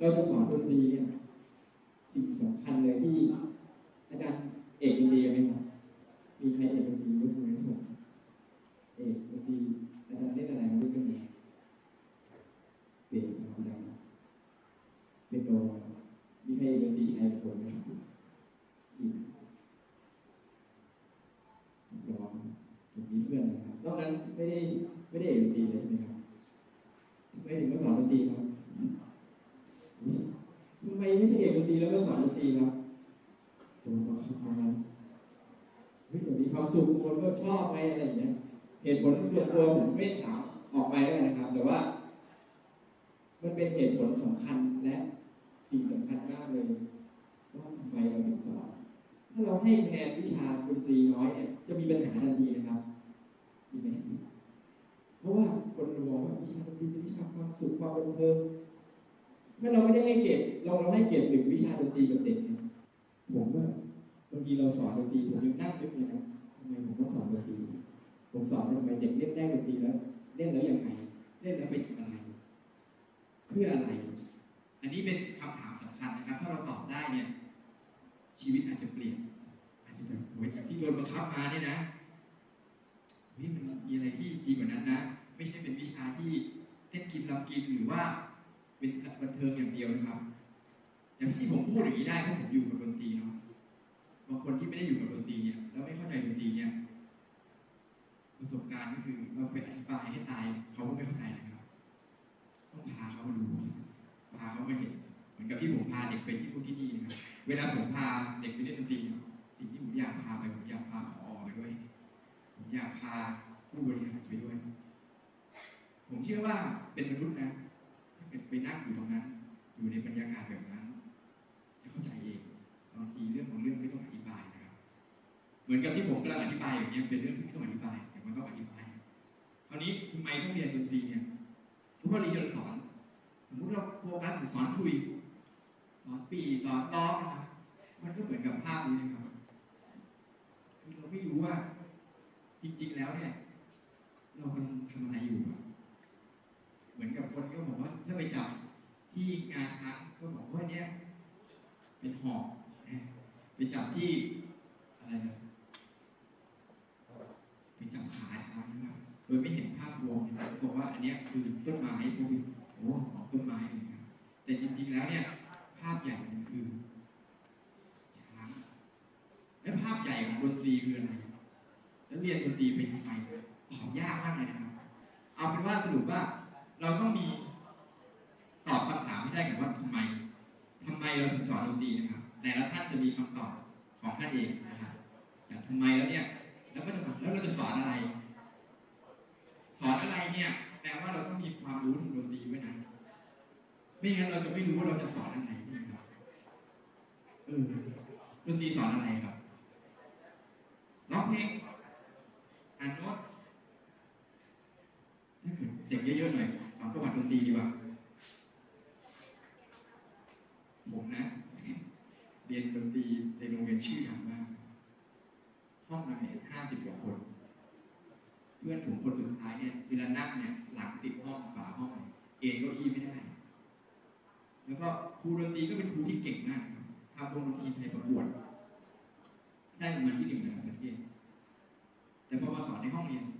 เราจะสอนดนตรีเนี่ยสิ่งสำคัญเลยที่อาจารย์เอกดนตรีไหมครับมีใครเอกดนตรียกมือให้ผมเอกดนตรีอาจารย์เล่นอะไรเล่นเป็นไงเป็นอะไรเป็นโดมีใครเอกดนตรีใครเป็นโดไหมครับร้องผมมีเพื่อนนะครับนอกนั้นไม่ได้เอกดนตรีเลยใช่ไหมครับไม่ถึงมาสอนดนตรีครับทำไมไม่ใช่เอกดนตรีแล้วมาสอนดนตรีครับผมก็ชอบมาเฮ้ยแต่มีความสุขคนก็ชอบไงอะไรอย่างเงี้ยเหตุผลส่วนตัวผมไม่ถามออกไปแล้วนะครับแต่ว่ามันเป็นเหตุผลสำคัญและสิ่งสำคัญมากเลยว่าทำไมเราถึงสอนถ้าเราให้คะแนนวิชาดนตรีน้อยเนี่ยจะมีปัญหาทันทีนะครับจริงไหมเพราะว่าคนมองว่าวิชาดนตรีเป็นวิชาความสุขความบันเทิงถ้าเราไม่ได้ให้เกียรติเราให้เกียรติหนึ่งวิชาดนตรีกับเด็กเนี่ยผมว่าบางทีเราสอนดนตรีผมยังนั่งนึกเลยนะทำไมผมต้องสอนดนตรีผมสอนทำไมเด็กเล่นได้ดนตรีแล้วเล่นแล้วยังไงเล่นแล้วไปทำอะไรเพื่ออะไรอันนี้เป็นคำถามสำคัญนะครับถ้าเราตอบได้เนี่ยชีวิตอาจจะเปลี่ยนอาจจะแบบโอ้ยจากที่โดนบังคับมาเนี่ยนะมันมีอะไรที่ดีกว่านั้นนะไม่ใช่เป็นวิชาที่เต้นกินรำกินหรือว่าเป็นบันเทิงอย่างเดียวนะครับอย่างที่ผมพูดอย่างนี้ได้เพราะผมอยู่กับดนตรีเนาะบางคนที่ไม่ได้อยู่กับดนตรีเนี่ยแล้วไม่เข้าใจดนตรีเนี่ยประสบการณ์ก็คือเราไปอธิบายให้ตายเขาก็ไม่เข้าใจนะครับต้องพาเขามาดูพาเขามาเห็นเหมือนกับที่ผมพาเด็กไปที่พวกที่นี่นะครับเวลาผมพาเด็กไปเล่นดนตรีสิ่งที่ผมอยากพาไปผมอยากพาผอ.ไปด้วยผมอยากพาผู้บริหารไปด้วยผมเชื่อว่าเป็นมนุษย์นะถ้าไปนั่งอยู่ตรงนั้นอยู่ในบรรยากาศแบบนั้นจะเข้าใจเองบางทีเรื่องของเรื่องไม่ต้องอธิบายนะครับเหมือนกับที่ผมกำลังอธิบายอย่างนี้เป็นเรื่องที่ไม่ต้องอธิบายแต่มันก็อธิบายคราวนี้ทำไมต้องเรียนดนตรีเนี่ยเพราะว่าเรียนสอนสมมุติเราโฟกัสสอนคุยสอนปีสอนร้องนะครับมันก็เหมือนกับภาพนี้นะครับคือเราไม่รู้ว่าจริงๆแล้วเนี่ยเรากำลังทำอะไรอยู่เหมือนกับคนก็บอกว่าถ้าไปจับที่งาช้างก็บอกว่าเนี้ยเป็นหอกไปจับที่อะไรนะไปจับขาช้างนะครับโดยไม่เห็นภาพรวมนะครับบอกว่าอันนี้คือต้นไม้พวกนี้โอ้ต้นไม้เลยครับแต่จริงๆแล้วเนี่ยภาพใหญ่มันคือช้างและภาพใหญ่ของดนตรีคืออะไรแล้วเรียนดนตรีเป็นยังไงตอบยากมากเลยนะครับเอาเป็นว่าสรุปว่าเราต้องมีตอบคำถามให้ได้กับว่าทำไมเราถึงสอนดนตรีนะครับแต่ละท่านจะมีคำตอบของท่านเองนะครับจากทำไมแล้วเนี่ยแล้วเราจะสอนอะไรเนี่ยแปลว่าเราต้องมีความรู้ทางดนตรีไว้นะไม่งั้นเราจะไม่รู้ว่าเราจะสอนอะไรนะครับดนตรีสอนอะไรครับร้องเพลงอ่านโน้ตถ้าเกิดเสียงเยอะๆหน่อยสอนประวัติดนตรีดีกว่าผมนะเรียนดนตรีในโรงเรียนชื่อดังมากห้องเนี่ย50 กว่าคนเพื่อนผมคนสุดท้ายเนี่ยเวลานั่งเนี่ยหลังติดห้องฝาห้องเอนเก้าอี้ไม่ได้แล้วก็ครูดนตรีก็เป็นครูที่เก่งมากทำวงดนตรีไทยประกวดได้รางวัลที่1ในประเทศแต่พอมาสอนในห้องเรียน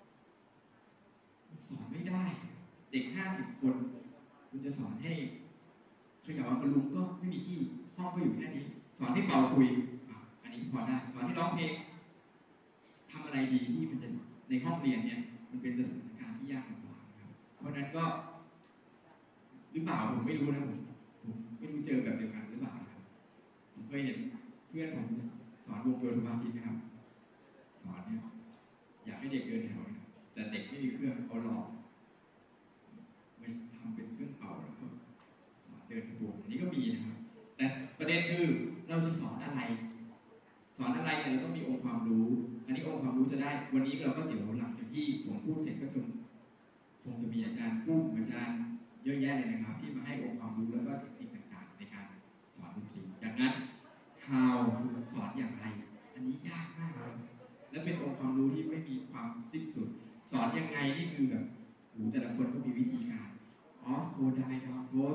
สอนไม่ได้เด็ก50 คนคุณจะสอนให้ขยับอังกะลุงก็ไม่มีที่ห้องก็อยู่แค่นี้สอนให้เป่าคุยอันนี้พอได้สอนให้ร้องเพลงทำอะไรดีที่มันจะในห้องเรียนเนี่ยมันเป็นสถานการณ์ที่ยากลำบากครับเพราะนั้นก็หรือเปล่าผมไม่รู้นะผมไม่รู้เจอแบบเดียวกันหรือเปล่าครับผมเคยเห็นเพื่อนผมสอนวงโยธวาทิตนะครับสอนเนี่ยอยากให้เด็กเดินแถวแต่เด็กไม่มีเครื่องเขาหลอกไม่ทำเป็นเครื่องเป่าแล้วก็สอนเดินขบวนนี้ก็มีนะครับแต่ประเด็นคือเราจะสอนอะไรเนี่ยเราต้องมีองค์ความรู้อันนี้องค์ความรู้จะได้วันนี้เราก็เดี๋ยวหลังจากที่ผมพูดเสร็จก็คงจะมีอาจารย์กุ้งอาจารย์เยอะแยะเลยนะครับที่มาให้องค์ความรู้แล้วก็เทคนิคต่างๆในการสอนดนตรีอย่างนั้น how คือสอนอย่างไรอันนี้ยากมากเลยและเป็นองค์ความรู้ที่ไม่มีความสิ้นสุดสอนยังไงนี่คือแบบแต่ละคนก็มีวิธีการ off code down close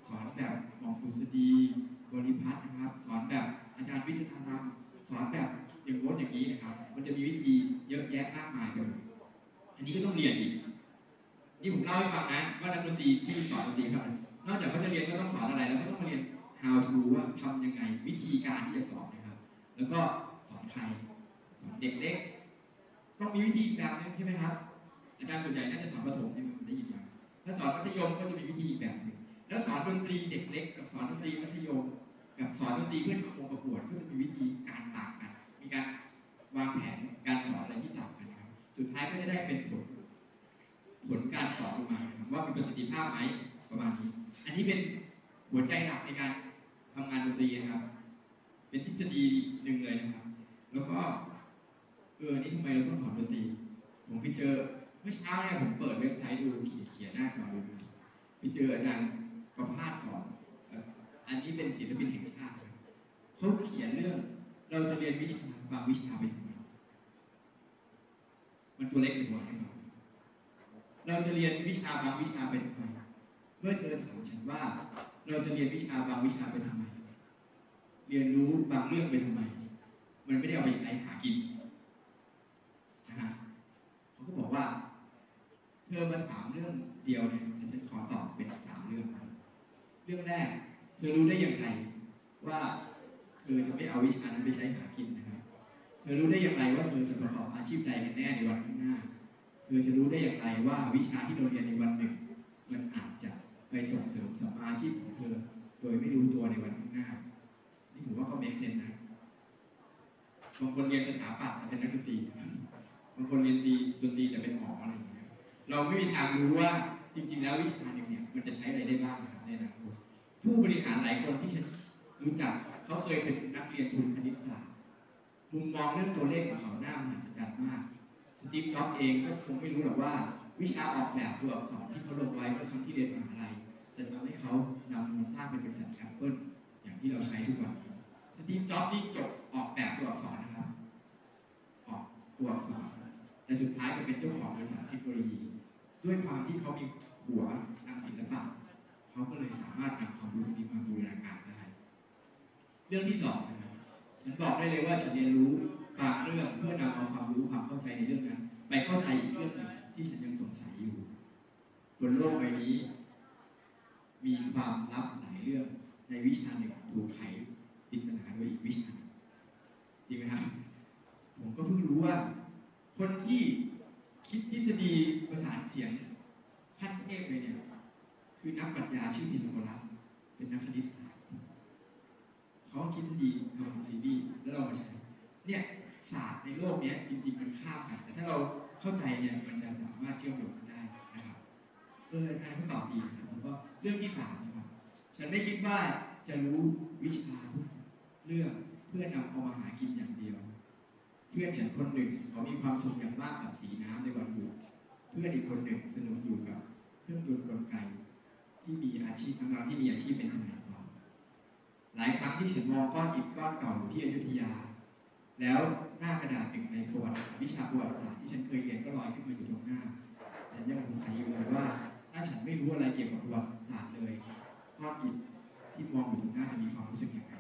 สอนแบบหม่อมสุสฎีบริพัตรนะครับสอนแบบอาจารย์วิชาธรรมสอนแบบอย่างโน้นอย่างนี้นะครับมันจะมีวิธีเยอะแยะมากมายเลยอันนี้ก็ต้องเรียนอีกนี่ผมเล่าให้ฟังนะว่านักดนตรีที่สอนดนตรีครับนอกจากเขาจะเรียนก็ต้องสอนอะไรแล้วเขาต้องมาเรียน how to ว่าทำยังไงวิธีการที่จะสอนนะครับแล้วก็สอนใครสอนเด็กเล็กต้องมีวิธีแบบนึงใช่ไหมครับอาจารย์ส่วนใหญ่น่าจะสอนประถมที่มันได้ยินมาถ้าสอนมัธยมก็จะมีวิธีแบบนึงแล้วสอนดนตรีเด็กเล็กกับสอนดนตรีมัธยมกับสอนดนตรีเพื่อทำองค์ประกวดก็จะมีวิธีการต่างกันมีการวางแผนการสอนอะไรที่ต่างกันครับสุดท้ายก็จะได้เป็นผลการสอนออกมาว่ามีประสิทธิภาพไหมประมาณนี้อันนี้เป็นหัวใจหลักในการทำงานดนตรีนะครับเป็นทฤษฎีหนึ่งเลยนะครับแล้วก็นี่ทำไมเราต้องสอนดนตรีผมไปเจอเมื่อเช้าเนี่ยผมเปิดเว็บไซต์ดูเขียนหน้าจอดูไปเจออาจารย์ประภาสสอนอันนี้เป็นศิลปินแห่งชาติเขาเขียนเรื่องเราจะเรียนวิชาบางวิชาไปทำไมมันตัวเล็กไปหมดเลยครับเราจะเรียนวิชาบางวิชาไปทำไมเมื่อเธอถามฉันว่าเราจะเรียนวิชาบางวิชาไปทำไมเรียนรู้บางเรื่องไปทำไมมันไม่ได้เอาไปใช้หากินนะฮะเขาก็บอกว่าเธอมาถามเรื่องเดียวเนี่ยฉันขอตอบเป็น3 เรื่องเรื่องแรกเธอรู้ได้อย่างไรว่าเธอจะไม่เอาวิชานั้นไปใช้หากินนะครับเธอรู้ได้อย่างไรว่าเธอจะประกอบอาชีพใดกันแน่ในวันข้างหน้าเธอจะรู้ได้อย่างไรว่าวิชาที่เราเรียนในวันหนึ่งมันอาจจะไปส่งเสริมสัมมาอาชีพของเธอโดยไม่รู้ตัวในวันข้างหน้านี่ผมว่าก็เมคเซนส์นะบางคนเรียนสถาปัตย์แต่เป็นนักดนตรีบางคนเรียนดนตรีแต่เป็นหมออะไรอย่างเงี้ยเราไม่มีทางรู้ว่าจริงๆแล้ววิชาหนึ่งเนี่ยมันจะใช้อะไรได้บ้างในอนาคตผู้บริหารหลายคนที่ฉันรู้จักเขาเคยเป็นนักเรียนทุนคณิตศาสตร์มุมมองเรื่องตัวเลขของเขาหน้ามหัศจรรย์มากสตีฟ จ็อบส์เองก็คงไม่รู้หรอกว่าวิชาออกแบบตัวอักษรที่เขาลงไว้เมื่อครั้งที่เรียนมหาลัยจะทำให้เขานำมาสร้างเป็นบริษัท Apple อย่างที่เราใช้ทุกวันนี้สตีฟ จ็อบส์ที่จบออกแบบตัวอักษรนะครับออกตัวอักษรแต่สุดท้ายก็เป็นเจ้าของบริษัทเทคโนโลยีด้วยความที่เขามีหัวทางศิลปะเขาก็เลยสามารถนำความรู้นี้มาบูรณาการได้เรื่องที่2นะครับฉันบอกได้เลยว่าฉันเรียนรู้บางเรื่องเพื่อนำเอาความรู้ความเข้าใจในเรื่องนั้นไปเข้าใจอีกเรื่องหนึ่งที่ฉันยังสงสัยอยู่บนโลกใบนี้มีความลับหลายเรื่องในวิชาหนึ่งถูกไขปริศนาโดยอีกวิชาจริงไหมครับผมก็เพิ่งรู้ว่าคนที่คิดทฤษฎีประสานเสียงขั้นเทพเลยเนี่ยคือนักปรัชญาชื่อพีทาโกรัสเป็นนักคณิตศาสตร์เขาคิดทฤษฎีทำซีรีส์แล้วเรามาใช้เนี่ยศาสตร์ในโลกนี้จริงๆมันข้ามกันแต่ถ้าเราเข้าใจเนี่ยมันจะสามารถเชื่อมโยงกันได้นะครับอาจารย์เขาตอบดีนะครับแล้วก็เรื่องที่3นะครับฉันไม่คิดว่าจะรู้วิชาทุกเรื่องเพื่อนำเอามาหากินอย่างเดียวเพื่อนฉันคนหนึ่งเขามีความสุขอย่างมากกับสีน้ำในวันหยุดเพื่อนอีกคนหนึ่งสนุกอยู่กับเครื่องยนต์กลไกที่มีอาชีพทำงานที่มีอาชีพเป็นทนายความหลายครั้งที่ฉันมองก้อนอิฐก้อนเก่าอยู่ที่อยุธยาแล้วหน้ากระดาษหนึ่งในประวัติวิชาประวัติศาสตร์ที่ฉันเคยเรียนก็ลอยขึ้นมาอยู่ตรงหน้าฉันยังสงสัยอยู่เลยว่าถ้าฉันไม่รู้อะไรเกี่ยวกับประวัติศาสตร์เลยก้อนอิฐที่มองอยู่ตรงหน้าจะมีความรู้สึกอย่างไร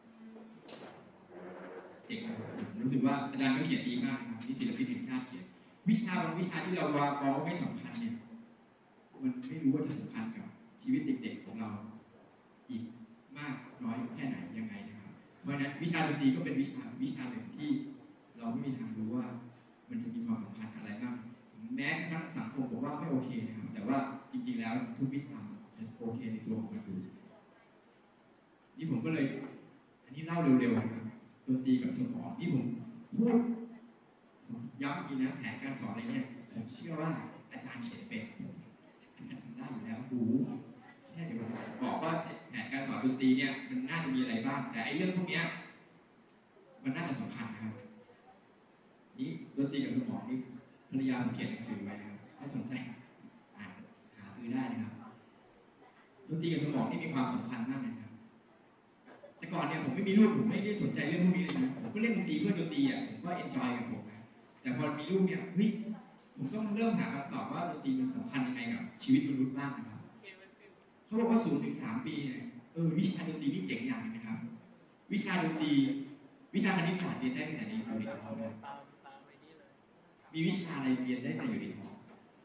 เด็กผมรู้สึกว่าอาจารย์ก็เขียนดีมากนะครับนี่ศิลปินแห่งชาติเขียนวิชาบางวิชาที่เรามองว่าไม่สำคัญเนี่ยมันไม่รู้ว่าจะสำคัญกับชีวิตเด็กๆของเราอีกมากน้อยแค่ไหนยังไงนะครับเพราะฉะนั้นวิชาดนตรีก็เป็นวิชาหนึ่งที่เราไม่มีทางรู้ว่ามันจะมีความสำคัญอะไรบ้างแม้กระทั่งสังคมบอกว่าไม่โอเคนะครับแต่ว่าจริงๆแล้วทุกวิชาจะโอเคในตัวของมันอยู่นี่ผมก็เลยอันนี้เล่าเร็วๆนะครับดนตรีกับสมองนี่ผมพูดย้ำอีกนะแผนการสอนอะไรเนี่ยผมเชื่อว่าอาจารย์เขียนเป็นได้อยู่แล้วหูแค่เดี๋ยวบอกว่าแผนการสอนดนตรีเนี่ยมันน่าจะมีอะไรบ้างแต่ไอ้เรื่องพวกนี้มันน่าจะสำคัญนะครับนี่ดนตรีกับสมองนี่ภรรยาผมเขียนหนังสือไว้นะครับถ้าสนใจอ่านหาซื้อได้นะครับดนตรีกับสมองนี่มีความสำคัญมากเลยครับแต่ก่อนเนี่ยผมไม่มีลูกผมไม่ได้สนใจเรื่องพวกนี้เลยนะผมก็เล่นดนตรีเพื่อดนตรีอ่ะผมก็เอนจอยกับผมนะแต่พอมีลูกเนี่ยเฮ้ยผมต้องเริ่มหาคำตอบว่าดนตรีมันสำคัญยังไงกับชีวิตมนุษย์บ้างนะครับเขาบอกว่า0 ถึง 3 ปีเนี่ยวิชาดนตรีนี่เจ๋งอย่างนึงนะครับวิชาดนตรีวิชาคณิตศาสตร์เรียนได้ขนาดนี้อยู่ในท้องนะมีวิชาอะไรเรียนได้แต่อยู่ในท้อง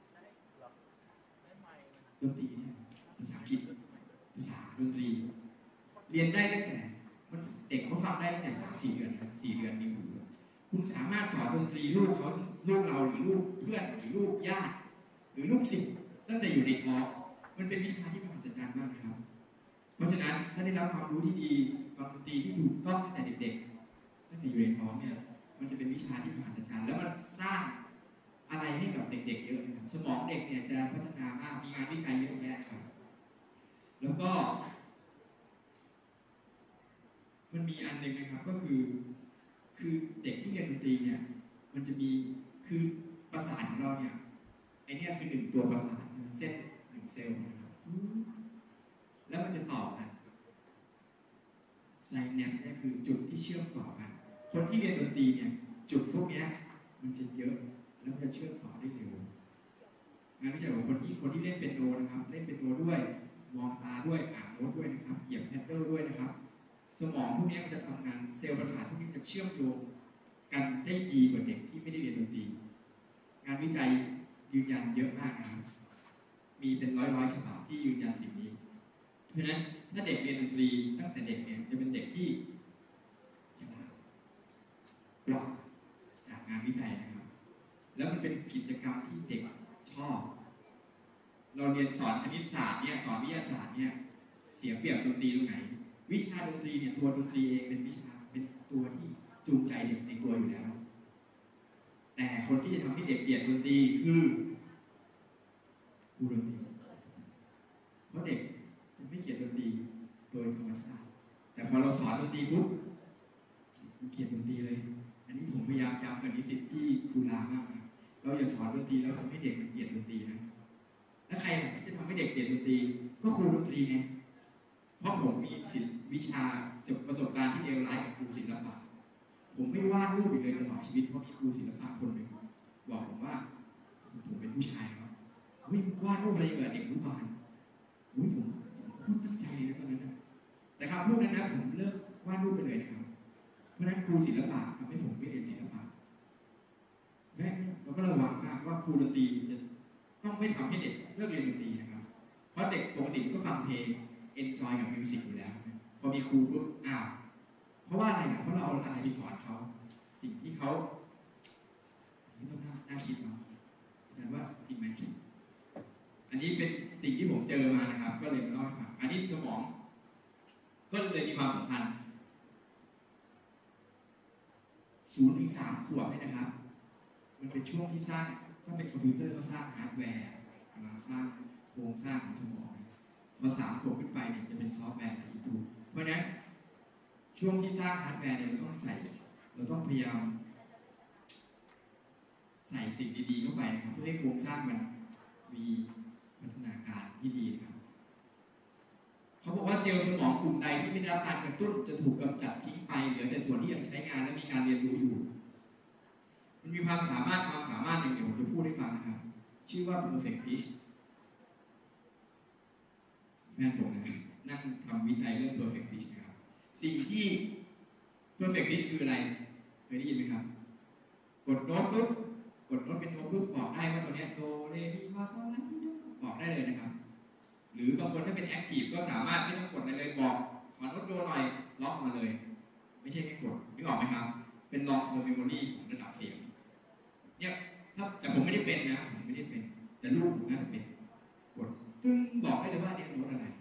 ดนตรีเนี่ยภาษาอังกฤษภาษาดนตรีเรียนได้ตั้งแต่มันเด็กเขาฟังได้ตั้งแต่3-4 เดือนนะ4 เดือนมีหูคุณสามารถสอนดนตรีลูกเขาลูกเราหรือลูกเพื่อนหรือลูกญาติหรือลูกศิษย์ตั้งแต่อยู่เด็กม.มันเป็นวิชาที่มหัศจรรย์มากนะครับเพราะฉะนั้นถ้าได้รับความรู้ที่ดีฟังดนตรีที่ถูกต้องตั้งแต่เด็กๆตั้งแต่อยู่ในท้องเนี่ยมันจะเป็นวิชาที่มหัศจรรย์แล้วมันสร้างอะไรให้กับเด็กๆเยอะนะครับสมองเด็กเนี่ยจะพัฒนามากมีงานวิจัยเยอะแยะครับแล้วก็มันมีอันหนึ่งนะครับก็คือเด็กที่เรียนดนตรีเนี่ยมันจะมีคือประสาทของเราเนี่ยไอเนี่ยคือ1 ตัวประสาทเส้น1 เซลล์นะครับแล้วมันจะต่อกันไซแนปส์เนี่ยคือจุดที่เชื่อมต่อกันคนที่เรียนดนตรีเนี่ยจุดพวกนี้มันจะเยอะแล้วมันจะเชื่อมต่อได้เร็วงานวิจัยของคนที่เล่นเปียโนนะครับเล่นเปียโนด้วยมองตาด้วยอ่านโน้ตด้วยนะครับเหยียบแพดเดิลด้วยนะครับสมองพวกนี้มันจะทำงานเซลล์ประสาทพวกนี้จะเชื่อมโยงกันได้ดีกว่าเด็กที่ไม่ได้เรียนดนตรีงานวิจัยยืนยันเยอะมากนะครับมีเป็นร้อยฉบับที่ยืนยันสิ่งนี้เพราะฉะนั้นถ้าเด็กเรียนดนตรีตั้งแต่เด็กเนี่ยจะเป็นเด็กที่ฉลาดกว่าจากงานวิจัยนะครับแล้วมันเป็นกิจกรรมที่เด็กชอบเราเรียนสอนคณิตศาสตร์เนี่ยสอนวิทยาศาสตร์เนี่ยเสียเปรียบดนตรีตรงไหนวิชาดนตรีเนี่ยตัวดนตรีเองเป็นวิชาเป็นตัวที่จูงใจเด็กในตัวอยู่แล้วแต่คนที่จะทำให้เด็กเปลี่ยนดนตรีคือครูดนตรีเพราะเด็กจะไม่เกลียดดนตรีโดยธรรมชาติแต่พอเราสอนดนตรีปุ๊บเกลียดดนตรีเลยอันนี้ผมพยายามย้ำกับนิสิตที่จุฬามากนะเราอย่าสอนดนตรีแล้วทำให้เด็กมันเกลียดดนตรีนะแล้วใครที่จะทำให้เด็กเกลียดดนตรีก็ครูดนตรีไงเพราะผมมีวิชาประสบการณ์ที่เลวร้ายกับครูศิลปะผมไม่วาดรูปอีกเลยตลอดชีวิตเพราะมีครูศิลปะคนหนึ่งบอกผมว่าผมเป็นผู้ชายครับวาดรูปอะไรกับเด็กอนุบาลผมพูดตั้งใจเลยนะตอนนั้นนะแต่คำพูดนั้นนะผมเลิกวาดรูปไปเลยนะครับเพราะนั้นครูศิลปะทำให้ผมไม่เรียนศิลปะแม้เราก็ระวังมากว่าครูดนตรีจะต้องไม่ทำให้เด็กเลิกเรียนดนตรีนะครับเพราะเด็กปกติก็ฟังเพลงenjoy กับมิวสิกอยู่แล้วพอมีครูปุ๊บเพราะว่าอะไรนะเพราะเราเอาอะไรไปสอนเขาสิ่งที่เขาไม่ต้องน่าคิดเนาะแต่ว่าจริงไหมอันนี้เป็นสิ่งที่ผมเจอมานะครับก็เลยมาเล่าให้ฟังอันนี้สมองก็เลยมีความสำคัญ0 ถึง 3 ขวบนี่นะครับมันเป็นช่วงที่สร้างถ้าเป็นคอมพิวเตอร์ก็สร้างฮาร์ดแวร์กำลังสร้างโครงสร้างของสมองพอ3 ขวบขึ้นไปเนี่ยจะเป็นซอฟต์แวร์อีกตัวเพราะฉะนั้นช่วงที่สร้างฮาร์ดแวร์เนี่ยเราต้องพยายามใส่สิ่งดีๆเข้าไปนะครับเพื่อให้โครงสร้างมันมีพัฒนาการที่ดีนะครับเขาบอกว่าเซลล์สมองกลุ่มใดที่ไม่ได้รับการกระตุ้นจะถูกกำจัดทิ้งไปเหลือแต่ส่วนที่ยังใช้งานและมีการเรียนรู้อยู่มันมีความสามารถหนึ่งเดี๋ยวผมจะพูดให้ฟังนะครับชื่อว่า perfect pitch แฟนผมนะครับนั่งทำวิจัยเรื่อง perfect pitch นะครับสิ่งที่ perfect pitch คืออะไรเคยได้ยินไหมครับกดโน้ตปุ๊บเป็นโน้ตปุ๊บบอกได้ว่าตัวนี้โดเรมีฟาโซลาทีโดบอกได้เลยนะครับหรือบางคนถ้าเป็นแอคทีฟก็สามารถไม่ต้องกดอะไรเลยบอกขอโน้ตโดหน่อยล็อกมาเลยไม่ใช่แค่กดนึกออกไหมครับเป็น long term memory ของระดับเสียงเนี่ยแต่ผมไม่ได้เป็นนะผมไม่ได้เป็นแต่ลูกผมน่าจะเป็นกดตึ้งบอกได้เลยว่าเนี่ยโน้ตอะไร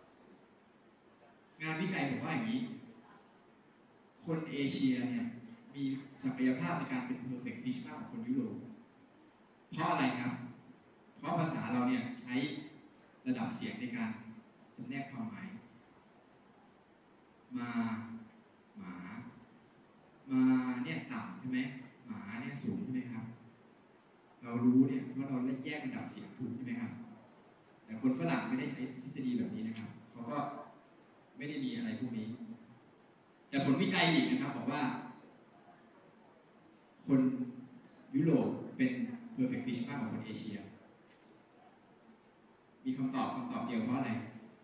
งานวิจัยบอกว่าอย่างนี้คนเอเชียเนี่ยมีศักยภาพในการเป็น perfect pitch มากกว่าคนยุโรปเพราะอะไรครับเพราะภาษาเราเนี่ยใช้ระดับเสียงในการจำแนกความหมายมาหมาเนี่ยต่ำใช่ไหมหมาเนี่ยสูงใช่ไหมครับเรารู้เนี่ยเพราะเราแยกระดับเสียงถูกใช่ไหมครับแต่คนฝรั่งไม่ได้ใช้ทฤษฎีแบบนี้นะครับเขาก็ไม่ได้มีอะไรพวกนี้แต่ผลวิจัยอีกนะครับบอกว่าคนยุโรปเป็น perfect pitch มากกว่าคนเอเชียมีคำตอบเดียวเพราะอะไร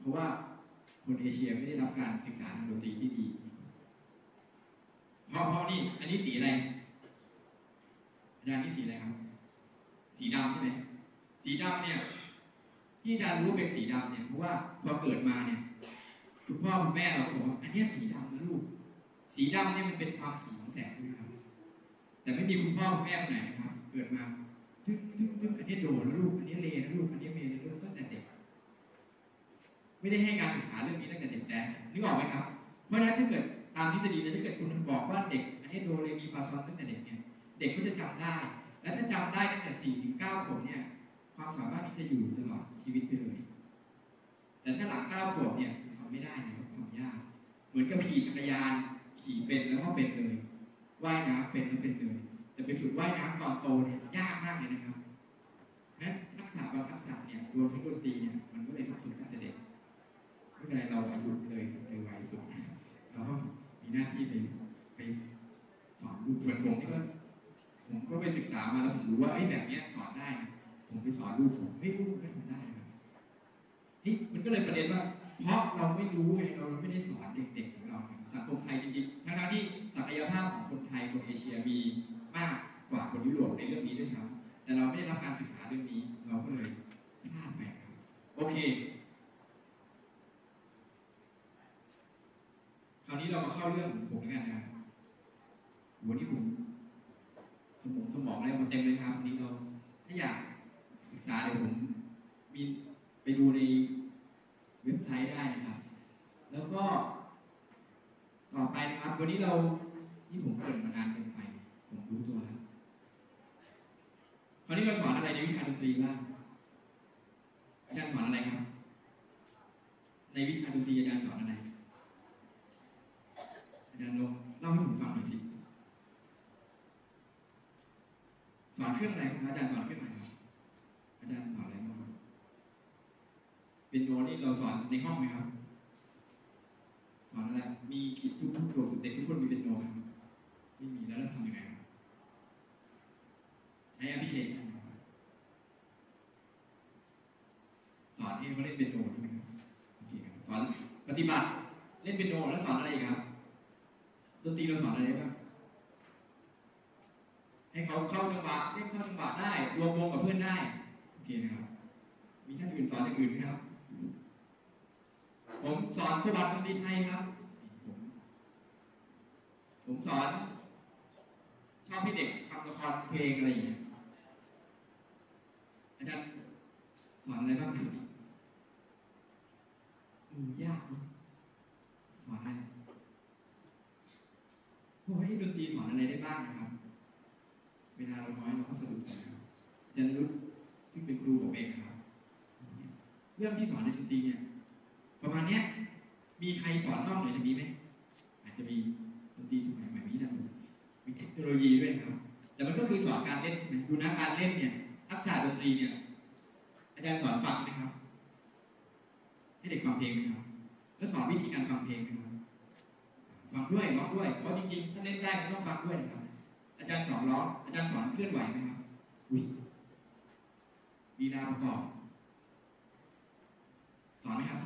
ราะว่าคนเอเชียไม่ได้รับการศึกษาทางดนตรีที่ดีเพราะนี่อันนี้สีอะไรอาจารย์นี่สีอะไรครับสีดำใช่ไหมสีดำเนี่ยที่อาจารย์รู้เป็นสีดำเนี่ยเพราะว่าพอเกิดมาเนี่ยคุณพ่อคุณแม่เราบอกว่าอันนี้สีดำนะลูกสีดำเนี่ยมันเป็นความถี่ของแสงนะครับแต่ไม่มีคุณพ่อคุณแม่คนไหนนะครับเกิดมาทึกอันนี้โดนะลูกอันนี้เลนะลูกอันนี้เมนะลูกตั้งแต่เด็กไม่ได้ให้การศึกษาเรื่องนี้ตั้งแต่เด็กแต่นึกออกไหมครับเพราะฉะนั้นถ้าเกิดตามทฤษฎีแล้วถ้าเกิดคุณบอกว่าเด็กอันนี้โดเรมีฟาซอนตั้งแต่เด็กเนี่ยเด็กก็จะจำได้และถ้าจำได้ตั้งแต่4 ถึง 9 ขวบเนี่ยความสามารถที่จะอยู่ตลอดชีวิตไปเลยแต่ถ้าหลัง9 ขวบเนี่ยทำไม่ได้นะครับทำยากเหมือนกับขี่จักรยานขี่เป็นแล้วก็เป็นเลยว่ายน้ำเป็นแล้วเป็นเลยแต่ไปฝึกว่ายน้ำตอนโตเนี่ยยากมากเลยนะครับนั้นทักษะบางทักษะเนี่ยรวมทั้งดนตรีเนี่ยมันก็เลยต้องฝึกตั้งแต่เด็กไม่เป็นไรเราอายุเลยวัยฝึกเราก็มีหน้าที่ไปสอนลูกส่วนผมก็ไปศึกษามาแล้วผมรู้ว่าไอ้แบบเนี้ยสอนได้ผมไปสอนลูกผมลูกก็ทำได้ครับนี่มันก็เลยประเด็นว่าเพราะเราไม่รู้ไงเราไม่ได้สอนเด็กๆของเราสังคมไทยจริงๆทั้งที่ศักยภาพของคนไทยคนเอเชียมีมากกว่าคนยุโรปในเรื่องนี้ด้วยซ้ำแต่เราไม่ได้รับการศึกษาเรื่องนี้เราก็เลยพลาดไปครับโอเคคราวนี้เรามาเข้าเรื่องของผมแล้วกันนะครับวันนี้ผมสมองอะไรมาเต็มเลยครับวันนี้เราถ้าอยากศึกษาเดี๋ยวผมมีไปดูในเว็บไซต์ได้นะครับแล้วก็ต่อไปนะครับวันนี้ที่ผมเปิดมานานเกินไปผมรู้ตัวแล้วคราวนี้เราสอนอะไรในวิชาดนตรีบ้างอาจารย์สอนอะไรครับในวิชาดนตรีอาจารย์สอนอะไรอาจารย์ลองเล่าให้ผมฟังหน่อยสิสอนเครื่องอะไรครับอาจารย์สอนเครื่องอะไรครับอาจารย์สอนอะไรบ้างเป็นโนนี่เราสอนในห้องไหมครับสอนอะไรมีคิดทุกคนเด็กทุกคนมีเป็นโนไหมไม่มีแล้วเราทำยังไงครับใช้แอปพลิเคชันสอนให้เขาเล่นเป็นโนใช่ไหมครับโอเคครับสอนปฏิบัติเล่นเป็นโนแล้วสอนอะไรอีกครับดนตรีเราสอนอะไรบ้างให้เขาเข้าจังหวะเล่นเข้าจังหวะได้รวมวงกับเพื่อนได้โอเคนะครับมีท่านอื่นสอนอย่างอื่นไหมครับผมสอนประวัติดนตรีไทยครับผมสอนชอบให้เด็กทำละครเพลงอะไรอย่างเงี้ยอาจารย์สอนอะไรบ้างครับยากสอนอะไรโอ้ยดนตรีสอนอะไรได้บ้างนะครับเวลาเราน้อยเราก็สรุปนะครับอาจารย์รุตซึ่งเป็นครูผมเองครับเรื่องที่สอนในดนตรีเนี่ยประมาณเนี้ยมีใครสอนนอกเหนือจากนี้ไหมอาจจะมีดนตรีสมัยใหม่มีเทคโนโลยีด้วยครับแต่มันก็คือสอนการเล่นดูนะการเล่นเนี่ยทักษะดนตรีเนี่ยอาจารย์สอนฟังนะครับให้เด็กฟังเพลงนะครับแล้วสอนวิธีการฟังเพลงนะครับฟังด้วยร้องด้วยเพราะจริงๆถ้าเล่นได้ก็ต้องฟังด้วยนะครับอาจารย์สอนร้องอาจารย์สอนเคลื่อนไหวไหมครับลีลาประกอบสอนไหมครับ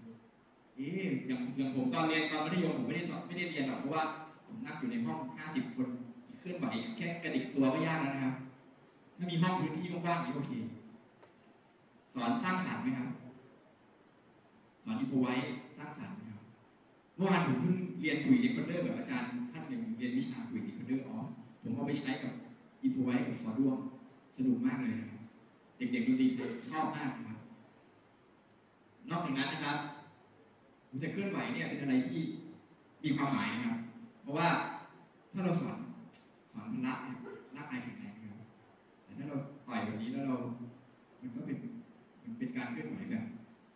อย่างผมตอนเรียนตอนมัธยมผมไม่ได้เรียนหรอกเพราะว่าผมนั่งอยู่ในห้อง50 คนเคลื่อนไหวแค่กระดิกตัวก็ยากแล้วนะครับถ้ามีห้องพื้นที่ว่างๆนี่โอเคสอนสร้างสรรค์ไหมครับสอนอินโฟไว้สร้างสรรค์ไหมครับเมื่อวานผมเพิ่งเรียนคุยดีคอนเดอร์กับอาจารย์ท่านหนึ่งเรียนวิชาคุยดีคอนเดอร์ออฟผมเอาไปใช้กับอินโฟไว้กับสอนด้วงสนุกมากเลยนะครับเด็กๆดนตรีชอบมากนะครับนอกจากนั้นนะครับแต่เคลื่อนไหวเนี่ยเป็นอะไรที่มีความหมายนะครับเพราะว่าถ้าเราสอนพละเนี่ยร่างกายแข็งแรงครับแต่ถ้าเราต่อยแบบนี้แล้วมันก็เป็นการเคลื่อนไหวแบบ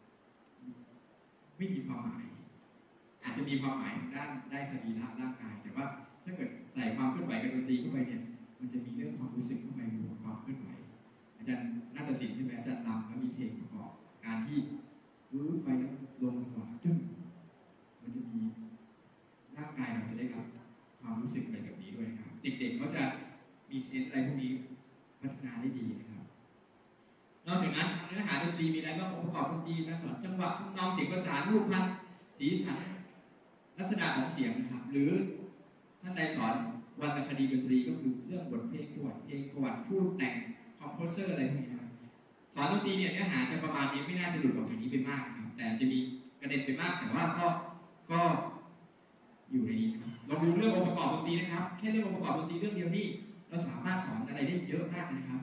ไม่มีความหมายอาจจะมีความหมายด้านได้สรีระร่างกายแต่ว่าถ้าเกิดใส่ความเคลื่อนไหวกับดนตรีเข้าไปเนี่ยมันจะมีเรื่องความรู้สึกเข้าไปบวกความเคลื่อนไหวอาจารย์นาฏศิลป์ใช่ไหมอาจารย์รำแล้วมีเพลงประกอบการที่ไปแล้วลงหัวจึ้งมันจะมีร่างกายเราจะได้รับความรู้สึกอะไรแบบนี้ด้วยนะครับเด็กๆเขาจะมีเซนส์อะไรพวกนี้พัฒนาได้ดีนะครับนอกจากจากนั้นเนื้อหาดนตรีมีอะไรบ้างองค์ประกอบดนตรีการสอนจังหวะทำนองเสียงประสานรูปพรรณสีสันลักษณะของเสียงนะครับหรือท่านใดสอนวรรณคดีดนตรีก็คือเรื่องบทเพลงประวัติผู้แต่งคอมโพเซอร์อะไรพวกนี้นะครับสอนดนตรีเนี่ยเนื้อหาจะประมาณนี้ไม่น่าจะหลุดออกจากนี้ไปมากครับแต่จะมีกระเด็นไปมากแต่ว่าก็อยู่ในนี้เราดูเรื่ององค์ประกอบดนตรีนะครับแค่เรื่ององค์ประกอบดนตรีเรื่องเดียวนี่เราสามารถสอนอะไรได้เยอะมากนะครับ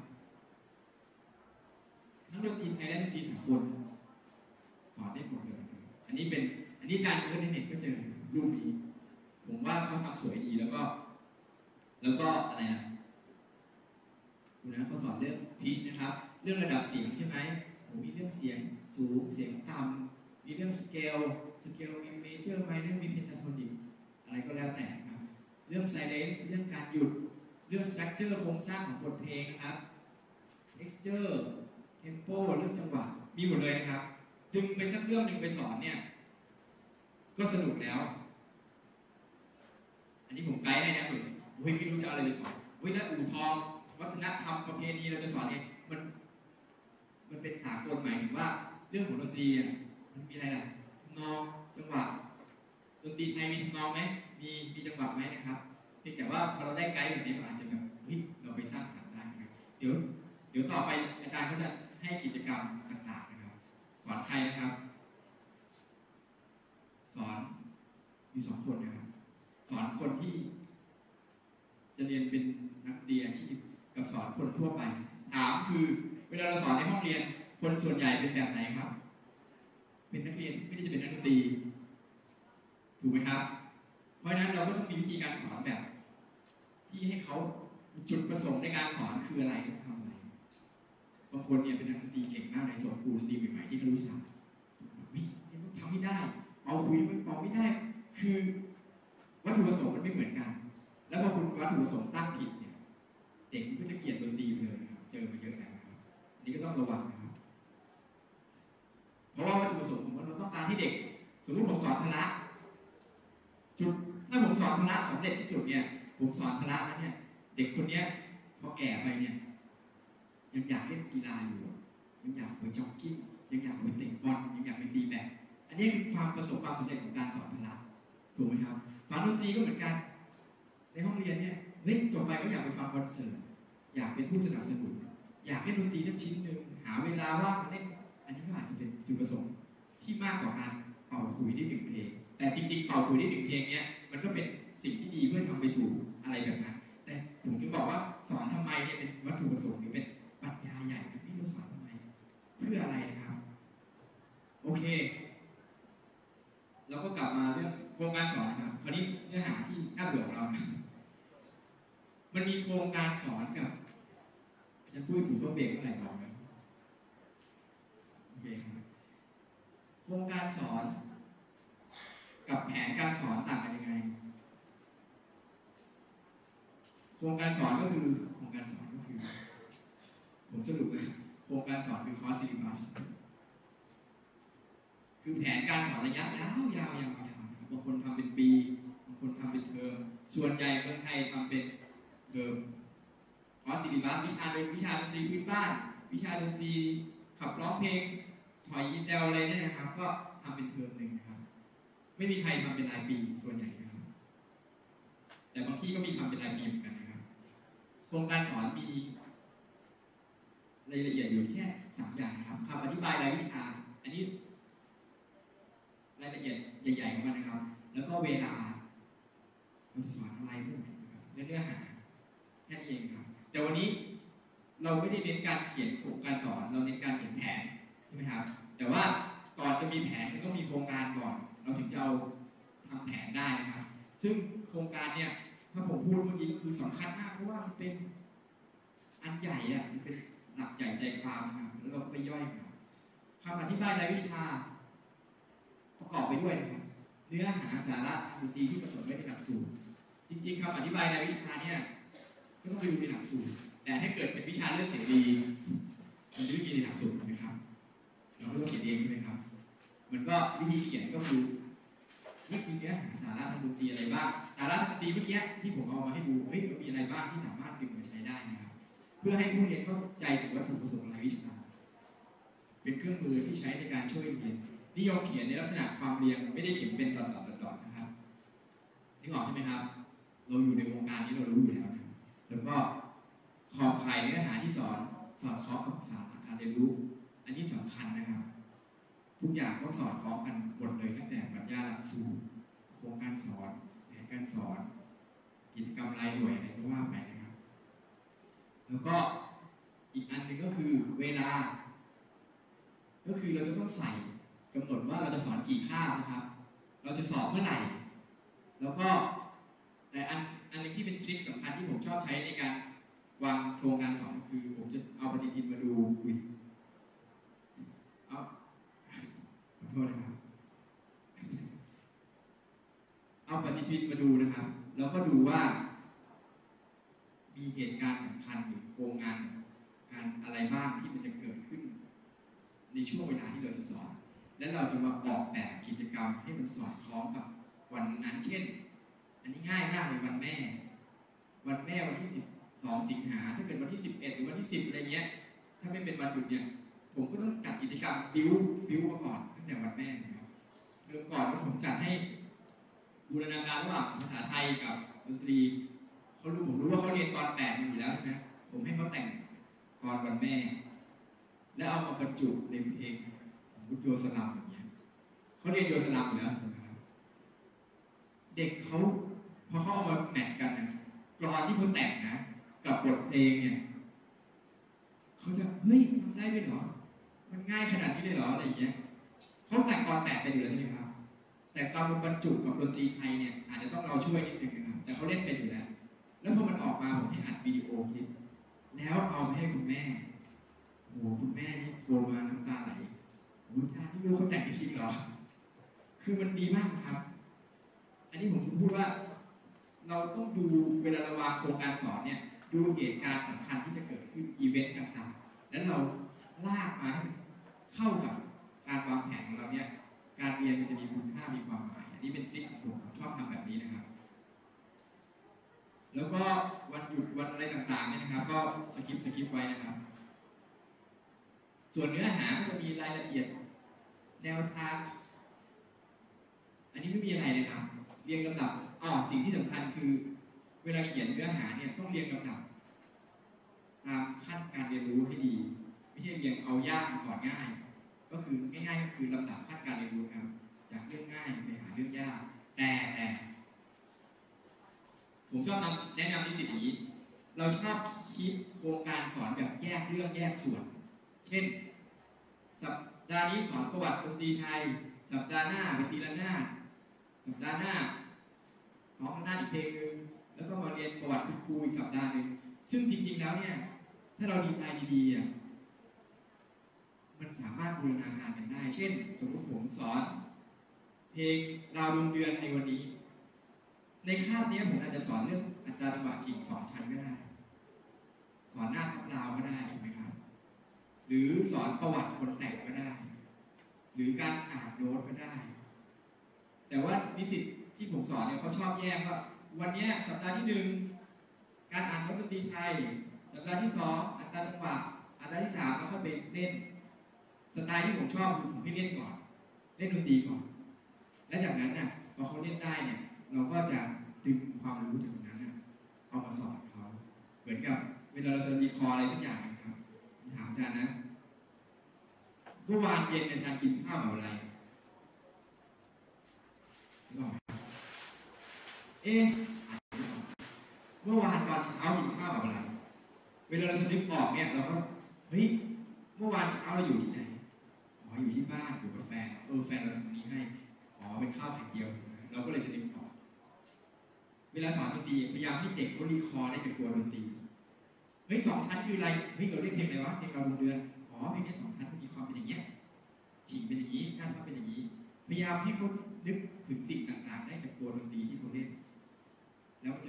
ทั้งดนตรีไทยและดนตรีสากลสอนได้หมดเลยอันนี้การเซิร์ชในเน็ตก็เจอรูปนี้ผมว่าเขาทำสวยดีแล้วก็อะไรนะดูนะเขาสอนเรื่องพิชนะครับเรื่องระดับเสียงใช่ไหมมีเรื่องเสียงสูงเสียงต่ำมีเรื่องสเกลมีเมเจอร์ไมเนอร์มีเพนทาโทนิกอะไรก็แล้วแต่ครับเรื่องไซเลนซ์เรื่องการหยุดเรื่องสตรัคเจอร์โครงสร้างของบทเพลงนะครับเท็กซ์เจอร์เทมโปเรื่องจังหวะมีหมดเลยนะครับดึงไปสักเรื่องหนึ่งไปสอนเนี่ยก็สนุกแล้วอันนี้ผมไกด์ให้นะคุณไม่รู้จะอะไรไปสอนแล้วอู่ทองวัฒนธรรมประเพณีเราจะสอนเนี่ยมันเป็นสากลหมายถึงว่าเรื่องของดนตรีมันมีอะไรล่ะทำนองจังหวะดนตรีไทยมีทำนองไหมมีจังหวะไหมนะครับเพียงแต่ว่าพอเราได้ไกด์แบบนี้มันอาจจะแบบเราไปสร้างสรรค์ได้นะครับเดี๋ยวต่อไปอาจารย์ก็จะให้กิจกรรมต่างๆนะครับสอนใครนะครับสอนมี2 คนนะครับสอนคนที่จะเรียนเป็นนักเรียนอาชีพกับสอนคนทั่วไปถามคือเวลาเราสอนในห้องเรียนคนส่วนใหญ่เป็นแบบไหนครับเป็นนักเรียนที่ไม่ได้จะเป็นนักดนตรีถูกไหมครับเพราะฉะนั้นเราก็ต้องมีวิธีการสอนแบบที่ให้เขาจุดประสงค์ในการสอนคืออะไรต้องทำอะไรบางคนเนี่ยเป็นนักดนตรีเก่งมากในโจทย์ครูดนตรีใหม่ๆที่เขารู้จักต้องทำให้ได้เอาคุยไม่เป่าไม่ได้คือวัตถุประสงค์มันไม่เหมือนกันแล้วพอคุณวัตถุประสงค์ตั้งผิดเนี่ยเด็กก็จะเกลียดดนตรีไปเลยครับเจอมาเยอะแล้วครับนี่ก็ต้องระวังนะครับเพราะว่าวัตถุประสงค์ของเราต้องการให้เด็กสมมติผมสอนพละถ้าผมสอนพละสำเร็จที่สุดเนี่ยผมสอนพละแล้วเนี่ยเด็กคนนี้พอแก่ไปเนี่ยยังอยากเล่นกีฬาอยู่ยังอยากไปจ็อกกิ้งยังอยากไปเตะบอลยังอยากไปตีแบดอันนี้คือความประสบความสำเร็จของการสอนพละถูกไหมครับสอนดนตรีก็เหมือนกันในห้องเรียนเนี่ยจบไปก็อยากไปฟังคอนเสิร์ตอยากเป็นผู้สนับสนุนอยากเล่นดนตรีสักชิ้นหนึ่งหาเวลาว่างมาเล่นอันนี้ก็อาจจะเป็นจุดประสงค์ที่มากกว่าการเป่าขลุ่ยได้1 เพลงแต่จริงๆเป่าขลุ่ยได้1 เพลงเนี่ยมันก็เป็นสิ่งที่ดีเพื่อทำไปสู่อะไรแบบนั้นแต่ผมถึงบอกว่าสอนทำไมเนี่ยเป็นวัตถุประสงค์หรือเป็นปรัชญาใหญ่ไม่รู้สอนทำไมเพื่ออะไรนะครับโอเคเราก็กลับมาเรื่องโครงการสอนนะครับคราวนี้เนื้อหาที่น่าเบื่อของเรานะมันมีโครงการสอนกับจะพูดถึงตัวเบรกเมื่อไหร่ก่อนนะโอเคครับโครงการสอนกับแผนการสอนต่างกันยังไงโครงการสอนก็คือผมสรุปเลยโครงการสอนคือคอร์สซิลิบัสคือแผนการสอนระยะยาวบางคนทำเป็นปีบางคนทำเป็นเทอมส่วนใหญ่เมืองไทยทำเป็นเทอมคอร์สซิลิบัสวิชาดนตรีพื้นบ้านวิชาดนตรีขับร้องเพลงถอยยีเซลอะไรเนี่ยนะครับก็ทำเป็นเทอม1นะครับไม่มีใครทำเป็นรายปีส่วนใหญ่นะครับแต่บางที่ก็มีทำเป็นรายปีเหมือนกันนะครับโครงการสอนมีรายละเอียดอยู่แค่3 อย่างนะครับคำอธิบายรายวิชาอันนี้รายละเอียดใหญ่ๆของมันนะครับแล้วก็เวลาเราจะสอนอะไรเพื่อไหนนะครับเนื้อหาแค่นี้เองครับแต่วันนี้เราไม่ได้เน้นการเขียนโครงการสอนเราเน้นการเขียนแผนใช่ไหมครับแต่ว่าก่อนจะมีแผนก็ต้องมีโครงการก่อนเราถึงจะเอาทำแผนได้นะครับซึ่งโครงการเนี่ยถ้าผมพูดเมื่อกี้ก็คือสำคัญมากเพราะว่ามันเป็นอันใหญ่อะมันเป็นหลักใหญ่ใจความนะครับแล้วเราไปย่อยมาคำอธิบายรายวิชาประกอบไปด้วยนะครับเนื้อหาสาระดนตรีที่กำหนดไว้ในหลักสูตรจริงๆคำอธิบายรายวิชาเนี่ยก็ต้องไปดูในหลักสูตรแต่ถ้าเกิดเป็นวิชาเรื่องเสียงดีมันไม่มีในหลักสูตรนะครับเราก็ต้องเขียนเองใช่ไหมครับมันก็วิธีเขียนก็คือนี่คือเนื้อหาสาระทางดนตรีอะไรบ้างสาระดนตรีเมื่อกี้ที่ผมเอามาให้ดูมันมีอะไรบ้างที่สามารถดึงมาใช้ได้นะครับเพื่อให้ผู้เรียนเข้าใจถึงวัตถุประสงค์รายวิชาที่ใช้ในการช่วยเรียนนิยมเขียนในลักษณะความเรียงไม่ได้เขียนเป็นตอนๆนะครับนึกออกใช่ไหมครับเราอยู่ในวงการนี้เรารู้อยู่แล้วนะแล้วก็ขอบข่ายเนื้อหาที่สอนสอดคล้องกับสาระการเรียนรู้อันนี้สำคัญนะครับทุกอย่างต้องสอดคล้องกันหมดเลยตั้งแต่ปรัชญาหลักสูตรโครงการสอนแผนการสอนกิจกรรมรายหน่วยอะไรก็ว่าไปนะครับแล้วก็อีกอันหนึ่งก็คือเวลาก็คือเราจะต้องใส่กำหนดว่าเราจะสอนกี่คาบนะครับเราจะสอบเมื่อไหร่แล้วก็แต่อันนึงที่เป็นทริคสำคัญที่ผมชอบใช้ในการวางโครงการสอนคือผมจะเอาปฏิทินมาดูเอาขอโทษนะครับเอาปฏิทินมาดูนะครับแล้วก็ดูว่ามีเหตุการณ์สำคัญหรือโครงงานการอะไรบ้างที่มันจะเกิดขึ้นในช่วงเวลาที่เราจะสอนและเราจะมาออกแบบกิจกรรมให้มันสอดคล้องกับวันนั้นเช่นอันนี้ง่ายมากเลยวันแม่วันที่12 สิงหาถ้าเป็นวันที่11หรือวันที่10อะไรเงี้ยถ้าไม่เป็นวันหยุดเนี่ยผมก็ต้องจัดกิจกรรมบิ้วมาก่อนตั้งแต่วันแม่นะครับเริ่มก่อนว่าผมจัดให้บูรณาการระหว่างภาษาไทยกับดนตรีผมรู้ว่าเขาเรียนกร8อยู่แล้วใช่ไหมผมให้เขาแต่งกรวันแม่แล้วเอามาบรรจุในเพลงสมมติโยสลัมอย่างเงี้ยเขาเรียนโยสลัมอยู่แล้วนะครับเด็กเขาพอเขาเอามาแมทช์กันนะกลอนที่เขาแต่งนะกับบทเพลงเนี่ยเขาจะเฮ้ยทำได้ด้วยเหรอมันง่ายขนาดนี้เลยเหรออะไรอย่างเงี้ยเขาแต่งกลอน8ไปอยู่แล้วใช่ไหมครับแต่การบรรจุกับดนตรีไทยเนี่ยอาจจะต้องเราช่วยนิดนึงนะครับแต่เขาเล่นเป็นอยู่แล้วแล้วพอมันออกมาผมให้อัดวิดีโอคลิปแล้วเอาไปให้คุณแม่โอ้โหคุณแม่นี่โทรมาน้ำตาไหลโอ้ยท่านที่ลูกเขาแต่งจริงเหรอคือมันดีมากครับอันนี้ผมพูดว่าเราต้องดูเวลาเราวางโครงการสอนเนี่ยดูเหตุการณ์สำคัญที่จะเกิดขึ้นอีเวนต์ต่างๆแล้วเราลากมาให้เข้ากับการวางแผนของเราเนี่ยการเรียนมันจะมีคุณค่ามีความหมายอันนี้เป็นทริคของผมชอบทำแบบนี้นะครับแล้วก็วันหยุดวันอะไรต่างๆเนี่ยนะครับก็สกิปไว้นะครับส่วนเนื้อหาก็จะมีรายละเอียดแนวทางอันนี้ไม่มีอะไรเลยครับเรียงลำดับสิ่งที่สำคัญคือเวลาเขียนเนื้อหาเนี่ยต้องเรียงลำดับตามขั้นการเรียนรู้ให้ดีไม่ใช่เรียงเอายากก่อนง่ายก็คือง่ายๆก็คือลำดับขั้นการเรียนรู้ครับจากเรื่องง่ายไปหาเรื่องยากแต่ผมชอบแนะนำในสิ่งนี้เราชอบคิดโครงการสอนแบบแยกเรื่องแยกส่วนเช่นสัปดาห์นี้สอนประวัติดนตรีไทยสัปดาห์หน้าเป็นตีละนาดสัปดาห์หน้าสอนระนาดอีกเพลงนึงแล้วก็มาเรียนประวัติคุณครูอีกสัปดาห์นึงซึ่งจริงๆแล้วเนี่ยถ้าเราดีไซน์ดีๆมันสามารถบูรณาการกันได้เช่นสมมติผมสอนเพลงดาวดวงเดือนในวันนี้ในคาบนี้ผมอาจจะสอนเรื่องอัตราจังหวะฉีก2 ชั้นก็ได้สอนหน้าทับดาวก็ได้ถูกไหมครับหรือสอนประวัติคนแต่งก็ได้หรือการอ่านโน้ตก็ได้แต่ว่านิสิตที่ผมสอนเนี่ยเขาชอบแยกว่าวันนี้สัปดาห์ที่1การอ่านโน้ตดนตรีไทยสัปดาห์ที่2อัตราจังหวะอัปดาห์ที่3แล้วก็ไปเล่นสไตล์ที่ผมชอบคือผมให้เล่นก่อนเล่นดนตรีก่อนและจากนั้นน่ะพอเขาเล่นได้เนี่ยเราก็จะดึงความรู้จากตรงนั้นเอามาสอนเขาเหมือนกับเวลาเราจะรีคอร์อะไรสักอย่างนะครับถามอาจารย์นะเมื่อวานเย็นอาจารย์กินข้าวกับอะไรเมื่อวานตอนเช้ากินข้าวกับอะไรเวลาเราจะนึกออกเนี่ยเราก็เฮ้ยเมื่อวานเช้าเราอยู่ที่ไหนอยู่ที่บ้านอยู่กับแฟนแฟนเราทำนี้ให้เป็นข้าวไข่เจียวเราก็เลยจะนึกออกเวลาสอนดนตรีพยายามให้เด็กเขารีคอร์ได้กับตัวดนตรีเฮ้ย2 ชั้นคืออะไรเฮ้ยเราเรียกเพลงอะไรวะเพลงเราดวงเดือนเพลงนี้2 ชั้นมีความเป็นอย่างเงี้ยฉีกเป็นอย่างนี้หน้าทับเป็นอย่างนี้พยายามให้เขานึกถึงสิ่งต่างๆได้จากตัวดนตรีที่เขาเล่นแล้วมัน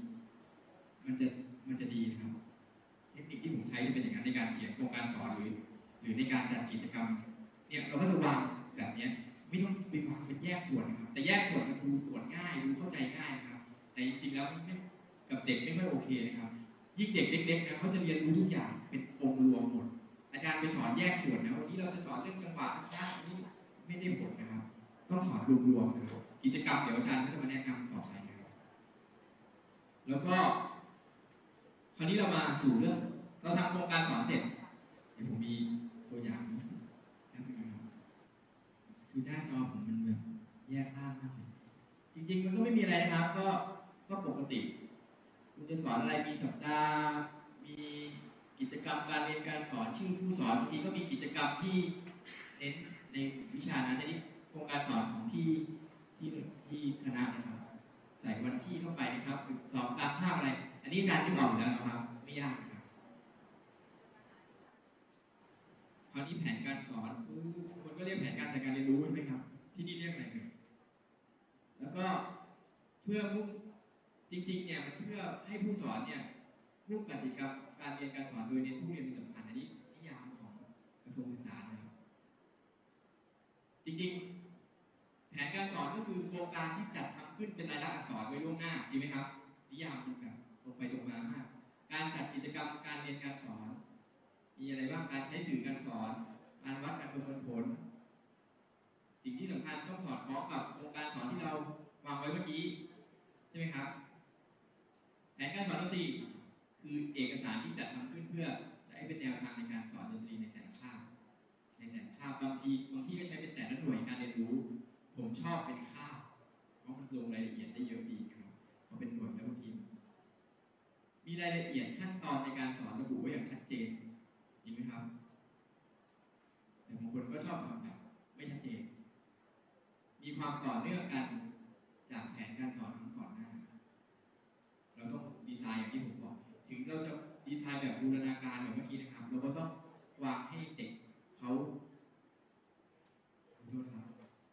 จะดีนะครับเทคนิคที่ผมใช้จะเป็นอย่างนั้นในการเขียนโครงการสอนหรือในการจัดกิจกรรมเนี่ยเราก็จะวางแบบนี้ไม่ต้องมีความเป็นแยกส่วนนะครับแต่แยกส่วนมันดูตรวจง่ายดูเข้าใจง่ายนะครับแต่จริงๆแล้วกับเด็กไม่ค่อยโอเคนะครับยิ่งเด็กเล็กๆนะเขาจะเรียนรู้ทุกอย่างเป็นองค์รวมหมดอาจารย์ไปสอนแยกส่วนนะวันนี้นี้เราจะสอนเรื่องจังหวะช้าอันนี้ไม่ได้ผลนะครับ ต้องสอนรวมๆนะครับกิจกรรมเดี๋ยวอาจารย์ก็จะมาแนะนำต่อไปนะครับแล้วก็คราวนี้เรามาสู่เรื่องเราทำโครงการสอนเสร็จเดี๋ยวผมมีตัวอย่างนะครับคือหน้าจอผมมันแบบแยกร่างมากเลยจริงๆมันก็ไม่มีอะไรนะครับก็ปกติคุณจะสอนอะไรมีสัปดาห์มีกิจกรรมการเรียนการสอนชื่อผู้สอนบางทีก็มีกิจกรรมที่เน้นในวิชานั้นในโครงการสอนของที่คณะนะครับใส่วันที่เข้าไปนะครับสอบการภาพอะไรอันนี้อาจารย์ที่บอกอยู่แล้วนะครับไม่ยากครับคราวนี้แผนการสอนคนก็เรียกแผนการจัดการเรียนรู้ใช่ไหมครับที่นี่เรียกอะไรเนี่ยแล้วก็เพื่อมุ่งจริงๆเนี่ยมันเพื่อให้ผู้สอนเนี่ยมุ่งกิจกรรมการเรียนการสอนโดยเน้นผู้เรียนเป็นสำคัญอันนี้นิยามของกระทรวงศึกษานะครับจริงๆแผนการสอนก็คือโครงการที่จัดทำขึ้นเป็นรายลักษณ์อักษรไว้ล่วงหน้าจริงไหมครับนิยามมันแบบตรงไปตรงมามากการจัดกิจกรรมการเรียนการสอนมีอะไรบ้างการใช้สื่อการสอนการวัดการประเมินผลสิ่งที่สำคัญต้องสอดคล้องกับโครงการสอนที่เราวางไว้เมื่อกี้ใช่ไหมครับแผนการสอนดนตรีคือเอกสารที่จัดทำขึ้นเพื่อใช้เป็นแนวทางในการสอนดนตรีในแต่ละคาบบางทีก็ใช้เป็นแต่ละหน่วยการเรียนรู้ผมชอบเป็นคาบเพราะมันลงรายละเอียดได้เยอะดีครับพอเป็นหน่วยแล้วบางทีมีรายละเอียดขั้นตอนในการสอนระบุไว้อย่างชัดเจนจริงไหมครับแต่บางคนก็ชอบทำแบบไม่ชัดเจนมีความต่อเนื่องกันจากแผนการสอนครั้งก่อนหน้าเราต้องดีไซน์อย่างที่ผมบอกถึงเราจะดีไซน์แบบบูรณาการแบบเมื่อกี้นะครับเราก็ต้องวางให้เด็กเขาขอโทษครับ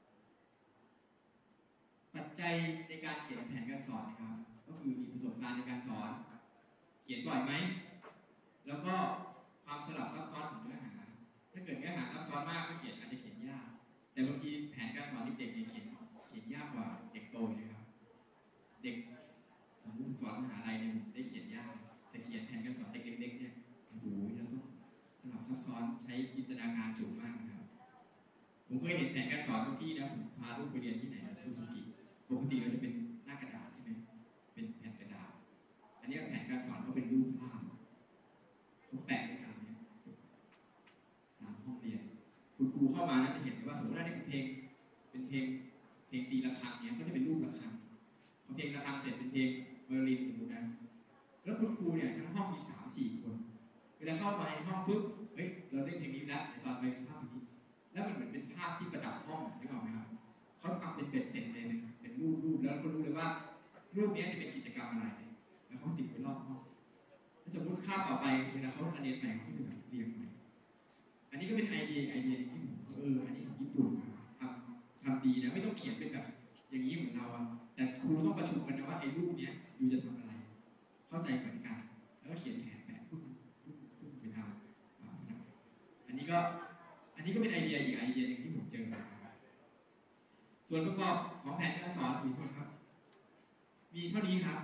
ปัจจัยในการเขียนแผนการสอนนะครับก็คือมีประสบการณ์ในการสอนเขียนบ่อยไหมแล้วก็ความสลับซับซ้อนของเนื้อหาถ้าเกิดเนื้อหาซับซ้อนมากก็อาจจะเขียนยากแต่บางทีแผนการสอนเด็กๆเนี่ยเขียนยากกว่าเด็กโตนะครับเด็กสมมติสอนมหาลัยเนี่ยได้เขียนยากแต่เขียนแผนการสอนเด็กเล็กๆเนี่ยโอ้โหเราต้องสลับซับซ้อนใช้จินตนาการสูงมากนะครับผมเคยเห็นแผนการสอนบางที่นะผมพาลูกไปเรียนที่ไหนซูซูกิปกติเราจะเป็นหน้ากระดาษใช่ไหมเป็นแผ่นกระดาษอันนี้แผนการสอนเขาเป็นรูปภาพเขาแปะไว้ตามนี้ตามห้องเรียนคุณครูเข้ามาแล้วจะเห็นว่าสมมติว่านี่เป็นเพลงตีระฆังเนี่ยก็จะเป็นรูประฆังพอเพลงระฆังเสร็จเป็นเพลงไวโอลินสมมตินะแล้วคุณครูเนี่ยทั้งห้องมี3-4 คนเวลาเข้ามาในห้องปุ๊บเฮ้ยเราเล่นเพลงนี้แล้วตอนไปเป็นภาพแบบนี้แล้วมันเหมือนเป็นภาพที่ประดับห้องนึกออกไหมครับเขาทำเป็นเบ็ดเสร็จเลยเป็นรูปแล้วเขารู้เลยว่ารูปนี้จะเป็นกิจกรรมอะไรแล้วเขาติดไว้รอบห้องถ้าสมมติคาบต่อไปเวลาเขาเรียนใหม่เขาจะแบบเรียงใหม่อันนี้ก็เป็นไอเดียที่ผมอันนี้ของญี่ปุ่นทำดีนะไม่ต้องเขียนเป็นแบบอย่างนี้เหมือนเราแต่ครูต้องประชุมกันนะว่าไอ้รูปนี้อยู่จะทำอะไรเข้าใจเหมือนกันแล้วก็เขียนแผนแบบไปทำอันนี้ก็เป็นไอเดียอีกไอเดียหนึ่งที่ผมเจอมาส่วนประกอบของแผนการสอนมีคนครับมีเท่านี้ครับ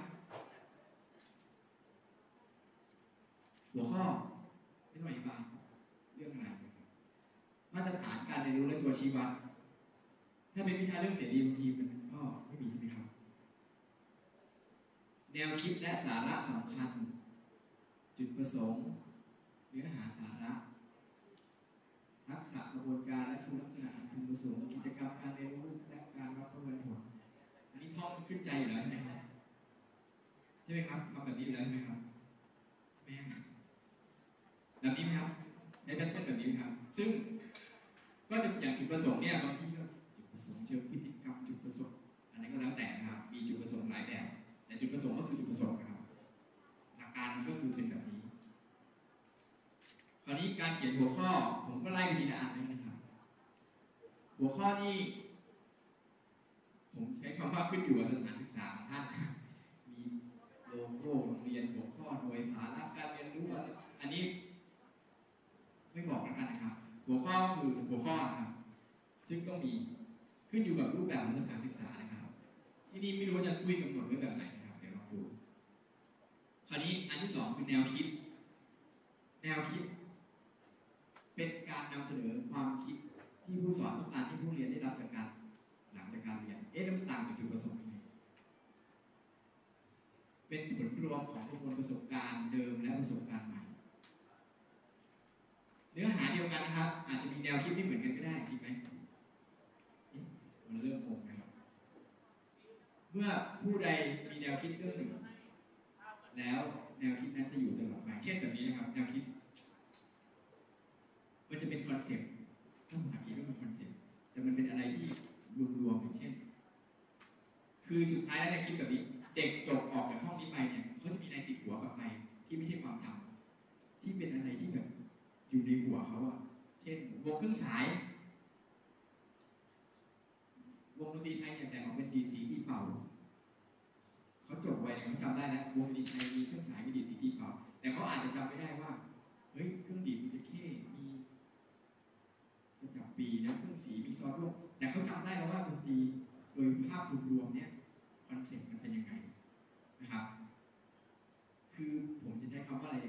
หัวข้อเป็นหน่วยบางเรื่องอะไรมาตรฐานการเรียนรู้และตัวชี้วัดถ้าเป็นวิชาเรื่องเสรีบางทีมันก็ไม่มีใช่ไหมครับแนวคิดและสาระสำคัญจุดประสงค์เนื้อหาสาระทักษะกระบวนการและคุณลักษณะคุณประสงค์กิจกรรมการเรียนรู้และการรับประเมินผลอันนี้ท่องขึ้นใจอยู่แล้วใช่ไหมครับใช่ไหมครับทำแบบนี้อยู่แล้วใช่ไหมครับแม่แบบนี้ไหมครับใช้แพทเทิร์นแบบนี้ครับซึ่งก็จะอย่างจุดประสงค์เนี่ยบางทีก็จุดประสงค์เชิงพฤติกรรมจุดประสงค์อันนี้ก็แล้วแต่นะครับมีจุดประสงค์หลายแบบแต่จุดประสงค์ก็คือจุดประสงค์ครับหลักการก็คือเป็นแบบนี้คราวนี้การเขียนหัวข้อผมก็ไล่ไปทีละอันเลยนะครับหัวข้อนี้ผมใช้คำว่าขึ้นอยู่กับสถานศึกษาของท่านมีโลโก้โรงเรียนหัวข้อหน่วยสาระการเรียนรู้อันนี้ไม่บอกแล้วกันนะครับหัวข้อคือหัวข้อนะครับซึ่งต้องมีขึ้นอยู่กับรูปแบบของสถานศึกษานะครับที่นี่ไม่รู้จะคุยกำหนดไว้แบบไหนนะครับเดี๋ยวลองดูคราวนี้อันที่2คือแนวคิดเป็นการนำำเสนอความคิดที่ผู้สอนต้องการให้ผู้เรียนได้รับจากการหลังจากการเรียนแล้วมันต่างกับจุดประสงค์ยังไงเป็นผลรวมของประมวลประสบการณ์เดิมและประสบการณ์ใหม่เนื้อหาเดียวกันนะครับอาจจะมีแนวคิดไม่เหมือนกันก็ได้จริงไหมมันเริ่มงงนะครับเมื่อผู้ใดมีแนวคิดเรื่องหนึ่งแล้วแนวคิดนั้นจะอยู่ตลอดไปเช่นแบบนี้นะครับแนวคิดมันจะเป็นคอนเซ็ปต์ถ้าภาษาอังกฤษก็เป็นคอนเซ็ปต์แต่มันเป็นอะไรที่รวมๆอย่างเช่นคือสุดท้ายแล้วแนวคิดแบบนี้เด็กจบออกจากห้องนี้ไปเนี่ยเขาจะมีอะไรติดหัวกลับไปที่ไม่ใช่ความจำที่เป็นอะไรที่แบบอยู่ในหัวเขาอะเช่นวงเครื่องสายวงดนตรีไทยเนี่ยแต่งออกเป็นดีสีตีเป่าเขาจบไว้เนี่ยเขาจำได้แล้ววงดนตรีไทยมีเครื่องสายมีดีสีตีเป่าแต่เขาอาจจะจำไม่ได้ว่าเฮ้ยเครื่องดีดมีตะเข้มีกระจับปีนะเครื่องสีมีซอสร่วงแต่เขาจำได้แล้วว่าดนตรีโดยภาพรวมเนี่ยคอนเซ็ปต์มันเป็นยังไงนะครับคือผมจะใช้คำว่าอะไร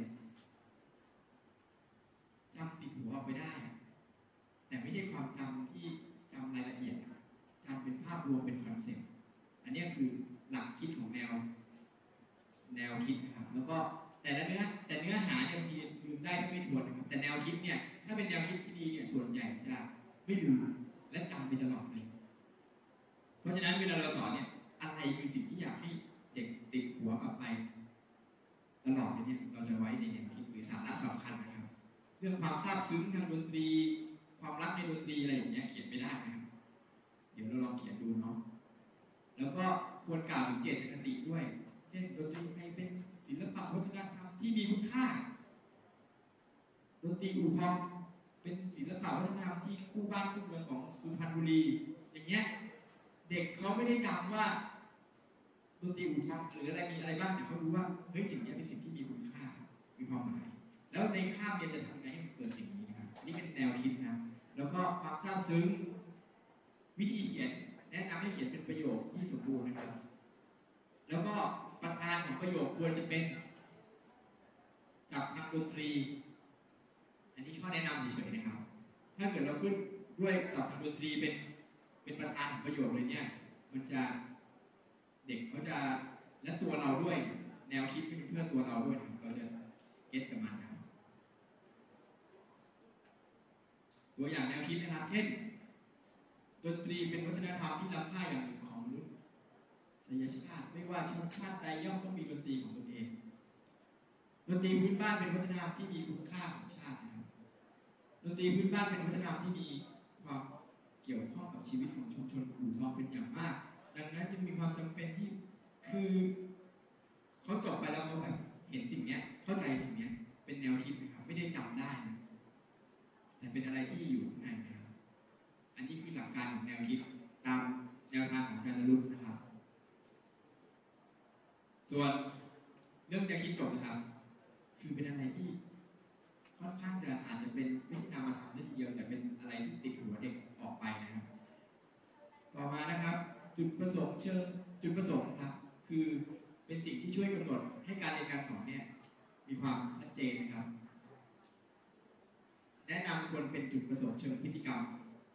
จำติดหัวออกไปได้แต่ไม่ใช่ความจำที่จำรายละเอียดจำเป็นภาพรวมเป็นคอนเซ็ปต์อันนี้คือหลักคิดของแนวคิดนะครับแล้วก็แต่เนื้อหาเนี่ยบางทีลืมได้ก็ไม่ทวนนะครับแต่แนวคิดเนี่ยถ้าเป็นแนวคิดที่ดีเนี่ยส่วนใหญ่จะไม่ลืมและจำไปตลอดเลยเพราะฉะนั้นเวลาเราสอนเนี่ยอะไรคือสิ่งที่อยากให้เด็กติดหัวกลับไปตลอดเนี่ยเราจะไว้ในแนวคิดหรือสาระสำคัญนะครับเรื่องความซาบซึ้งทางดนตรีความรักในดนตรีอะไรอย่างเงี้ยเขียนไม่ได้นะครับเดี๋ยวเราลองเขียนดูเนาะแล้วก็ควรกล่าวถึงเจตคติด้วยเช่นดนตรีไทยเป็นศิลปะวัฒนธรรมที่มีคุณค่าดนตรีอู่ทองเป็นศิลปะวัฒนธรรมที่คู่บ้านคู่เมืองของสุพรรณบุรีอย่างเงี้ยเด็กเขาไม่ได้จำว่าดนตรีอู่ทองหรืออะไรมีอะไรบ้างแต่เขารู้ว่าเฮ้ยสิ่งนี้เป็นสิ่งที่มีคุณค่ามีความหมายแล้วในคาบเรียนจะทำไงให้มันเกิดสิ่งนี้นะครับนี่เป็นแนวคิดนะแล้วก็ความซาบซึ้งวิธีเขียนแนะนำให้เขียนเป็นประโยคที่สมบูรณ์นะครับแล้วก็ประธานของประโยคควรจะเป็นกับทางดนตรีอันนี้ข้อแนะนำเฉยๆนะครับถ้าเกิดเราขึ้นด้วยศัพท์ทางดนตรีเป็นประธานของประโยคเลยเนี่ยมันจะเด็กเขาจะและตัวเราด้วยแนวคิดเป็นเพื่อนตัวเราด้วยเราจะเก็ตกับมันนะครับตัวอย่างแนวคิดนะครับเช่นดนตรีเป็นวัฒนธรรมที่ล้ำค่าอย่างหนึ่งของมนุษยชาติไม่ว่าชนชาติใดย่อมต้องมีดนตรีของตนเองดนตรีพื้นบ้านเป็นวัฒนธรรมที่มีคุณค่าของชาตินะครับดนตรีพื้นบ้านเป็นวัฒนธรรมที่มีความเกี่ยวข้องกับชีวิตของชุมชนอู่ทองเป็นอย่างมากดังนั้นจึงมีความจำเป็นที่คือเขาจบไปแล้วเขาแบบเห็นสิ่งนี้เข้าใจสิ่งนี้เป็นแนวคิดนะครับไม่ได้จำได้นะแต่เป็นอะไรที่อยู่ข้างในนะครับอันนี้คือหลักการของแนวคิดตามแนวทางของอาจารย์นฤนะครับส่วนเรื่องแนวคิดจบนะครับคือเป็นอะไรที่ค่อนข้างจะอาจจะเป็นไม่ใช่นามธรรมทีเดียวแต่เป็นอะไรที่ติดหัวเด็กออกไปนะครับต่อมานะครับจุดประสงค์นะครับคือเป็นสิ่งที่ช่วยกำหนดให้การเรียนการสอนเนี่ยมีความชัดเจนนะครับแนะนำควรเป็นจุดประสงค์เชิงพฤติกรรม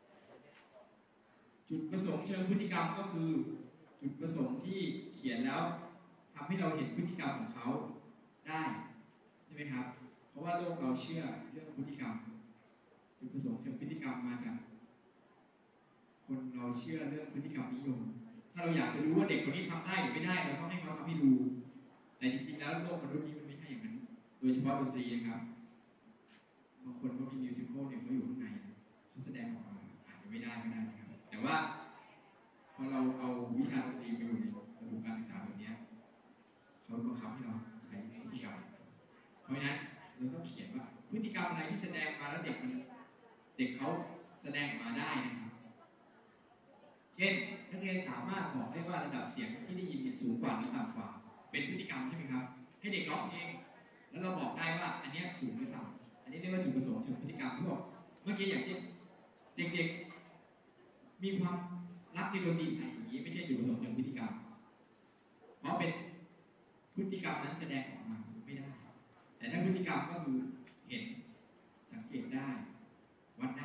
จุดประสงค์เชิงพฤติกรรมก็คือจุดประสงค์ที่เขียนแล้วทำให้เราเห็นพฤติกรรมของเขาได้ใช่ไหมครับเพราะว่าโลกเราเชื่อเรื่องพฤติกรรมจุดประสงค์เชิงพฤติกรรมมาจากคนเราเชื่อเรื่องพฤติกรรมนิยมถ้าเราอยากจะรู้ว่าเด็กคนนี้ทำได้หรือไม่ได้เราต้องให้เขาทำให้ดูแต่จริงๆแล้วโลกมนุษย์นี้มันไม่ใช่อย่างนั้นโดยเฉพาะดนตรีนะครับบางคนเขามีมิวสิควลเนี่ยเขาอยู่ข้างในเขาแสดงออกมาอาจจะไม่ได้นะครับแต่ว่าพอเราเอาวิชาดนตรีไปอยู่ในระบบการศึกษาแบบนี้เขาบังคับให้เราใช้พฤติกรรมเพราะฉะนั้นเราต้องเขียนว่าพฤติกรรมอะไรที่แสดงมาแล้วเด็กเขาแสดงออกมาได้นะครับเช่นนักเรียนสามารถบอกได้ว่าระดับเสียงที่ได้ยินสูงกว่าหรือต่ำกว่าเป็นพฤติกรรมใช่ไหมครับให้เด็กร้องเองแล้วเราบอกได้ว่าอันนี้สูงหรือต่ำอันนี้เรียกว่าจุดประสงค์เชิงพฤติกรรมที่บอกเมื่อกี้อย่างที่เด็กๆมีความรักในดนตรีไทยอย่างนี้ไม่ใช่จุดประสงค์เชิงพฤติกรรมเพราะเป็นพฤติกรรมนั้นแสดงออกมาไม่ได้แต่ถ้าพฤติกรรมก็คือเห็นสังเกตได้วัดได้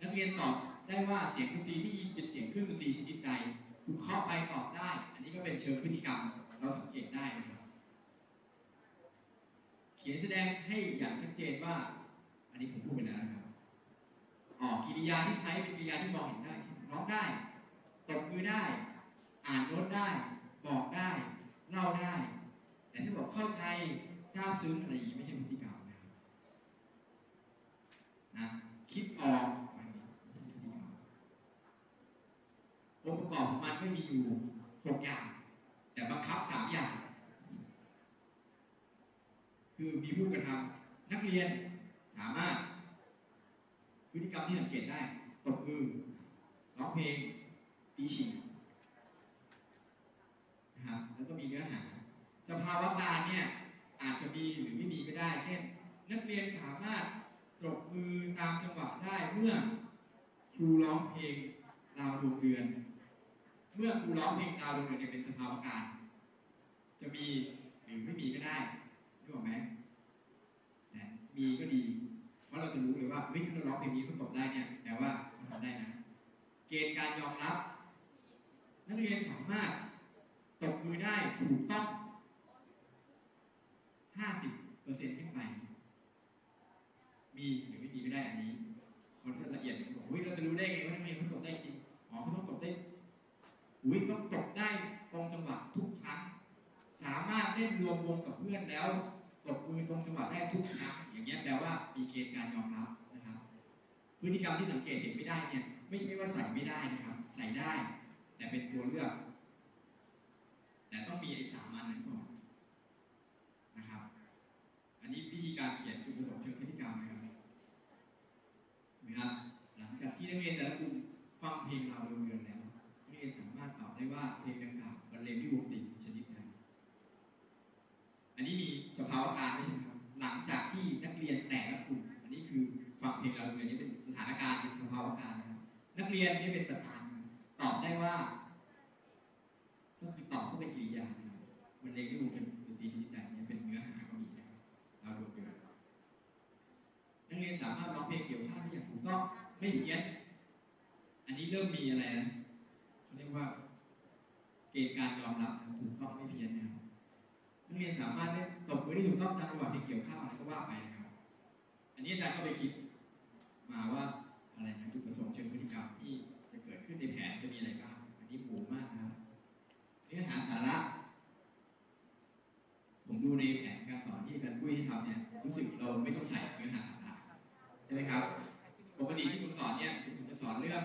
กเรียนตอบได้ว่าเสียงดนตรีที่เป็นเสียงเครื่องดนตรีชนิดใดถูกเคาะไปตอบได้ อันนี้ก็เป็นเชิงพฤติกรรมเราสังเกตได้นะครับเขียนแสดงให้อย่างชัดเจนว่าอันนี้ผมพูดไปแล้วนะครับกิริยาที่ใช้เป็นกิริยาที่มองเห็นได้ร้องได้ตบมือได้อ่านโน้ตได้บอกได้เล่าได้แต่ถ้าบอกเข้าใจทราบซึ้งอะไรอย่างนี้ไม่ใช่พฤติกรรมนะครับนะคิดออกอะไรอย่างนี้ไม่ใช่พฤติกรรมองค์ประกอบของมันก็มีอยู่6อย่างแต่บังคับ3อย่างคือมีผู้กระทำนักเรียนสามารถพฤติกรรมที่สังเกตได้ตบมือร้องเพลงตีฉิงนะครับแล้วก็มีเนื้อหาสภาวะการเนี่ยอาจจะมีหรือไม่มีก็ได้เช่นนักเรียนสามารถตบมือตามจังหวะได้เมื่อครูร้องเพลงดาวดวงเดือนเมื่อครูร้องเพลงดาวดวงเดือนเนี่ยเป็นสภาวะการจะมีหรือไม่มีก็ได้รู้ไหมนะมีก็ดีเพราะเราจะรู้เลยว่าถ้าเราร้องเพลงนี้เขาตบได้เนี่ยแปลว่าเขาทำได้นะเกณฑ์การยอมรับนักเรียนสามารถตบมือได้ถูกต้อง 50% ขึ้นไปมีหรือไม่มีก็ได้อันนี้คนที่ละเอียดบอกเราจะรู้ได้ไงว่านักเรียนเขาตบได้จริงเขาต้องตบได้ต้องตบได้ตรงจังหวะทุกครั้งสามารถเล่นรวมวงกับเพื่อนแล้วตบมือตรงจังหวะได้ทุกครั้งอย่างเงี้ยแปลว่ามีเกณฑ์การยอมรับนะครับพฤติกรรมที่สังเกตเห็นไม่ได้เนี่ยไม่ใช่ว่าใส่ไม่ได้นะครับใส่ได้แต่เป็นตัวเลือกแต่ต้องมีไอ้3อันนั้นก่อนนะครับอันนี้วิธีการเขียนจุดประสงค์เชิงพฤติกรรมนะครับหลังจากที่นักเรียนแต่ละกลุ่มฟังเพลงเราโรงเรียนแล้วนักเรียนสามารถตอบได้ว่าเพลงดังกล่าวบรรเลงด้วยวงดนตรีชนิดใดอันนี้มีสภาวะการด้วยใช่ไหมครับหลังจากที่นักเรียนแต่ละกลุ่มอันนี้คือฟังเพลงเราโรงเรียนนี้เป็นสถานการณ์เป็นสภาวะการนะครับนักเรียนนี่เป็นประธานตอบได้ว่าก็คือตอบก็เป็นกิริยาบรรเลงด้วยวงดนตรีชนิดใดเนี่ยเป็นเนื้อหาก็มีนะครับเราดูกันนักเรียนสามารถร้องเพลงเกี่ยวข้าวได้อย่างถูกต้องไม่เพี้ยนอันนี้เริ่มมีอะไรนะเขาเรียกว่าเกณฑ์การยอมรับถูกต้องไม่เพี้ยนนะครับนักเรียนสามารถได้ตบมือได้ถูกต้องตามจังหวะเพลงเกี่ยวข้าวอะไรก็ว่าไปนะครับอันนี้อาจารย์ก็ไปคิดมาว่าอะไรนะจุดประสงค์เชิงพฤติกรรมที่จะเกิดขึ้นในแผนจะมีอะไรบ้างอันนี้หมูมากนะครับเนื้อหาสาระผมดูในแผนการสอนที่อาจารย์ปุ้ยที่ทำเนี่ยรู้สึกเราไม่ต้องใส่เนื้อหาสาระใช่ไหมครับปกติที่ผมสอนเนี่ยผมจะสอนเรื่อง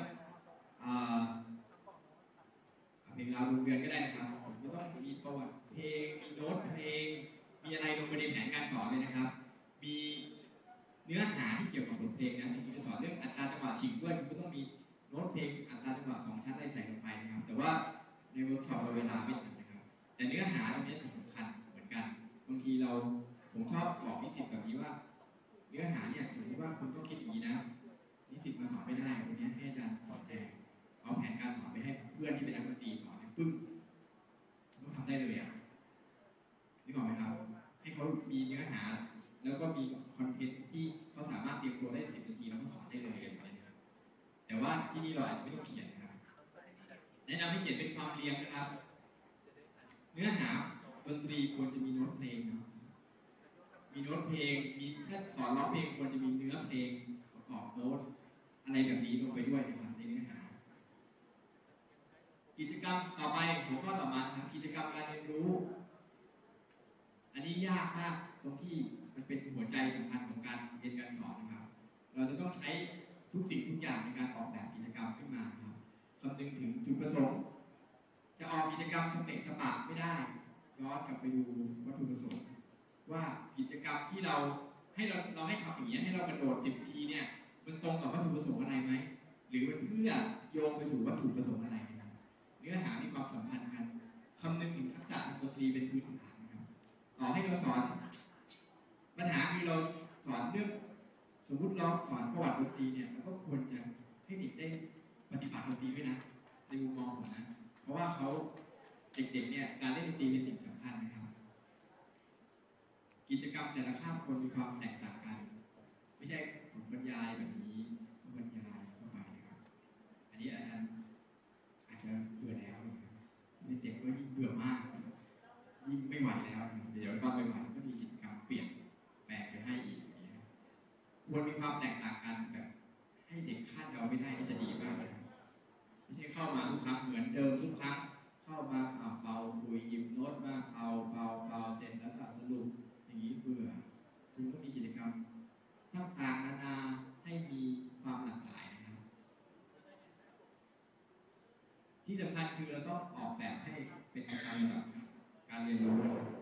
เพลงราวดวงเดือนก็ได้นะครับผมก็ต้องมีประวัติเพลงมีโน้ตเพลงมีอะไรลงไปในแผนการสอนเลยนะครับมีเนื้อหาที่เกี่ยวกับบทเพลงนะจริงๆจะสอนเรื่องอัตราจังหวะฉิงด้วยมันก็ต้องมีโน้ตเพลงอัตราจังหวะ2 ชั้นอะไรใส่ลงไปนะครับแต่ว่าในเวิร์กช็อปเราเวลาไม่ถึงนะครับแต่เนื้อหาตรงนี้สำคัญเหมือนกันบางทีผมชอบบอกนิสิตแบบนี้ว่าเนื้อหาเนี่ยสมมติว่าคุณต้องคิดอย่างนี้นะนิสิตมาสอนไม่ได้วันนี้ให้อาจารย์สอนแทนเอาแผนการสอนไปให้เพื่อนที่เป็นนักดนตรีสอนปึ้งต้องทำได้เลยอ่ะนึกออกไหมครับให้เขามีเนื้อหาแล้วก็มีคอนเทนต์ที่เขาสามารถเตรียมตัวได้10 นาทีแล้วก็สอนได้เลยกันไปนะครับแต่ว่าที่นี่เราอาจจะไม่ต้องเขียนนะครับแนะนำให้เขียนเป็นความเรียงนะครับเนื้อหาดนตรีควรจะมีโน้ตเพลงครับมีโน้ตเพลงมีถ้าสอนร้องเพลงควรจะมีเนื้อเพลงประกอบโน้ตอะไรแบบนี้ลงไปด้วยนะครับในเนื้อหากิจกรรมต่อไปหัวข้อต่อมาครับกิจกรรมการเรียนรู้อันนี้ยากมากตรงที่มันเป็นหัวใจสำคัญของการเรียนการสอนนะครับเราจะต้องใช้ทุกสิ่งทุกอย่างในการออกแบบกิจกรรมขึ้นมาครับคำนึงถึงจุดประสงค์จะออกกิจกรรมสเปกสปะไม่ได้ย้อนกลับไปดูวัตถุประสงค์ว่ากิจกรรมที่เราให้ทำอย่างนี้ให้เรากระโดด10 ทีเนี่ยมันตรงกับวัตถุประสงค์อะไรไหมหรือมันเพื่อโยงไปสู่วัตถุประสงค์อะไรนะครับเนื้อหามีความสัมพันธ์กันคำนึงถึงทักษะทางดนตรีเป็นพื้นฐานนะครับต่อให้เราสอนปัญหาคือเราสอนเรื่องสมมุติเราสอนประวัติดนตรีเนี่ยเราก็ควรจะให้เด็กได้ปฏิบัติดนตรีด้วยนะในมุมมองผมนะเพราะว่าเด็กๆเนี่ยการเล่นดนตรีเป็นสิ่งสำคัญนะครับกิจกรรมแต่ละคาบควรมีความแตกต่างกันไม่ใช่ผมบรรยายแบบนี้บรรยายเข้าไปอันนี้อาจจะเบื่อแล้วเป็นเด็กก็ยิ่งเบื่อมากยิ่งไม่ไหวแล้วเดี๋ยวตอนไม่ไหวก็มีกิจกรรมเปลี่ยนแปลงไปให้อีกอย่างเงี้ยควรมีความแตกต่างกันแบบให้เด็กคาดเดาไม่ได้นี่จะดีมากเลยไม่ใช่เข้ามาทุกครั้งเหมือนเดิมทุกครั้งเข้ามาเป่าคุยหยิบโน้ตมาเป่าเสร็จแล้วก็สรุปอย่างนี้เบื่อคุณก็มีกิจกรรมต่างๆนานาให้มีความหลากหลายนะครับที่สำคัญคือเราต้องออกแบบให้เป็นการระดับการเรียนรู้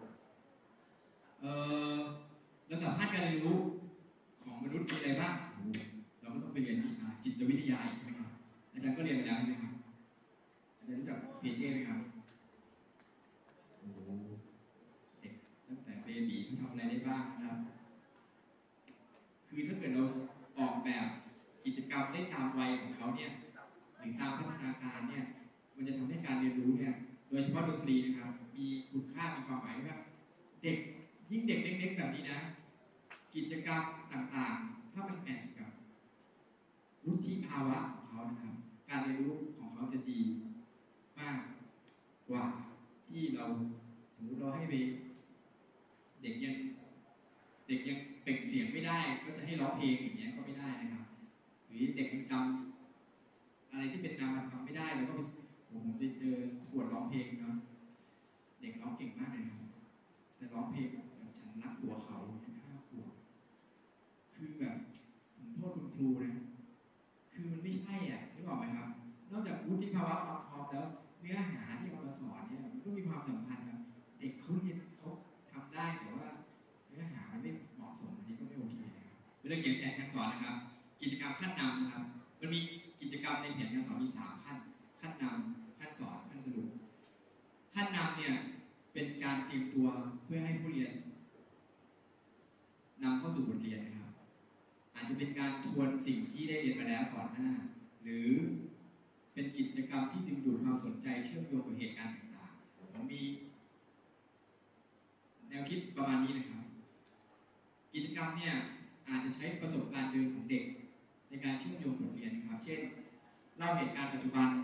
ระดับขั้นการเรียนรู้ของมนุษย์มีอะไรบ้างเราก็ต้องไปเรียนวิชาจิตวิทยาใช่ไหมครับอาจารย์ก็เรียนไปแล้วใช่ไหมครับอาจารย์รู้จักเพเจไหมครับโอ้เด็กตั้งแต่เบบีเขาทำอะไรได้บ้างนะครับคือถ้าเกิดเราออกแบบกิจกรรมได้ตามวัยของเขาเนี่ยหรือตามพัฒนาการเนี่ยมันจะทำให้การเรียนรู้เนี่ยโดยเฉพาะดนตรีนะครับมีคุณค่ามีความหมายว่าเด็กยิ่งเด็กเล็กๆแบบนี้นะกิจกรรมต่างๆถ้ามันแมทช์กับวุฒิภาวะของเขานะครับการเรียนรู้ของเขาจะดีมากกว่าที่เราสมมุติเราให้ไปเด็กยังเปล่งเสียงไม่ได้ก็จะให้ร้องเพลงอย่างเงี้ยก็ไม่ได้นะครับหรือเด็กยังจำอะไรที่เป็นนามธรรมไม่ได้แล้วก็ผมไปเจอขวดร้องเพลงเนาะเด็กร้องเก่งมากเลยครับแต่ร้องเพลงแบบฉันรักหัวเขา5 ขวบคือแบบผมโทษคุณครูนะคือมันไม่ใช่อ่ะนึกออกไหมครับนอกจากวุฒิภาวะความพร้อมแล้วเนื้อหาที่เอามาสอนเนี่ยมันก็มีความสัมพันธ์ครับเด็กเขาเรียนเขาทำได้แต่ว่าเนื้อหามันไม่เหมาะสมอันนี้ก็ไม่โอเคนะครับเวลาเขียนแผนการสอนนะครับกิจกรรมขั้นนำนะครับมันมีกิจกรรมในแผนการสอนมี3 ขั้นขั้นนำขั้นสอนขั้นสรุปขั้นนำเนี่ยเป็นการเตรียมตัวเพื่อให้ผู้เรียนนำเข้าสู่บทเรียนนะครับอาจจะเป็นการทวนสิ่งที่ได้เรียนมาแล้วก่อนหน้าหรือเป็นกิจกรรมที่ดึงดูดความสนใจเชื่อมโยงกับเหตุการณ์ต่างๆผมมีแนวคิดประมาณนี้นะครับกิจกรรมเนี่ยอาจจะใช้ประสบการณ์เดิมของเด็กในการเชื่อมโยงบทเรียนนะครับเช่นเล่าเหตุการณ์ปัจจุบัน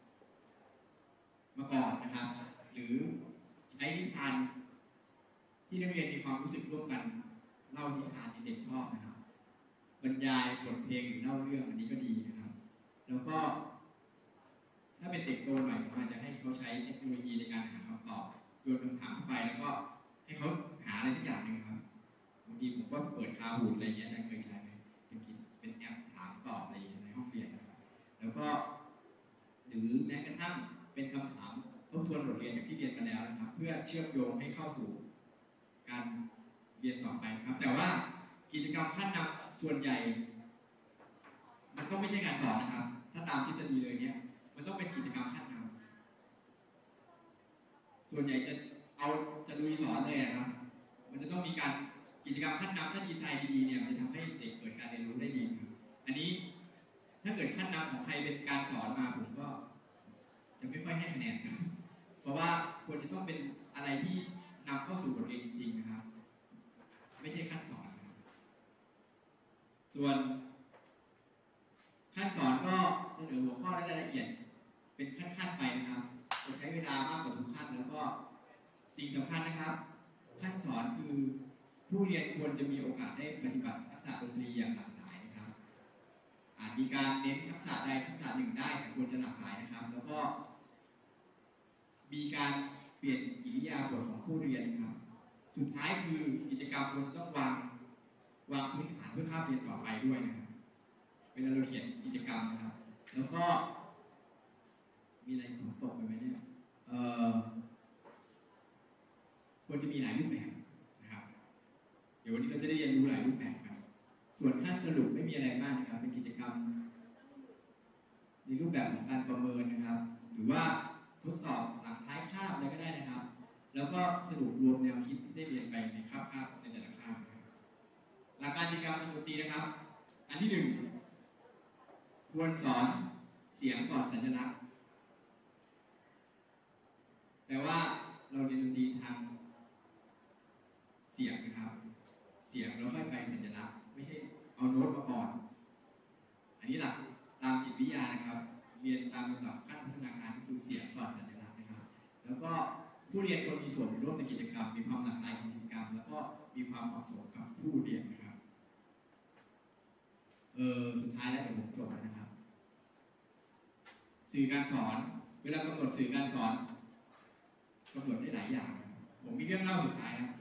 มาก่อนนะครับหรือใช้นิทานที่นักเรียนมีความรู้สึกร่วมกันเล่านิทานที่เด็กชอบนะครับบรรยายบทเพลงหรือเล่าเรื่องอันนี้ก็ดีนะครับแล้วก็ถ้าเป็นเด็กโตหน่อยผมอาจจะให้เขาใช้เทคโนโลยีในการหาคำตอบโยนคำถามเข้าไปแล้วก็ให้เขาหาอะไรสักอย่างหนึ่งครับบางทีผมก็เปิดคาหูดอะไรเงี้ยนะเคยใช้ไหมเป็นแอปถามตอบอะไรในห้องเรียนนะครับแล้วก็หรือแม้กระทั่งเป็นคำถามทบทวนบทเรียนจากที่เรียนมาแล้วนะครับเพื่อเชื่อมโยงให้เข้าสู่การเรียนต่อไปครับแต่ว่ากิจกรรมขั้นนำส่วนใหญ่มันก็ไม่ใช่การสอนนะครับถ้าตามทฤษฎีเลยเนี่ยมันต้องเป็นกิจกรรมขั้นนำส่วนใหญ่จะลุยสอนเลยครับมันจะต้องมีการกิจกรรมขั้นนำถ้าดีไซน์ดีๆเนี่ยมันจะทำให้เด็กเกิดการเรียนรู้ได้ดีครับอันนี้ถ้าเกิดขั้นนำของใครเป็นการสอนมาผมก็จะไม่ค่อยให้คะแนนเพราะว่าควรจะต้องเป็นอะไรที่นำเข้าสู่บทเรียนจริงๆนะครับไม่ใช่ขั้นสอนนะครับส่วนขั้นสอนก็เสนอหัวข้อและรายละเอียดเป็นขั้นๆไปนะครับจะใช้เวลามากกว่าทุกขั้นแล้วก็สิ่งสำคัญนะครับขั้นสอนคือผู้เรียนควรจะมีโอกาสได้ปฏิบัติทักษะดนตรีอย่างหลากหลายนะครับอาจมีการเน้นทักษะใดทักษะหนึ่งได้แต่ควรจะหลากหลายนะครับแล้วก็มีการเปลี่ยนอิริยาบถของผู้เรียนครับสุดท้ายคือกิจกรรมควรต้องวางพื้นฐานเพื่อข้ามเรียนต่อไปด้วยนะครับเวลาเราเขียนกิจกรรมนะครับแล้วก็มีอะไรตกไปไหมเนี่ยควรจะมีหลายรูปแบบนะครับเดี๋ยววันนี้เราจะได้เรียนรู้หลายรูปแบบครับส่วนขั้นสรุปไม่มีอะไรมากนะครับเป็นกิจกรรมในรูปแบบของการประเมินนะครับหรือว่าทดสอบหลังท้ายคาบอะไรก็ได้นะครับแล้วก็สรุปรวมแนวคิดที่ได้เรียนไปในคาบในแต่ละคาบหลักการกิจกรรมทางดนตรีนะครับอันที่ 1ควรสอนเสียงก่อนสัญลักษณ์แปลว่าเราเรียนดนตรีทางเสียงนะครับเสียงแล้วค่อยไปสัญลักษณ์ไม่ใช่เอาโน้ตมาก่อนอันนี้หลักตามจิตวิทยานะครับเรียนตามลำดับขั้นพัฒนาการก็คือเสียงก่อนสัญลักษณ์นะครับแล้วก็ผู้เรียนควรมีส่วนร่วมในกิจกรรมมีความหลากหลายของกิจกรรมแล้วก็มีความเหมาะสมกับผู้เรียนนะครับสุดท้ายแล้วเดี๋ยวผมจบแล้วนะครับสื่อการสอนเวลากำหนดสื่อการสอนกำหนดได้หลายอย่างผมมีเรื่องเล่าสุดท้ายนะ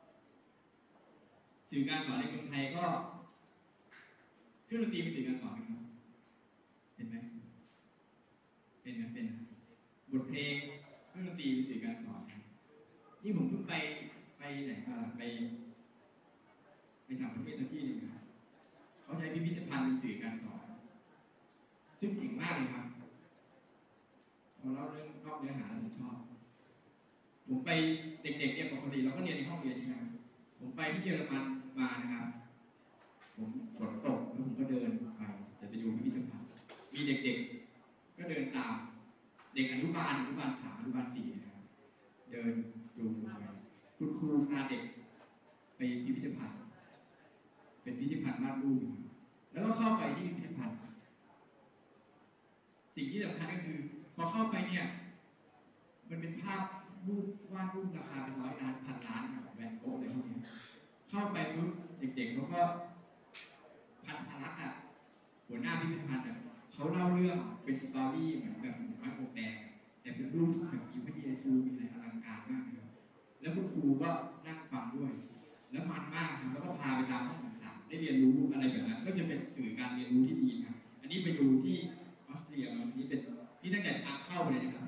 สื่อการสอนในเมืองไทยก็เครื่องดนตรีเป็นสื่อการสอนไหมครับเห็นไหมเป็นบทเพลงเครื่องดนตรีเป็นสื่อการสอนนี่ผมเพิ่งไปไหนมาไปต่างประเทศสักที่หนึ่งครับเขาใช้พิพิธภัณฑ์เป็นสื่อการสอนซึ่งเจ๋งมากเลยครับพอเล่าเรื่องนอกเนื้อหาผมชอบผมไปเด็กๆเนี่ยปกติเราก็เรียนในห้องเรียนใช่ไหมผมไปที่เยอรมันมานะครับผมฝนตกแล้วผมก็เดินไปจะไปดูพิพิธภัณฑ์มีเด็กๆก็เดินตามเด็กอนุบาล3อนุบาล4นะครับเดินดูไปคุณครูพาเด็กไปพิพิธภัณฑ์เป็นพิพิธภัณฑ์วาดรูปแล้วก็เข้าไปที่พิพิธภัณฑ์สิ่งที่สำคัญก็คือพอเข้าไปเนี่ยมันเป็นภาพรูปวาดรูปราคาเป็น100 ล้าน1,000 ล้านของแวนโก๊กอะไรพวกนี้เข้าไปปุ๊บเด็กๆเขาก็พันธลักษณ์หัวหน้าพิพิธภัณฑ์เขาเล่าเรื่องเป็นสตอรี่เหมือนแบบไม้โมแดงแต่เป็นรูปที่แบบมีพระเยซูมีอะไรอลังการมากเลยแล้วคุณครูก็นั่งฟังด้วยแล้วมันมากครับแล้วก็พาไปตามห้องต่างๆได้เรียนรู้อะไรแบบนั้นก็จะเป็นสื่อการเรียนรู้ที่ดีครับอันนี้ไปดูที่ออสเตรียอันนี้เป็นที่ตั้งแต่ทางเข้าเลยนะครับ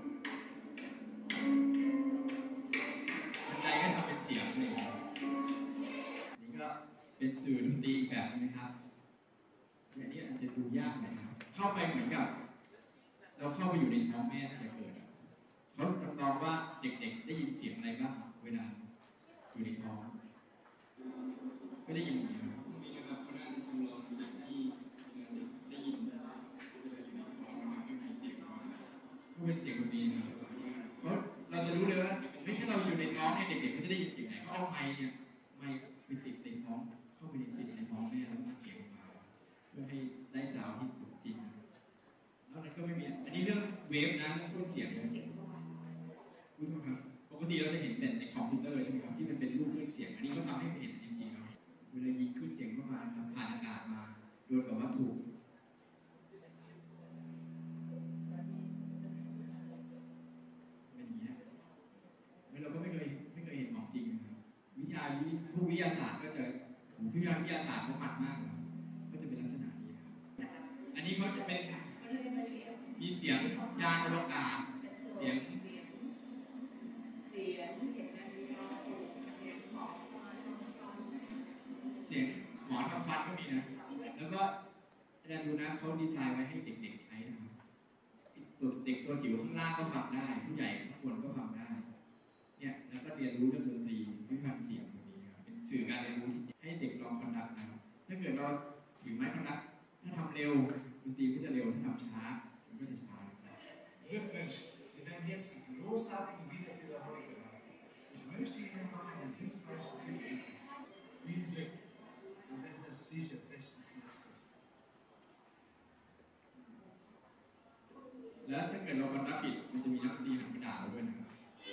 บันไดก็ทำเป็นเสียงเลยนี่ก็เป็นสื่อดนตรีแบบนี้นะครับอย่างนี้อาจจะดูยากหน่อยครับเข้าไปเหมือนกับเราเข้าไปอยู่ในท้องแม่ตั้งแต่เกิดเขาจำลองว่าเด็กๆได้ยินเสียงอะไรบ้างเวลาอยู่ในท้องก็ได้ยินอย่างนี้ครับมีนะครับเขาได้จำลองเสียงที่ได้ยินเวลาอยู่ในท้องมันก็มีเสียงก็เป็นเสียงดนตรีนะครับเพราะเราจะรู้เลยว่าถ้าเราอยู่ในท้องเนี่ยเด็กๆเขาจะได้ยินเสียงไหนเขาเอาไมค์เนี่ยไมค์ไปติดในท้องเข้าไปติดในท้องแม่แล้วมันเสียงออกมาเพื่อให้ได้ซาวด์ที่สุดจริงแล้วนั้นก็ไม่มีอันนี้เรื่องเวฟนะเรื่องเครื่องเสียงนะรู้ไหมครับปกติเราจะเห็นแต่ในคอมพิวเตอร์ใช่ไหมครับที่มันเป็นรูปเครื่องเสียงอันนี้ก็ทำให้เห็นจริงๆเราเวลายิงขึ้นเสียงเข้ามาครับผ่านอากาศมาโดยกับวัตถุเป็นอย่างนี้นะแล้วเราก็ไม่เคยเห็นของจริงนะครับผู้วิทยาศาสตร์ก็จะวิทยาศาสตร์เขาหมัดมากเลยก็จะเป็นลักษณะนี้นะครับอันนี้เขาจะเป็นมีเสียงยานอวกาศเสียงหมอทำฟันก็มีนะแล้วก็อาจารย์ดูนะเขาดีไซน์ไว้ให้เด็กๆใช้นะครับเด็กตัวจิ๋วข้างล่างก็ฟังได้ผู้ใหญ่ข้างบนก็ฟังได้เนี่ยแล้วก็เรียนรู้เรื่องดนตรีวิพันธ์เสียงแบบนี้ครับเป็นสื่อการเรียนรู้ที่ให้เด็กลองคอนดักต์นะครับถ้าเกิดเราถือไม้คอนดักต์ถ้าทำเร็วดนตรีก็จะเร็วถ้าทำช้ามันก็จะช้า Glückwunsch, Sie werden jetzt die großartige Wiener Philharmoniker haben. Ich möchte Ihnen noch einen hilfreichen Tipp geben. Viel Glück, Sie werden das sicher bestens meistern. แล้วถ้าเกิดเราคอนดักต์ผิดมันจะมีนักดนตรีหันมาด่าเราด้วยนะครับ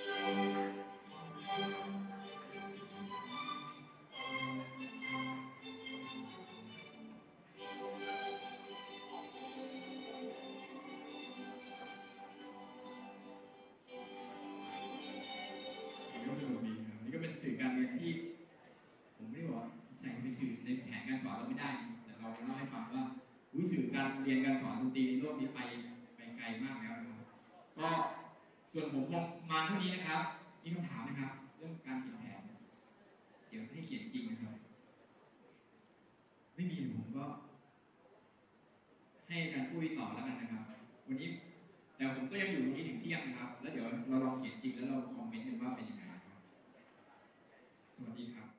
นี่ก็เป็นสื่อการเรียนที่ผมไม่ได้บอกใส่เป็นสื่อในแผนการสอนเราไม่ได้แต่เราเล่าให้ฟังว่าสื่อการเรียนการสอนดนตรีในโลกนี้ไปไกลมากแล้วนะครับก็ส่วนผมคงมาเท่านี้นะครับมีคำถามนะครับเรื่องการเขียนแผนเดี๋ยวให้เขียนจริงนะครับไม่มีผมก็ให้อาจารย์ปุ้ยต่อแล้วกันนะครับวันนี้แต่ผมก็ยังอยู่ตรงนี้ถึงเที่ยงนะครับแล้วเดี๋ยวเราลองเขียนจริงแล้วเราคอมเมนต์กันว่าเป็นยังไงนะครับสวัสดีครับ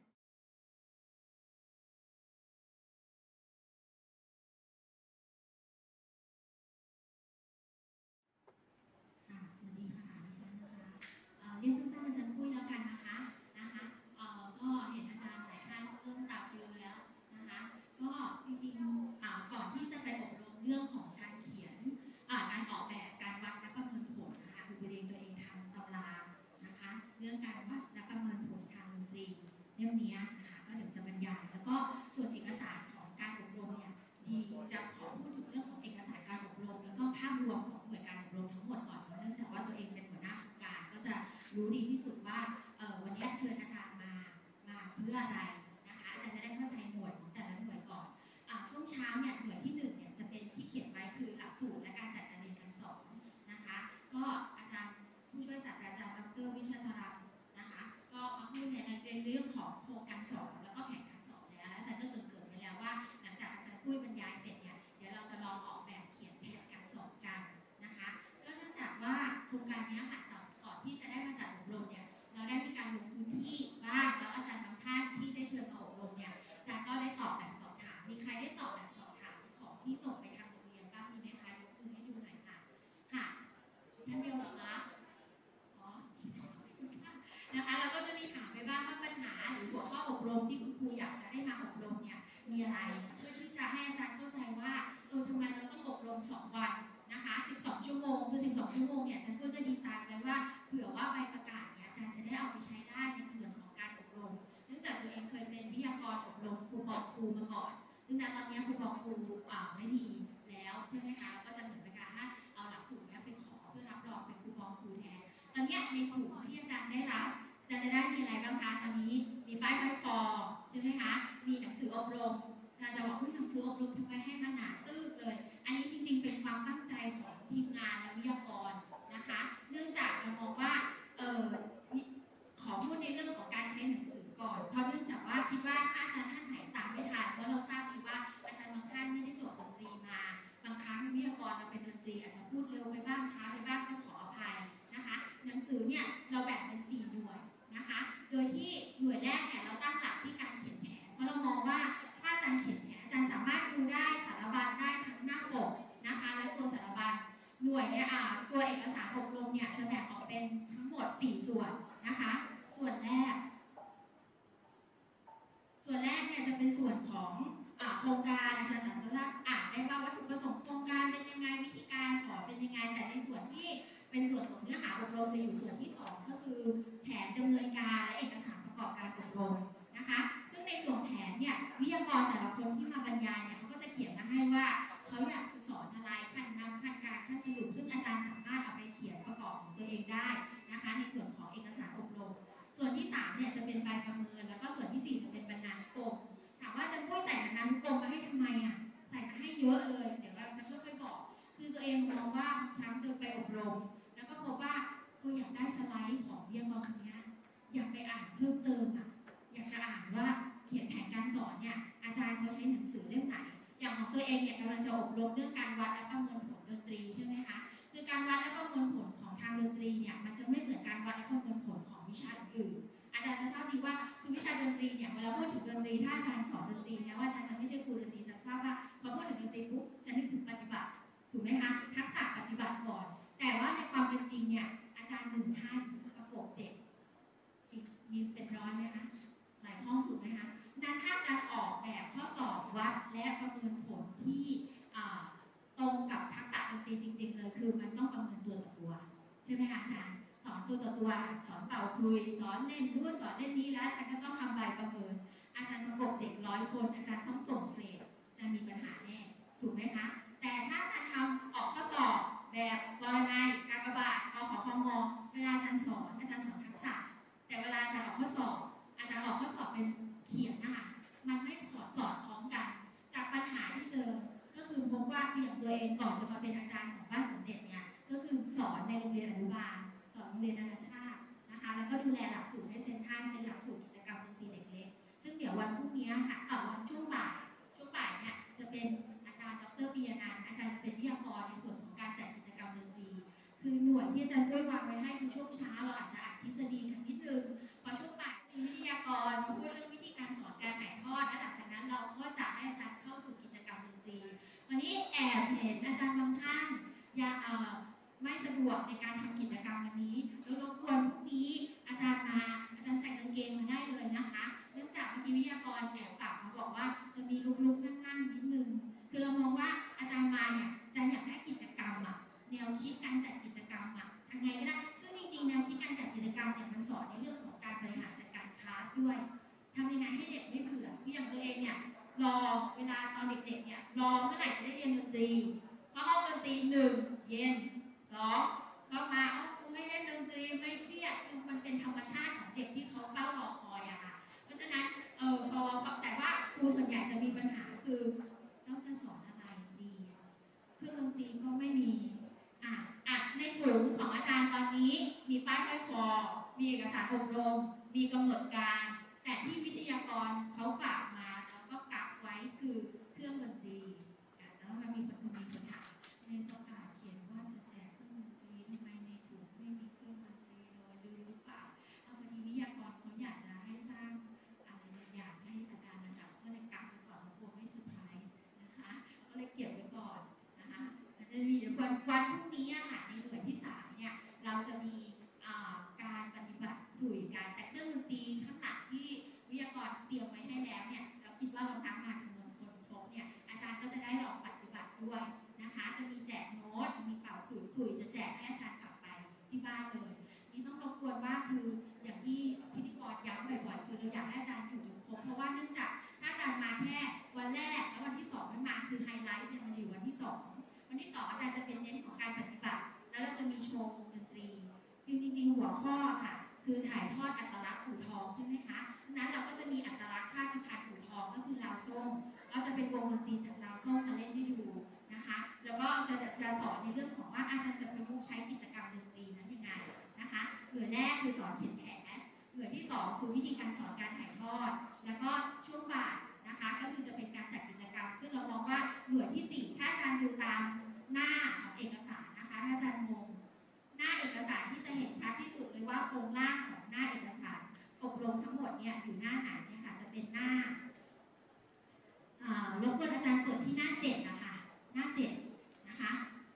สวัสดีค่ะดิฉันนะคะเรียกสั้นๆอาจารย์ปุ้ยแล้วกันนะคะก็เห็นอาจารย์หลายท่านเริ่มตามดูแล้วนะคะก็จริงๆก่อนที่จะไปอบรมเรื่องของการเขียนรวมของหน่วยการอบรมทั้งหมดก่อนเนื่องจากว่าตัวเองเป็นหัวหน้าโครงการก็จะรู้ดีที่สุดว่าวันนี้เชิญอาจารย์มาเพื่ออะไรนะคะอาจารย์จะได้เข้าใจหน่วยของแต่ละหน่วยก่อนช่วงเช้าเนี่ยหน่วยที่1เนี่ยจะเป็นที่เขียนไว้คือหลักสูตรและการจัดการเรียนการสอนนะคะก็อาจารย์ผู้ช่วยศาสตราจารย์ดร.วิชาธรัตน์นะคะก็มาพูดในเรื่องของโครงการสอนแล้วก็แผนการสอนแล้วอาจารย์ก็เกิดไปแล้วว่าหลังจากอาจารย์พูดบรรยายเสร็จเนี่ยเดี๋ยวเราจะลองออกแบบเขียนแผนการสอนกันนะคะก็เนื่องจากว่าโครงการนี้ค่ะก่อนที่จะได้มาจัดอบรมเนี่ยเราได้มีการลงพื้นที่บ้างแล้วอาจารย์บางท่านที่ได้เชิญมาอบรมเนี่ยอาจารย์ก็ได้ตอบแบบสอบถามมีใครได้ตอบแบบสอบถามของที่ส่งไปทางโรงเรียนบ้างมีไหมคะยกมือให้ดูหน่อยค่ะค่ะท่านเดียวเหรอคะอ๋อนะคะเราก็จะมีถามไปบ้างว่าปัญหาหรือหัวข้ออบรมที่คุณครูอยากจะให้มาอบรมเนี่ยมีอะไรเพื่อที่จะให้อาจารย์เข้าใจว่าทำไมเราต้องอบรม2 วันนะคะ12 ชั่วโมงคือ12 ชั่วโมงเนี่ยอาจารย์เพื่อจะดีไซน์ไว้ว่าเผื่อว่าใบประกาศเนี่ยอาจารย์จะได้เอาไปใช้ได้ในส่วนของการอบรมเนื่องจากตัวเองเคยเป็นวิทยากรอบรมครูปองครูมาก่อนซึ่งณตอนนี้ครูปองครูไม่มีแล้วใช่ไหมคะก็จะเหมือนเป็นการเอาหลักสูตรนี้ไปขอเพื่อรับรองเป็นครูปองครูแทนตอนนี้ในถุงที่อาจารย์ได้รับอาจารย์จะได้มีอะไรบ้างคะตอนนี้มีป้ายห้อยคอใช่ไหมคะมีหนังสืออบรมอาจารย์บอกว่าหนังสืออบรมทำไมให้มันหนาตื้อเลยอันนี้จริงๆเป็นความตั้งใจของทีมงานและวิทยากรนะคะเนื่องจากเรามองว่าขอพูดในเรื่องของการใช้หนังสือก่อนเพราะเนื่องจากว่าคิดว่าถ้าอาจารย์ท่านไหนตามไม่ทันเพราะเราทราบดีว่าอาจารย์บางท่านไม่ได้จบดนตรีมาบางครั้งวิทยากรเราเป็นดนตรีอาจจะพูดเร็วไปบ้างช้าไปบ้างต้องขออภัยนะคะหนังสือเนี่ยเราแบ่งเป็น4 หน่วยนะคะโดยที่หน่วยแรกเนี่ยเราตั้งหลักที่การเขียนแผนเพราะเรามองว่าถ้าอาจารย์เขียนแผนอาจารย์สามารถดูได้สารบัญได้ทั้งหน้าปกนะคะและตัวสารบัญหน่วยเนี่ยตัวเอกสารอบรมเนี่ยจะแบ่งออกเป็นทั้งหมด4 ส่วนนะคะส่วนแรกเนี่ยจะเป็นส่วนของโครงการอาจารย์จะอ่านได้ว่าวัตถุประสงค์โครงการเป็นยังไงวิธีการสอนเป็นยังไงแต่ในส่วนที่เป็นส่วนของเนื้อหาอบรมจะอยู่ส่วนที่2ก็คือแผนดำเนินการและเอกสารประกอบการอบรมนะคะซึ่งในส่วนแผนเนี่ยวิทยากรแต่ละคนที่มาบรรยายเนี่ยเขาก็จะเขียนมาให้ว่าเขาอยากสอนอะไรขั้นนำขั้นกลางขั้นสรุปซึ่งอาจารย์สามารถเอาไปเขียนประกอบของตัวเองได้นะคะในส่วนของเอกสารอบรมส่วนที่3เนี่ยจะเป็นใบประเมินแล้วก็ส่วนที่4จะเป็นบรรณานุกรมถามว่าจะพูดใส่บรรณานุกรมมาให้ทำไมใส่มาให้เยอะเลยเดี๋ยวเราจะค่อยๆบอกคือตัวเองมองว่าบางครั้งเดินไปอบรมแล้วก็พบว่าอยากได้สไลด์ของวิทยากรคนนี้อยากไปอ่านเพิ่มเติมอยากจะอ่านว่าเขียนแผนการสอนเนี่ยอาจารย์เขาใช้หนังสือเล่มไหนอย่างของตัวเองเนี่ยกำลังจะอบรมเรื่องการวัดและประเมินผลดนตรีใช่ไหมคะคือการวัดและประเมินผลของทางดนตรีเนี่ยมันจะไม่เหมือนการวัดและประเมินผลของวิชาอื่นอาจารย์จะทราบดีว่าคือวิชาดนตรีเนี่ยเวลาพูดถึงดนตรีถ้าอาจารย์สอนดนตรีแล้วอาจารย์จะไม่ใช่ครูดนตรีจะทราบว่าพอพูดถึงดนตรีปุ๊บจะนึกถึงปฏิบัติถูกไหมคะทักษะปฏิบัติก่อนแต่ว่าในความเป็นจริงเนี่ยอาจารย์1 ท่านประกบเด็กมีเป็นร้อยไหมคะหลายห้องถูกไหมคะนั้นถ้าอาจารย์ออกแบบข้อสอบวัดและประเมินผลที่ตรงกับทักษะดนตรีจริงๆเลยคือมันต้องประเมินตัวต่อตัวใช่ไหมคะอาจารย์สอนตัวต่อตัวสอนเป่าคลุยสอนเล่นด้วยสอนเล่นนี้แล้วอาจารย์ก็ต้องทำใบประเมินอาจารย์ประกบเด็ก100 คนอาจารย์ต้องส่งเกรดจะมีปัญหาแน่ถูกไหมคะแต่ถ้าอาจารย์ทำออกข้อสอบแบบวารณัยกากบาทกขคมเวลาอาจารย์สอนทักษะแต่เวลาอาจารย์ออกข้อสอบอาจารย์ออกข้อสอบเป็นเขียนนะคะมันไม่สอดคล้องกันจากปัญหาที่เจอก็คือพบว่าคืออย่างตัวเองก่อนจะมาเป็นอาจารย์ของบ้านสมเด็จเนี่ยก็คือสอนในโรงเรียนอนุบาลสอนโรงเรียนนานาชาตินะคะแล้วก็ดูแลหลักสูตรให้เซนทรัลเป็นหลักสูตรกิจกรรมดนตรีเด็กเล็กซึ่งเดี๋ยววันพรุ่งนี้ค่ะวันช่วงบ่ายเนี่ยจะเป็นอาจารย์ดร.ปิยนันท์อาจารย์จะเป็นวิทยากรในส่วนของการจัดกิจกรรมดนตรีคือหน่วยที่อาจารย์วางไว้ให้คือช่วงเช้าเราอาจจะอ่านทฤษฎีกันนิดนึงพอช่วงบ่ายคือวิทยากรพูดเรื่องวิธีการสอนการถ่ายทอดและหลังจากนั้นเราก็จะให้อาจารย์เข้าสู่กิจกรรมดนตรีวันนี้แอบเห็นอาจารย์บางท่านไม่สะดวกในการทำกิจกรรมวันนี้แล้วรบกวนพรุ่งนี้อาจารย์ใส่กางเกงมาได้เลยนะคะเนื่องจากเมื่อกี้วิทยากรเนี่ยฝากมาบอกว่าจะมีลุกๆนั่งๆนิดนึงคือเรามองว่าอาจารย์มาเนี่ยอาจารย์อยากได้กิจกรรมแนวคิดการจัดกิจกรรมทำไงก็ได้ซึ่งจริงๆแนวคิดการจัดกิจกรรมเนี่ยมันสอนในเรื่องของการบริหารจัดการคลาสด้วยทำยังไงให้เด็กไม่เบื่อคืออย่างตัวเองเนี่ยรอเวลาตอนเด็กๆเนี่ยรอเมื่อไหร่จะได้เรียนดนตรีพอก็ห้องดนตรีหนึ่งเย็นสองก็มาครูไม่เล่นดนตรีไม่เครียดคือมันเป็นธรรมชาติของเด็กที่เขาเฝ้ารอคอยอะค่ะเพราะฉะนั้นพอแต่ว่าครูส่วนใหญ่จะมีปัญหาคือเราจะสอนอะไรดีเครื่องดนตรีก็ไม่มีในถุงของอาจารย์ตอนนี้มีป้ายห้อยคอมีเอกสารอบรมมีกำหนดการแต่ที่วิทยากรเขาฝากมาแล้วก็กักไว้คือเครื่องดนตรีแล้วมันมีคนถามในประกาศเขียนว่าจะแจกเครื่องดนตรีทำไมในถุงไม่มีเครื่องดนตรีเลยลืมหรือเปล่าเอาพอดีวิทยากรเขาอยากจะให้สร้างอะไรบางอย่างให้อาจารย์นะคะก็เลยกักไว้ก่อนกลัวไม่เซอร์ไพรส์นะคะก็เลยเก็บไว้ก่อนนะคะจะมีวันพรุ่งนี้ค่ะในหน่วยที่3เนี่ยเราจะมีการปฏิบัติคุยกันแต่เครื่องดนตรีข้างหลังที่วิทยากรเตรียมไว้ให้แล้วเนี่ยเราคิดว่าเราทำมาจำนวนคนครบเนี่ยอาจารย์ก็จะได้ลองปฏิบัติด้วยนะคะจะมีแจกโน้ตจะมีเป่าคุยจะแจกให้อาจารย์กลับไปที่บ้านเลยนี่ต้องรบกวนว่าคืออย่างที่พิธีกรย้ำบ่อยๆคือเราอยากให้อาจารย์อยู่จนครบเพราะว่าเนื่องจากถ้าอาจารย์มาแค่วันแรกแล้ววันที่2ไม่มาคือไฮไลท์เนี่ยมันอยู่วันที่2วันที่2อาจารย์จะเป็นเน้นของการปฏิบัติแล้วเราจะมีโชว์วงดนตรีคือจริงๆหัวข้อค่ะคือถ่ายทอดอัตลักษณ์อู่ทองใช่ไหมคะนั้นเราก็จะมีอัตลักษณ์ชาติพันธุ์อู่ทองก็คือลาวส้มเราจะเป็นวงดนตรีจากลาวส้มมาเล่นให้ดูนะคะแล้วก็จะสอนในเรื่องของว่าอาจารย์จะประยุกต์ใช้กิจกรรมดนตรีนั้นยังไงนะคะหน่วยแรกคือสอนเขียนแผนหน่วยที่2คือวิธีการสอนการถ่ายทอดแล้วก็ช่วงบ่ายนะคะก็คือจะเป็นการจัดกิจกรรมซึ่งเรามองว่าหน่วยที่4ถ้าอาจารย์ดูตามหน้าของเอกสารนะคะถ้าอาจารย์มองหน้าเอกสารที่จะเห็นชัดที่สุดเลยว่าโครงร่างของหน้าเอกสารอบรมทั้งหมดเนี่ยอยู่หน้าไหนเนี่ยค่ะจะเป็นหน้ารบกวนอาจารย์เปิดที่หน้า7นะคะหน้า7นะคะ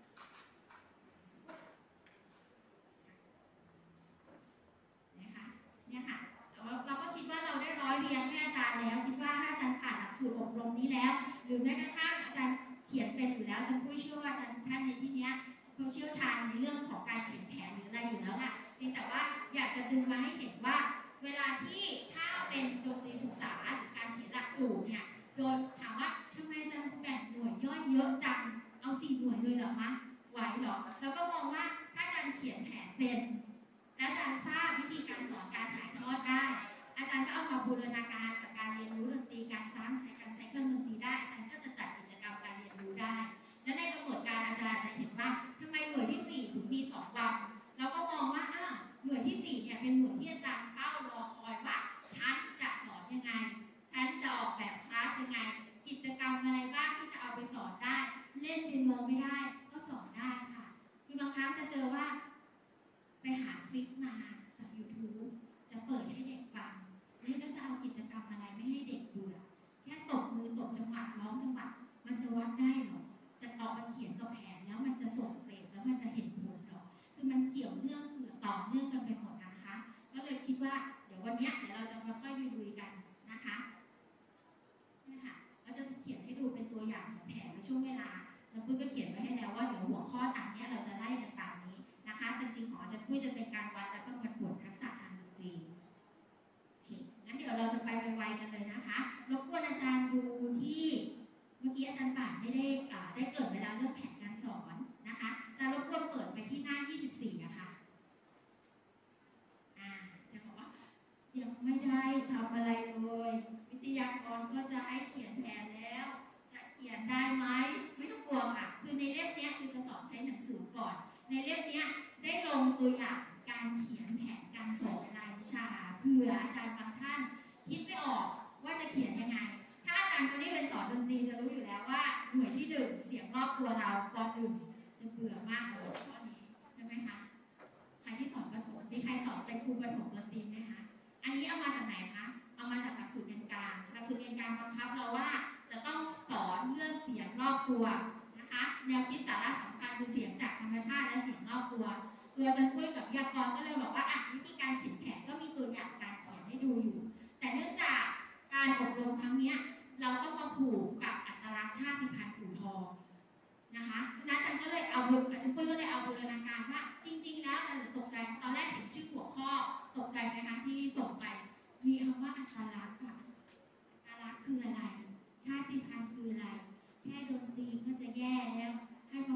เนี่ยค่ะเราก็คิดว่าเราได้ร้อยเรียงให้อาจารย์แล้วคิดว่าถ้าอาจารย์ผ่านหลักสูตรอบรมนี้แล้วหรือแม้กระทั่งอาจารย์เขียนเป็นอยู่แล้วอาจารย์ปุ้ยเชื่อว่าอาจารย์ท่านในที่นี้เขาเชี่ยวชาญในเรื่องของการเขียนแผนหรืออะไรอยู่แล้วล่ะเพียงแต่ว่าอยากจะดึงมาให้เห็นว่าเวลาที่ถ้าเป็นดนตรีศึกษาหรือการเขียนหลักสูตรเนี่ยโดยถามว่าทำไมอาจารย์แบ่งหน่วยย่อยเยอะจังเอา4 หน่วยเลยเหรอคะไหวเหรอแล้วก็มองว่าถ้าอาจารย์เขียนแผนเป็นและอาจารย์ทราบวิธีการสอนการถ่ายทอดได้อาจารย์ก็เอามาบูรณาการกับการเรียนรู้ดนตรีการสร้างการใช้เครื่องดนตรีได้อาจารย์ก็จะจัดกิจกรรมการเรียนรู้ได้และในกำหนดการอาจารย์จะเห็นว่าทำไมหน่วยที่4ถึงมี2 วันเราก็มองว่าหน่วยที่4เนี่ยเป็นหน่วยที่อาจารย์เฝ้ารอคอยว่าฉันจะสอนยังไงฉันจะออกแบบคลาสยังไงกิจกรรมอะไรบ้างที่จะเอาไปสอนได้เล่นเปียโนไม่ได้ก็สอนได้ค่ะคือบางครั้งจะเจอว่าไปหาคลิปมาจาก YouTube จะเปิดให้เด็กฟังแล้วจะเอากิจกรรมอะไรไม่ให้เด็กเบื่อแค่ตบมือตบจังหวะร้องจังหวะมันจะวัดได้หรอจะเอามาเขียนกับแผนแล้วมันจะส่งเกรดแล้วมันจะเห็นผลหรอคือมันเกี่ยวเนื่องต่อเนื่องกันไปหมดนะคะก็เลยคิดว่าเดี๋ยววันนี้เดี๋ยวเราจะมาค่อยดูกันนะคะนี่ค่ะเราจะเขียนให้ดูเป็นตัวอย่างของแผนในช่วงเวลาแล้วปุ้ยก็เขียนไว้ให้แล้วว่าเดี๋ยวหัวข้อตามนี้เราจะไล่กันตามนี้นะคะแต่จริงของอาจารย์ปุ้ยจะเป็นการวัดและประมวลผลทักษะทางดนตรีงั้นเดี๋ยวเราจะไปไวๆกันเลยนะคะรบกวนอาจารย์ดูที่เมื่อกี้อาจารย์ป่านไม่ได้เกริ่นเวลาเรื่องแผนการสอนนะคะจะรบกวนเปิดไปที่หน้า24นะคะจะบอกว่ายังไม่ได้ทำอะไรเลยวิทยากรก็จะให้เขียนแผนแล้วจะเขียนได้ไหมไม่ต้องกลัวค่ะคือในเล่มนี้คือจะสอนใช้หนังสือก่อนในเล่มนี้ได้ลงตัวอย่างการเขียนแผนการสอนรายวิชาเผื่ออาจารย์บางท่านคิดไม่ออกว่าจะเขียนยังไงถ้าอาจารย์คนนี้เป็นสอนดนตรีจะรู้อยู่แล้วว่าหน่วยที่1เสียงรอบตัวเราป.1จะเบื่อมากเลยข้อนี้ใช่ไหมคะใครที่สอนประถมมีใครสอนเป็นครูประถมดนตรีไหมคะอันนี้เอามาจากไหนคะเอามาจากหลักสูตรเรียนการหลักสูตรเรียนการบังคับเราว่าจะต้องสอนเรื่องเสียงรอบตัวนะคะแนวคิดสาระสำคัญคือเสียงจากธรรมชาติและเสียงรอบตัวอาจารย์ปุ้ยกับวิทยากรก็เลยบอกว่าวิธีการเขียนแผนก็มีตัวอย่างการเขียนให้ดูอยู่แต่เนื่องจากการอบรมครั้งนี้เราต้องมาผูกกับอัตลักษณ์ชาติพันธุ์อู่ทองนะคะอาจารย์ก็เลยอาจารย์ปุ้ยก็เลยเอาบูรณาการว่าจริงๆแล้วอาจารย์ตกใจตอนแรกเห็นชื่อหัวข้อตกใจไหมคะที่ส่งไปมีคำว่าอัตลักษณ์ค่ะอัตลักษณ์คืออะไรชาติพันธุ์คืออะไรแค่ดนตรีก็จะแย่แล้วให้มา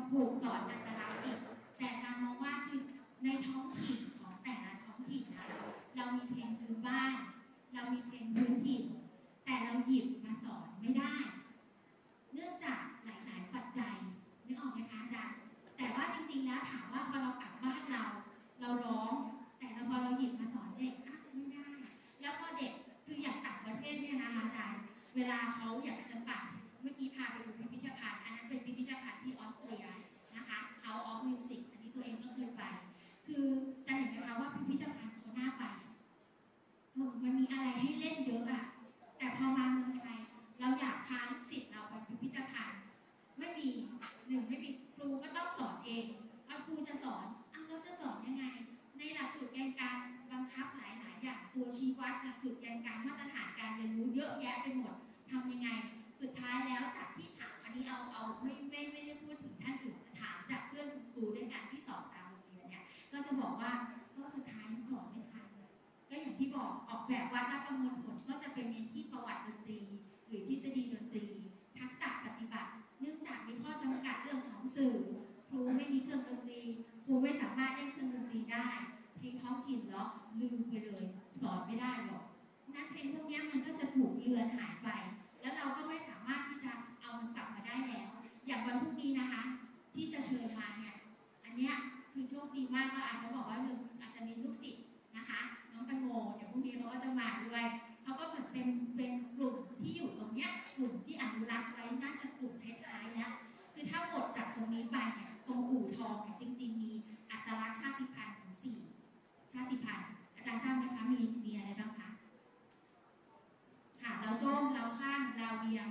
ถูกสอนอัตลักษณ์อีกแต่อาจารย์มองว่าคือในท้องถิ่นของแต่ละท้องถิ่นนะเรามีเพลงพื้นบ้านเรามีเพลงพื้นถิ่นแต่เราหยิบมาสอนไม่ได้เนื่องจากหลายๆปัจจัยนึกออกไหมคะอาจารย์แต่ว่าจริงๆแล้วถามว่าพอเรากลับบ้านเราร้องแต่พอเราหยิบมาสอนเด็กไม่ได้แล้วพอเด็กคืออย่างต่างประเทศเนี่ยนะคะอาจารย์เวลาเขาอยากจะปั่นเมื่อกี้พาไปดูพิพิธภัณฑ์อันนั้นเป็นพิพิธภัณฑ์ที่ออสเตรียนะคะ House of Music อันนี้ตัวเองก็เคยไปคือจะเห็นไหมคะว่าพิพิธภัณฑ์เขาน่าไปมันมีอะไรให้เล่นเยอะอะแต่พอมาเมืองไทยเราอยากพาลูกศิษย์เราไปพิพิธภัณฑ์ไม่มีไม่มีครูก็ต้องสอนเองครูจะสอนเราจะสอนยังไงในหลักสูตรแกนกลางบังคับหลายอย่างตัวชี้วัดหลักสูตรแกนกลางมาตรฐานการเรียนรู้เยอะแยะไปหมดทำยังไงสุดท้ายแล้วจากที่ถามอันนี้เอาไม่ได้พูดถึงท่านอื่นถามจากเพื่อนคุณครูด้วยกันที่สอนตามโรงเรียนเนี่ยก็จะบอกว่าก็สุดท้ายสอนไม่ทันก็อย่างที่บอกออกแบบวัดและประเมินผลก็จะเป็นเน้นที่ประวัติดนตรีหรือทฤษฎีดนตรีทักษะปฏิบัติเนื่องจากมีข้อจำกัดเรื่องของสื่อครูไม่มีเครื่องดนตรีครูไม่สามารถเล่นเครื่องดนตรีได้เพลงท้องถิ่นเนาะลืมไปเลยสอนไม่ได้หรอกนั้นเพลงพวกนี้มันก็จะถูกเลือนหายไปแล้วเราก็ไม่สามารถที่จะเอามันกลับมาได้แล้วอย่างวันพรุ่งนี้นะคะที่จะเชิญมาเนี่ยอันเนี้ยคือโชคดีมากว่าเขาบอกว่าอาจจะมีลูกศิษย์นะคะน้องแตงโมเดี๋ยวพรุ่งนี้เขาก็จะมาด้วยเขาก็เหมือนเป็นกลุ่มที่อยู่ตรงเนี้ยกลุ่มที่อนุรักษ์ไว้น่าจะกลุ่มท้ายๆแล้วคือถ้าหมดจากตรงนี้ไปเนี่ยตรงอู่ทองเนี่ยจริงๆมีอัตลักษณ์ชาติพันธุ์ถึง4ชาติพันธุ์อาจารย์ทราบไหมคะมีอะไรบ้างคะค่ะเราส้มเราข้างเราเวียง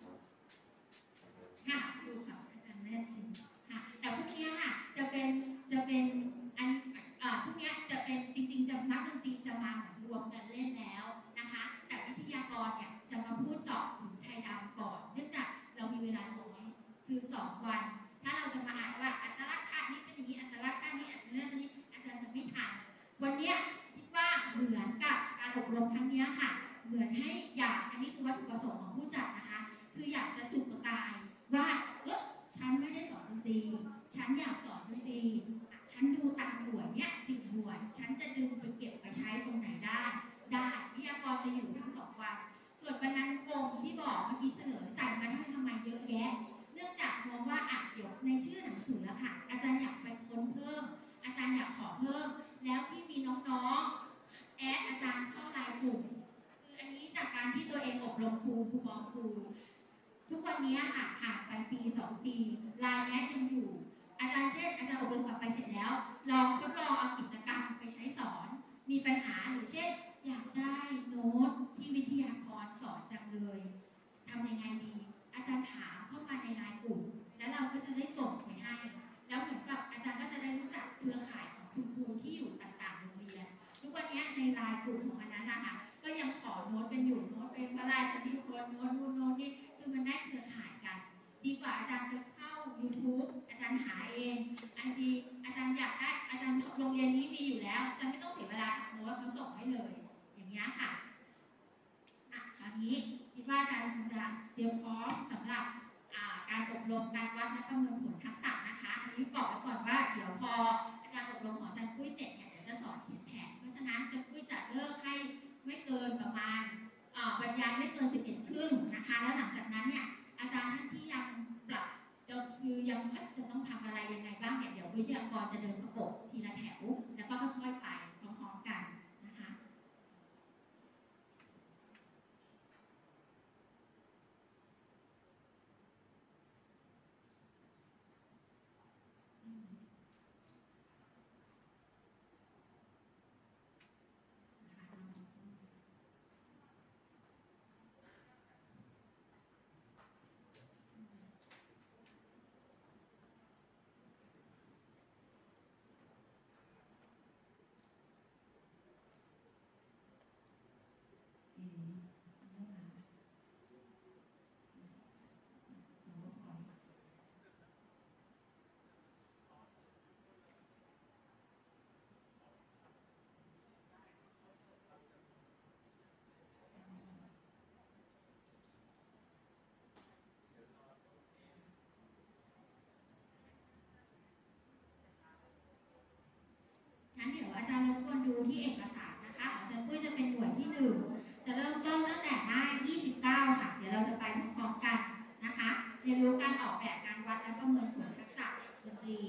ค่ะดูค่ะอาจารย์แม่พิมพ์ค่ะแต่พวกนี้ค่ะจะเป็นอันพวกนี้จะเป็นจริงๆจะนักดนตรีจะมาเหมือนรวมกันเล่นแล้วนะคะแต่วิทยากรเนี่ยจะมาพูดเจาะถึงไทยดำก่อนเนื่องจากเรามีเวลาน้อยคือ2 วันถ้าเราจะมาอ่านว่าอัตลักษณ์ชาตินี้เป็นอย่างนี้อัตลักษณ์ชาตินี้อัตลักษณ์นี้อาจารย์จะไม่ทันวันนี้คิดว่าเหมือนกับการอบรมครั้งนี้ค่ะเหมือนให้อันนี้คือวัตถุประสงค์ของผู้จัดนะคะคืออยากจะจุดประกายว่าฉันไม่ได้สอนดนตรีฉันอยากสอนดนตรีฉันดูตามหน่วยเนี่ย10 หน่วยฉันจะดึงไปเก็บไปใช้ตรงไหนได้วิทยากรจะอยู่ทั้ง2 วันส่วนบรรณานุกรมที่บอกเมื่อกี้เฉลยใส่มาทำไมเยอะแยะเนื่องจากมองว่าเดี๋ยวในชื่อหนังสือค่ะอาจารย์อยากไปค้นเพิ่มอาจารย์อยากขอเพิ่มแล้วที่มีน้องๆแอดอาจารย์เข้าไลน์กลุ่มคืออันนี้จากการที่ตัวเองอบรมครูบอกครูทุกวันนี้ค่ะผ่านไปปี2 ปีไลน์แอดยังอยู่อาจารย์อาจารย์อบรมกลับไปเสร็จแล้วลองทดลองเอากิจกรรมไปใช้สอนมีปัญหาหรือเช่นอยากได้โน้ตที่วิทยากรสอนจังเลยทำยังไงดีอาจารย์ถามเข้ามาในไลน์กลุ่มแล้วเราก็จะได้ส่งไปให้แล้วเหมือนกับอาจารย์ก็จะได้รู้จักเครือข่ายของคุณครูที่อยู่ต่างๆโรงเรียนทุกวันนี้ในไลน์กลุ่มของอันนั้นนะคะก็ยังขอโน้ตกันอยู่โน้ตเป็นพระราชนิพนธ์โน้ตนู่นโน้ตนี่คือมันได้เครือข่ายกันดีกว่าอาจารย์ไปเข้า YouTube อาจารย์หาเองอันดีอาจารย์อยากได้อาจารย์โรงเรียนนี้มีอยู่แล้วอาจารย์ไม่ต้องเสียเวลาทำโน้ตเขาส่งให้เลยอย่างเงี้ยค่ะคราวนี้คิดว่าอาจารย์คงจะเตรียมพร้อมสำหรับการอบรมการวัดและประเมินผลทักษะนะคะอันนี้บอกไว้ก่อนว่าเดี๋ยวพออาจารย์อบรมของอาจารย์ปุ้ยเสร็จเนี่ยเดี๋ยวจะสอนเขียนแผนเพราะฉะนั้นอาจารย์ปุ้ยจะเลิกให้ไม่เกินประมาณบรรยายไม่เกิน 11:30 นะคะแล้วหลังจากนั้นเนี่ยอาจารย์ท่านที่ยังปรับคือยังจะต้องทำอะไรยังไงบ้างเนี่ยเดี๋ยววิทยากรจะเดินประกบทีละแถวแล้วก็ค่อยๆไปพร้อมๆกันนะคะยวอาจารย์รบกวนดูที่เอกสารนะคะของอาจารย์ปุ้ยจะเป็นหน่วยที่1จะเริ่มต้นตั้งแต่หน้า29ค่ะเดี๋ยวเราจะไปพร้อมๆกันนะคะเรียนรู้การออกแบบการวัดและประเมินผลทักษะดนตรี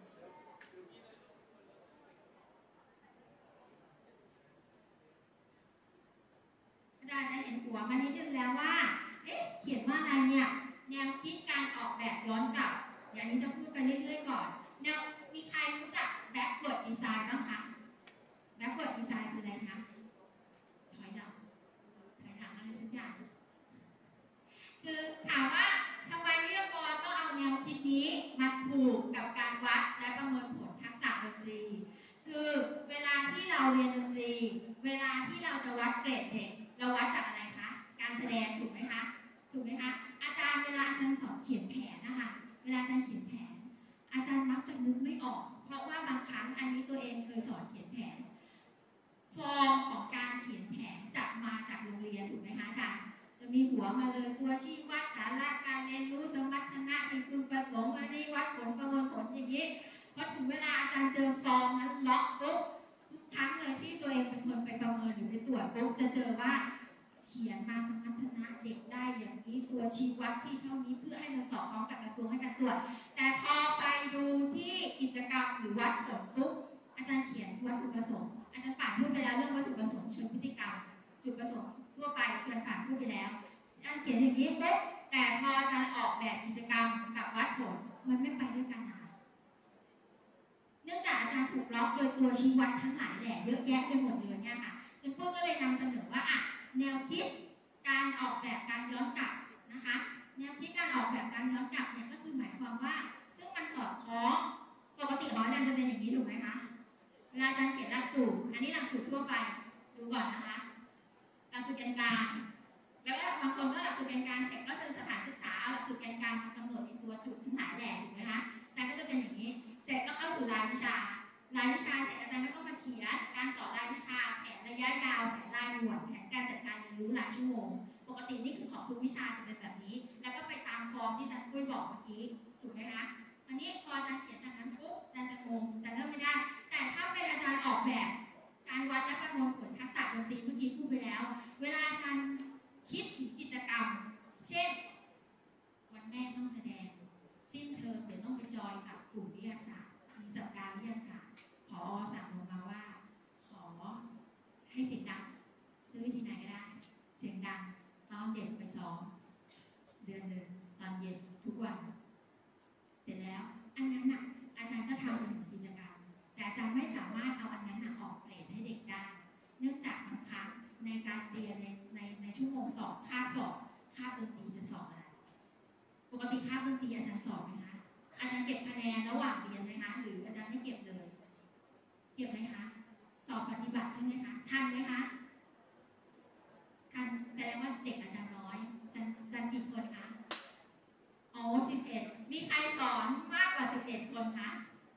อาจารย์จะเห็นหัวมานิดนึงแล้วว่าเขียนว่าอะไรเนี่ยแนวคิดการออกแบบย้อนกลับอย่างนี้จะพูดไปเรื่อยๆก่อนมีใครรู้จัก backward design บ้างคะ backward design คืออะไรคะถอยหลังอะไรสักอย่างคือถามว่าทำไมวิทยากรต้องเอาแนวคิดนี้มาผูกกับการวัดและประเมินผลทักษะดนตรีคือเวลาที่เราเรียนดนตรีเวลาที่เราจะวัดเกรดเด็กเราวัดจากอะไรคะการแสดงถูกไหมคะอาจารย์เวลาอาจารย์สอนเขียนแผนนะคะเวลาอาจารย์เขียนแผนอาจารย์มักจะนึกไม่ออกเพราะว่าบางครั้งอันนี้ตัวเองเคยสอนเขียนแผนฟอร์มของการเขียนแผนจะมาจากโรงเรียนถูกไหมคะอาจารย์จะมีหัวมาเลยตัวชี้วัดสาระการเรียนรู้สมรรถนะเป็นคือประสงค์วันนี้วัดผลประเมินผลอย่างนี้พอถึงเวลาอาจารย์เจอฟอร์มนั้นล็อกปุ๊บทุกครั้งเลยที่ตัวเองเป็นคนไปประเมินหรือไปตรวจปุ๊บจะเจอว่าเขียนมาสมรรถนะเด็กได้อย่างนี้ตัวชี้วัดที่เท่านี้เพื่อให้มันสอดคล้องกับกระทรวงให้การตรวจแต่พอไปดูที่กิจกรรมหรือวัดผลปุ๊บอาจารย์เขียนวัตถุประสงค์อาจารย์ป่านพูดไปแล้วเรื่องวัตถุประสงค์เชิงพฤติกรรมจุดประสงค์ทั่วไปอาจารย์ป่านพูดไปแล้วอาจารย์เขียนอย่างนี้ปุ๊บแต่พออาจารย์ออกแบบกิจกรรมกับวัดผลมันไม่ไปด้วยกันนะเนื่องจากอาจารย์ถูกล็อกโดยตัวชี้วัดทั้งหลายแหล่เยอะแยะไปหมดเลยเนี่ยค่ะจึงพวกก็เลยนำเสนอว่าแนวคิดการออกแบบการย้อนกลับนะคะแนวคิดการออกแบบการย้อนกลับเนี่ยก็คือหมายความว่าซึ่งมันสอดคล้องปกติของอาจารย์จะเป็นอย่างนี้ถูกไหมคะเวลาอาจารย์เขียนหลักสูตรอันนี้หลักสูตรทั่วไปดูก่อนนะคะหลักสูตรแกนกลางแล้วบางคนก็หลักสูตรแกนกลางเสร็จก็คือสถานศึกษาเอาหลักสูตรแกนกลางมากำหนดเป็นตัวจุดทั้งหลายแหล่ถูกไหมคะอาจารย์ก็จะเป็นอย่างนี้เสร็จก็เข้าสู่รายวิชเสร็จอาจารย์ก็ต้องมาเขียนการสอนรายวิชาแผนระยะยาวแผนรายหน่วยแผนการจัดการเรียนรู้รายชั่วโมงปกตินี่คือของทุกวิชาจะเป็นแบบนี้แล้วก็ไปตามฟอร์มที่อาจารย์กุ้ยบอกเมื่อกี้ถูกไหมคะอันนี้พออาจารย์เขียนแบบนั้นปุ๊บอาจารย์จะงงแต่เริ่มไม่ได้แต่ถ้าเป็นอาจารย์ออกแบบการวัดและประเมินผลทักษะดนตรีเมื่อกี้พูดไปแล้วเวลาอาจารย์คิดถึงกิจกรรมเช่นวันแรกต้องแสดงสิ้นเทอมเดี๋ยวต้องไปจอยกับกลุ่มวิทยาศาสตร์มีสัปดาห์วิทยาศาสตร์ผอ.สั่งลงมาว่าขอให้เสียงดังด้วยวิธีไหนก็ได้เสียงดังตอนเด็กไปซ้อมเดือนหนึ่งตอนเย็นทุกวันเสร็จแล้วอันนั้นน่ะอาจารย์ก็ทำเป็นกิจกรรมแต่อาจารย์ไม่สามารถเอาอันนั้นน่ะออกเกรดให้เด็กได้เนื่องจากบางครั้งในการเรียนในชั่วโมงสอบคาบดนตรีจะสอบอะไรปกติคาบดนตรีอาจารย์สอบไหมคะอาจารย์เก็บคะแนนระหว่างเรียนไหมคะหรืออาจารย์ไม่เก็บเลยเก็บไหมคะสอบปฏิบัติใช่ไหมคะทันไหมคะทันแสดงว่าเด็กอาจารย์น้อยอาจารย์กี่คนคะอ๋อ11มีใครสอนมากกว่า11คนคะ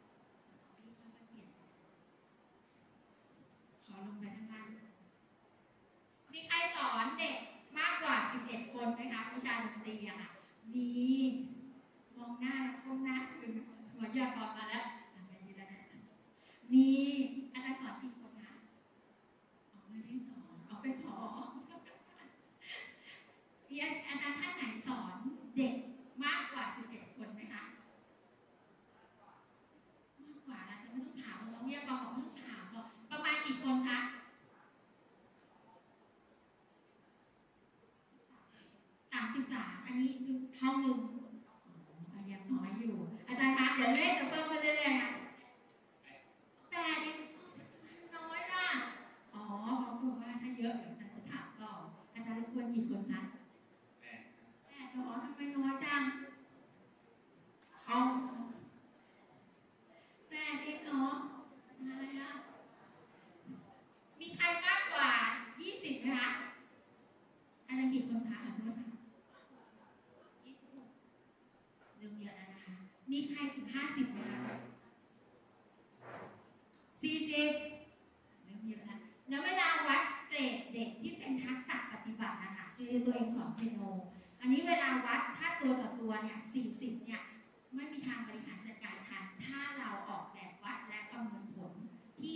ขอลงไปข้างล่างมีใครสอนเด็กมากกว่า11คนไหมคะวิชาดนตรีอะค่ะมีมองหน้าก้มหน้าคือหัวยอดพอมาแล้วมีอาจารย์สอนกี่คนคะไม่ได้สอนเอาไปพออาจารย์ท่านไหนสอนเด็กมากกว่า11คนไหมคะมากกว่าแล้วจะไม่ต้องถามน้องวิทยากรบอกไม่ต้องถามหรอกประมาณกี่คนคะ33อันนี้คือห้องหนึ่งยังน้อยอยู่อาจารย์คะเดี๋ยวเลขจะเพิ่มขึ้นเรื่อยๆนะแต่น้อยล่ะอ๋อเขาบอกว่าถ้าเยอะเดี๋ยวอาจารย์จะถามต่ออาจารย์รบกวนกี่คนคะ8อ๋อทำไมน้อยจังเอา8เองเนาะอะไรนะมีใครมากกว่า20ไหมคะอาจารย์กี่คนคะขอโทษค่ะเรื่องเยอะแล้วนะคะมีใครถึง50ไหมคะ40เรื่องเยอะแล้วเวลาวัดเกรดเด็กที่เป็นทักษะปฏิบัตินะคะคือตัวเองสอนเปียโนอันนี้เวลาวัดถ้าตัวต่อตัวเนี่ย40เนี่ยไม่มีทางบริหารจัดการทันถ้าเราออกแบบวัดและประเมินผลที่เป็นก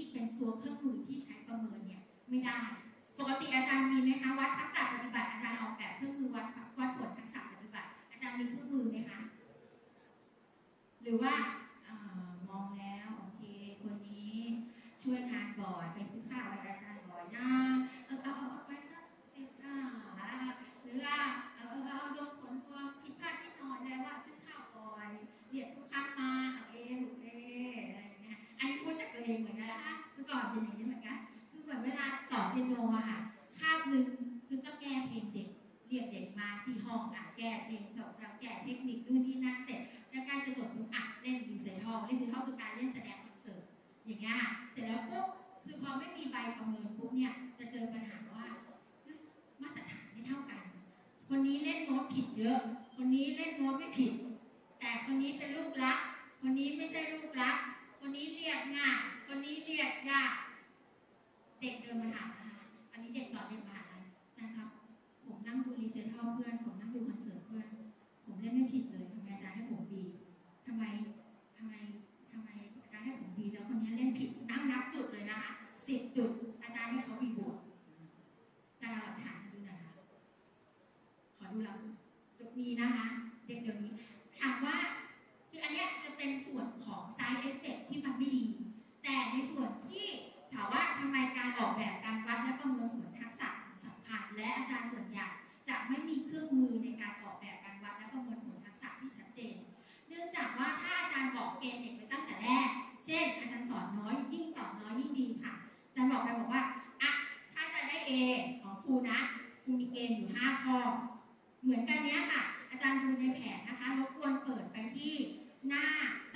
ตัวเครื่องมือที่ใช้ประเมินเนี่ยไม่ได้ปกติอาจารย์มีไหมคะวัดทักษะปฏิบัติอาจารย์ออกแบบเครื่องมือวัดผลทักษะปฏิบัติอาจารย์มีเครื่องมือไหมคะหรือว่ามองแล้วโอเคคนนี้ช่วยงานบ่อยไปซื้อข้าวอาจารย์บ่อยนะเอาไปสักหรือว่าเอายกผลตัวผิดพลาดนิดหน่อยแล้วว่าซื้อข้าวบ่อยเรียกทุกครั้งมาลูกอะไรอย่างเงี้ยอันนี้พูดจากตัวเองเหมือนกันนะคะเมื่อก่อนเป็นอย่างนี้เหมือนกันคือเหมือนเวลาสอนเปียโนอะค่ะคาบนึงคือก็แก้เพลงเด็กเรียกเด็กมาที่ห้องแก้เพลงจบแล้วแก้เทคนิคนู่นนี่นั่นเสร็จแล้วใกล้จะจบปุ๊บเล่นรีเซทอลคือการเล่นแสดงคอนเสิร์ตอย่างเงี้ยค่ะเสร็จแล้วปุ๊บคือพอไม่มีใบประเมินปุ๊บเนี่ยจะเจอปัญหาว่ามาตรฐานไม่เท่ากันคนนี้เล่นโน้ตผิดเยอะคนนี้เล่นโน้ตไม่ผิดแต่คนนี้เป็นลูกรักคนนี้ไม่ใช่ลูกรักคนนี้เรียกง่ายคนนี้เรียกยากเด็กเดินมาถามนะคะอันนี้เด็กสอนเด็กมาถามอาจารย์ครับผมนั่งดูรีเซทอลเพื่อนผมนั่งดูคอนเสิร์ตเพื่อนผมเล่นไม่ผิดเลยทำไมอาจารย์ให้ผมดีทำไมอาจารย์ให้ผมดีแล้วคนนี้เล่นผิดนั่งนับจุดเลยนะคะ10 จุดอาจารย์ให้เขาบวกจะเอาหลักฐานดูหน่อยค่ะขอดูหลักมีนะคะเด็กเดี๋ยวนี้ถามว่าคืออันเนี้ยจะเป็นส่วนของ side effect ที่มันไม่ดีแต่ในส่วนที่ถามว่าทำไมการออกแบบการวัดและประเมินผลทักษะสำคัญและอาจารย์ส่วนใหญ่จะไม่มีเครื่องมือในการออกแบบการวัดและประเมินผลทักษะที่ชัดเจนเนื่องจากว่าถ้าอาจารย์บอกเกณฑ์เด็กไปตั้งแต่แรกเช่นอาจารย์สอนน้อยยิ่งสอนน้อยยิ่งดีค่ะอาจารย์บอกไปบอกว่าถ้าจะได้ A ของครูนะครูมีเกณฑ์อยู่5 ข้อเหมือนกันเนี้ยค่ะอาจารย์ดูในแผนนะคะรบกวนเปิดไปที่หน้า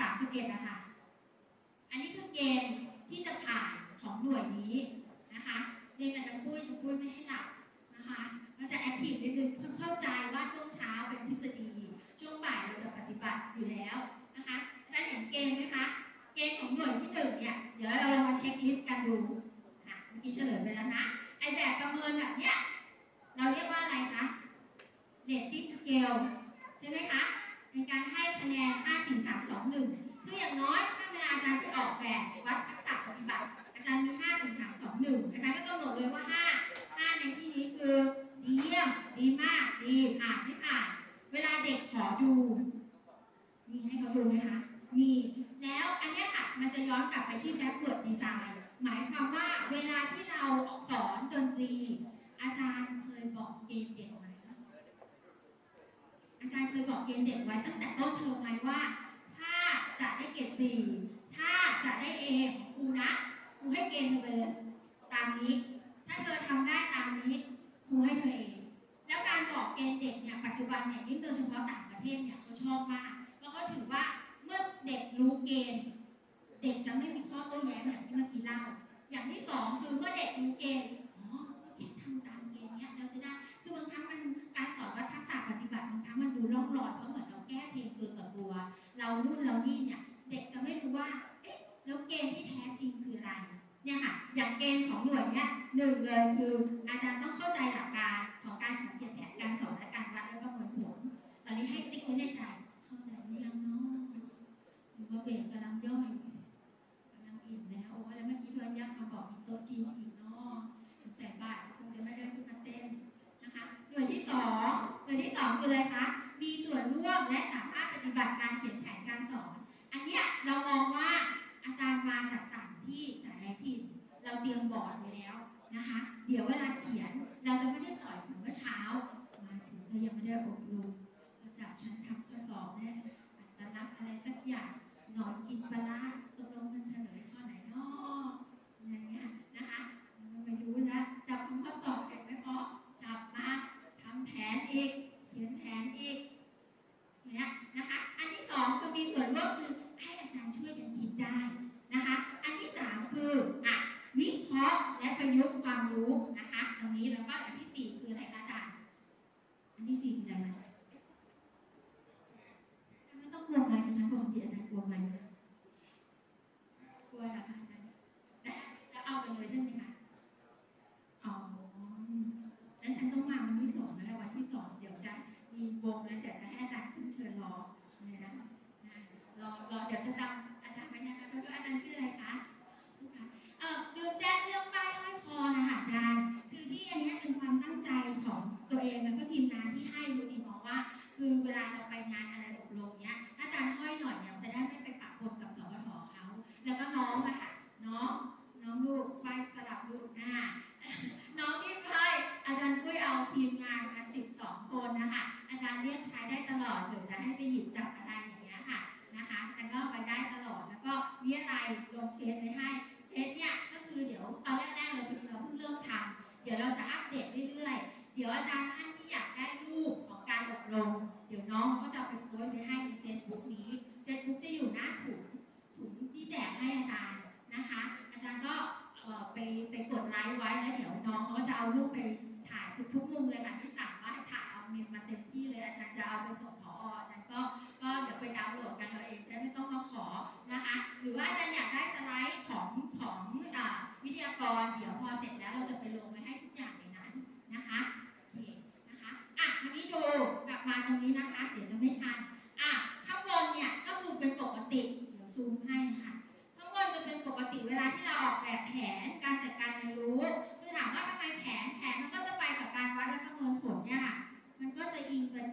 31นะคะอันนี้คือเกณฑ์ที่จะผ่านของหน่วยนี้นะคะเรียนอาจจะพูดไม่ให้หลับนะคะเราจะแอคทีฟนิดนึงเข้าใจว่าช่วงเช้าเป็นทฤษฎีช่วงบ่ายเราจะปฏิบัติอยู่แล้วนะคะจะเห็นเกณฑ์ไหมคะเกณฑ์ของหน่วยที่1เนี่ยเดี๋ยวเราลองมาเช็คลิสต์กันดูเมื่อกี้เฉลยไปแล้วนะไอแบบประเมินแบบเนี้ยเราเรียกว่าอะไรคะ rating scale ใช่ไหมคะในการให้คะแนน5 4 3 2 1คืออย่างน้อยถ้าเวลาอาจารย์ที่ออกแบบวัดทักษะปฏิบัติอาจารย์มี5 4 3 2 1อาจารย์ก็กำหนดเลยว่า5ในที่นี้คือดีเยี่ยมดีมากดีผ่านไม่ผ่านเวลาเด็กขอดูมีให้เขาดูไหมคะมีแล้วอันนี้ค่ะมันจะย้อนกลับไปที่ backward design หมายความว่าเวลาที่เราสอนดนตรีอาจารย์เคยบอกเกณฑ์เด็กไหมอาจารย์เคยบอกเกณฑ์เด็กไว้ตั้งแต่ต้นเทอมไหมว่าถ้าจะได้เกรด4ถ้าจะได้ A ของครูนะครูให้เกณฑ์เธอไปเลยตามนี้ถ้าเธอทำได้ตามนี้ครูให้เธอ A แล้วการบอกเกณฑ์เด็กเนี่ยปัจจุบันเนี่ยยิ่งโดยเฉพาะต่างประเทศเนี่ยเขาชอบมากแล้วเขาถือว่าเมื่อเด็กรู้เกณฑ์เด็กจะไม่มีข้อโต้แย้งอย่างที่เมื่อกี้เล่าอย่างที่2คือเมื่อเด็กรู้เกณฑ์เด็กทำตามเกณฑ์เนี่ยเราจะได้คือบางครั้งมันการสอนวัดทักษะปฏิบัติบางครั้งมันดูล่องลอยเพราะเหมือนเราแก้เพลงตัวต่อตัวเรานู่นเรานี่เนี่ยเด็กจะไม่รู้ว่าแล้วเกณฑ์ที่แท้จริงคืออะไรเนี่ยค่ะอย่างเกณฑ์ของหน่วยเนี่ย1เลยคืออาจารย์ต้องเข้าใจหลักการของการเขียนแผนการสอนและการวัดและประเมินผลตอนนี้ให้ติ๊กไว้ในใจเข้าใจหรือยังเนาะหรือว่าเบรกกำลังย่อยกำลังอิ่มแล้วแล้วเมื่อกี้ด้วยยักษ์มาบอกมีโต๊ะจีนอีกเนาะใส่บาตรคงจะไม่ได้ขึ้นมาเต้นนะคะหน่วยที่2คืออะไรคะมีส่วนร่วมและสามารถปฏิบัติการเขียนแผนการสอนอันเนี้ยเรามองว่าอาจารย์มาจากต่างที่จากหลายถิ่นเราเตรียมบอร์ดไว้แล้วนะคะเดี๋ยวเวลาเขียนเราจะไม่ได้ปล่อยเหมือนเมื่อเช้ามาถึงเรายังไม่ได้อบรมเราจับชั้นทำข้อสอบเนี่ยอาจจะรับอะไรสักอย่างนอนกินปลาร้าตกลงมันเฉลยข้อไหนเนาะอย่างเงี้ยนะคะเราไม่รู้แล้วจับข้อสอบเสร็จไม่พอจับมาทำแผนอีกเขียนแผนอีกเนี่ยนะคะอันที่2คือมีส่วนร่วมคือให้อาจารย์ช่วยกันคิดได้นะคะอันที่3คือวิเคราะห์และประยุกต์ความรู้นะคะตรงนี้แล้วก็อันที่4คืออะไรคะอาจารย์อันที่4คืออะไรไม่ต้องกลัวไปนะคะปกติอาจารย์กลัวไปกลัวเหรอคะอาจารย์แล้วเอาไปเลยใช่ไหมคะอ๋องั้นฉันต้องมาวันที่2แล้ววันที่2เดี๋ยวจะมีวงแล้วเดี๋ยวจะให้อาจารย์ขึ้นเชิญร้องเลยนะรอเดี๋ยวจะจำอาจารย์ไว้นะคะอาจารย์ชื่ออะไรคะเดือนแจ้งเรื่องป้ายห้อยคอนะคะอาจารย์คือที่อันนี้เป็นความตั้งใจของตัวเองแล้วก็ทีมงานที่ให้ดูดีมองว่าคือเวลาเราไปงานอะไรอบรมเนี้ยอาจารย์ห้อยหน่อยเนี่ยจะได้ไม่ไปปะปนกับสวทเขาแล้วก็น้องอะค่ะน้องลูกป้ายสลับลูกน้องที่ป้ายอาจารย์คุยเอาทีมงานมา12 คนนะคะอาจารย์เรียกใช้ได้ตลอดหรือจะให้ไปหยิบจับอะไรอย่างเงี้ยค่ะนะคะแล้วก็ไปได้ตลอดแล้วก็มีอะไรลงเฟซไว้ให้เฟซเนี่ยก็คือเดี๋ยวตอนแรกๆเราเพิ่งเริ่มทำเดี๋ยวเราจะอัปเดตเรื่อยๆเดี๋ยวอาจารย์ท่านที่อยากได้รูปของการอบรมเดี๋ยวน้องเขาจะไปโพสต์ไว้ให้ในเฟซบุ๊กนี้เฟซบุ๊กจะอยู่หน้าถุงที่แจกให้อาจารย์นะคะอาจารย์ก็ไปกดไลค์ไว้แล้วเดี๋ยวน้องเขาจะเอารูปไปถ่ายทุกมุมเลยค่ะที่สั่งว่าให้ถ่ายเอาเมมมาเต็มที่เลยอาจารย์จะเอาไปส่งผอ.อาจารย์ก็เดี๋ยวไปดาวน์โหลดกันเราเองจะไม่ต้องมาขอนะคะหรือว่าอาจารย์อยากได้สไลด์ของวิทยากรเดี๋ยวพอเสร็จแล้วเราจะไปลงไว้ให้ทุกอย่างในนั้นนะคะโอเคนะคะทีนี้ดูกลับมาตรงนี้นะคะเดี๋ยวจะไม่ทันข้างบนเนี่ยก็คือเป็นปกติเดี๋ยวซูมให้ค่ะข้างบนจะเป็นปกติเวลาที่เราออกแบบแผนการจัดการเรียนรู้คือถามว่าทำไมแผนมันก็จะไปกับการวัดและประเมินผลเนี่ยค่ะมันก็จะอิงเป็น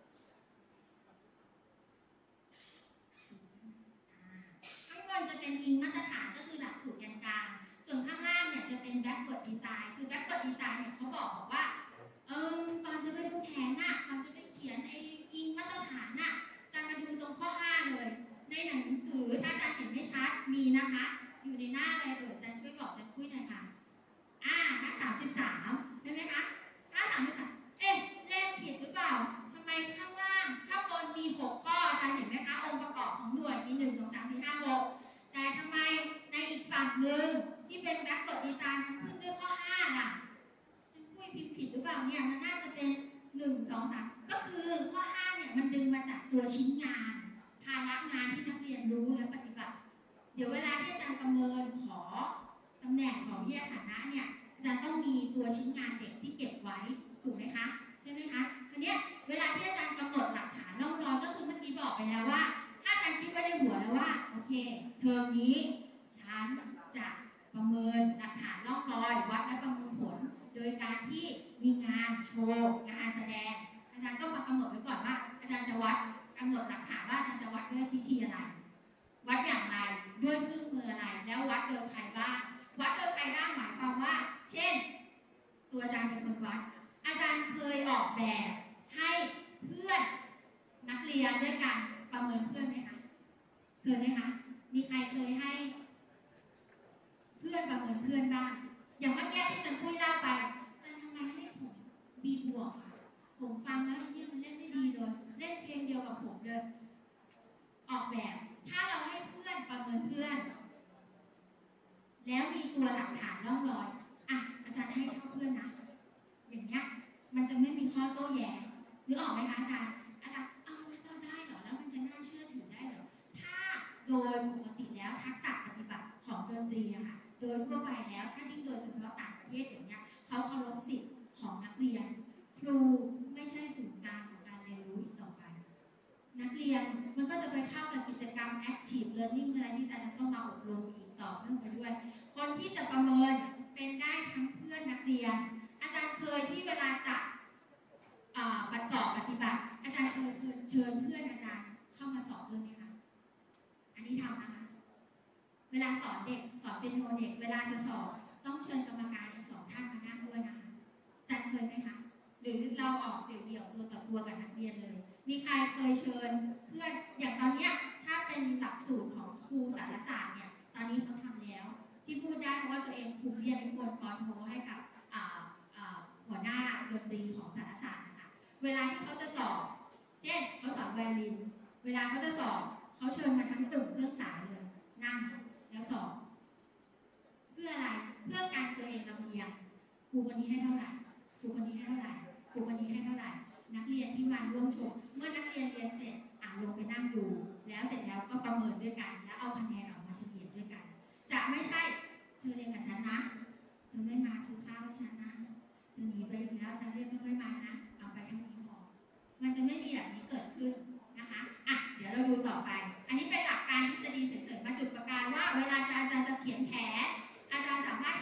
ข้างบนจะเป็นอิงมาตรฐานก็คือหลักสูตรแกนกลางส่วนข้างล่างเนี่ยจะเป็น backward design คือ backward design เนี่ยเขาบอกว่าก่อนจะไปดูแผนก่อนจะไปเขียนอิงมาตรฐานจะมาดูตรงข้อ 5 เลยในหนังสือถ้าอาจารย์เห็นไม่ชัดมีนะคะอยู่ในหน้าอะไรอาจารย์ช่วยบอกอาจารย์คุยหน่อยค่ะหน้า33ใช่ไหมคะหน้า33เลขผิดหรือเปล่าทำไมข้างล่างข้างบนมี6ข้ออาจารย์เห็นไหมคะองค์ประกอบของหน่วยมี1 2 3 4 5 6แต่ทำไมในอีกฝั่งหนึ่งที่เป็น backward design มันขึ้นด้วยข้อ 5 ล่ะอาจารย์คุยพิมพ์ผิดหรือเปล่าเนี่ยมันน่าจะเป็น1 2 3ก็คือข้อ 5 เนี่ยมันดึงมาจากตัวชิ้นงานภาระงานที่นักเรียนรู้และปฏิบัติเดี๋ยวเวลาที่อาจารย์ประเมินขอตำแหน่งของวิทยาฐานะเนี่ยอาจารย์ต้องมีตัวชิ้นงานเด็กที่เก็บไว้ถูกไหมคะใช่ไหมคะทีเนี้ยเวลาที่อาจารย์กำหนดหลักฐานร่องรอยก็คือเมื่อกี้บอกไปแล้วว่าถ้าอาจารย์คิดไว้ในหัวแล้วว่าโอเคเทอมนี้ฉันจะประเมินหลักฐานร่องรอยวัดและประเมินผลโดยการที่มีงานโชว์งานแสดงอาจารย์ก็มากำหนดไว้ก่อนว่าอาจารย์จะวัดกำหนดหลักฐานว่าอาจารย์จะวัดด้วยวิธีอะไรวัดอย่างไรด้วยเครื่องมืออะไรแล้ววัดโดยใครบ้างวัดโดยใครบ้างหมายความว่าเช่นตัวอาจารย์เป็นคนวัดอาจารย์เคยออกแบบให้เพื่อนนักเรียนด้วยกันประเมินเพื่อนไหมคะเคยไหมคะมีใครเคยให้เพื่อนประเมินเพื่อนบ้างอย่างเมื่อกี้ที่อาจารย์ปุ้ยเล่าไปอาจารย์ทำไมให้ผมบีบวกผมฟังแล้วเนี่ยมันเล่นไม่ดีเลยเล่นเพลงเดียวกับผมเลยออกแบบถ้าเราให้เพื่อนประเมินเพื่อนแล้วมีตัวหลักฐานร่องรอยอาจารย์ให้เท่าเพื่อนนะอย่างเงี้ยมันจะไม่มีข้อโต้แย้งนึกออกไหมคะอาจารย์มันจะได้เหรอแล้วมันจะน่าเชื่อถือได้เหรอถ้าโดยปกติแล้วทักษะปฏิบัติของดนตรีค่ะโดยทั่วไปแล้วถ้ายิ่งโดยเฉพาะต่างประเทศอย่างเงี้ยเขาเคารพสิทธิ์ของนักเรียนครูไม่ใช่ศูนย์กลางของการเรียนรู้อีกต่อไปนักเรียนมันก็จะไปเข้ากับกิจกรรม active learning อะไรที่อาจารย์ต้องมาอบรมอีกต่อเนื่องไปด้วยคนที่จะประเมินเป็นได้ทั้งเพื่อนนักเรียนอาจารย์เคยที่เวลาจัดประกอบปฏิบัติอาจารย์เคยเชิญเพื่อนอาจารย์เข้ามาสอนด้วยไหมคะอันนี้ทำนะคะเวลาสอนเด็กสอนเป็นโนเด็กเวลาจะสอนต้องเชิญกรรมการอีก2 ท่านมานั่งด้วยนะคะอาจารย์เคยไหมคะหรือเราออกเดี่ยวๆตัวต่อตัวกับนักเรียนเลยมีใครเคยเชิญเพื่อนอย่างตอนเนี้ยถ้าเป็นหลักสูตรของครูสารศาสตร์เนี่ยตอนนี้เขาทำแล้วที่พูดได้เพราะว่าตัวเองคุมเรียนนิพนธ์ป.โทให้กับหัวหน้าดนตรีของสารศาสตร์นะคะเวลาที่เขาจะสอบเช่นเขาสอนไวโอลินเวลาเขาจะสอบเขาเชิญมาทั้งกลุ่มเครื่องสายเลยนั่งแล้วสอบเพื่ออะไรเพื่อการตัวเองลำเอียงครูคนนี้ให้เท่าไหร่ครูคนนี้ให้เท่าไหร่ครูคนนี้ให้เท่าไหร่นักเรียนที่มาร่วมชมเมื่อนักเรียนเรียนเสร็จลงไปนั่งดูแล้วเสร็จแล้วก็ประเมินด้วยกันแล้วเอาคะแนนออกมาเฉลี่ยด้วยกันจะไม่ใช่เธอเรียนกับฉันนะเธอไม่มาซื้อข้าวให้ฉันนะเธอหนีไปแล้วฉันเรียกไม่มานะเอาไปเท่านี้พอมันจะไม่มีแบบนี้เกิดขึ้นนะคะเดี๋ยวเราดูต่อไปอันนี้เป็นหลักการทฤษฎีเฉยๆมาจุดประกายว่าเวลาอาจารย์จะเขียนแผนอาจารย์สามารถ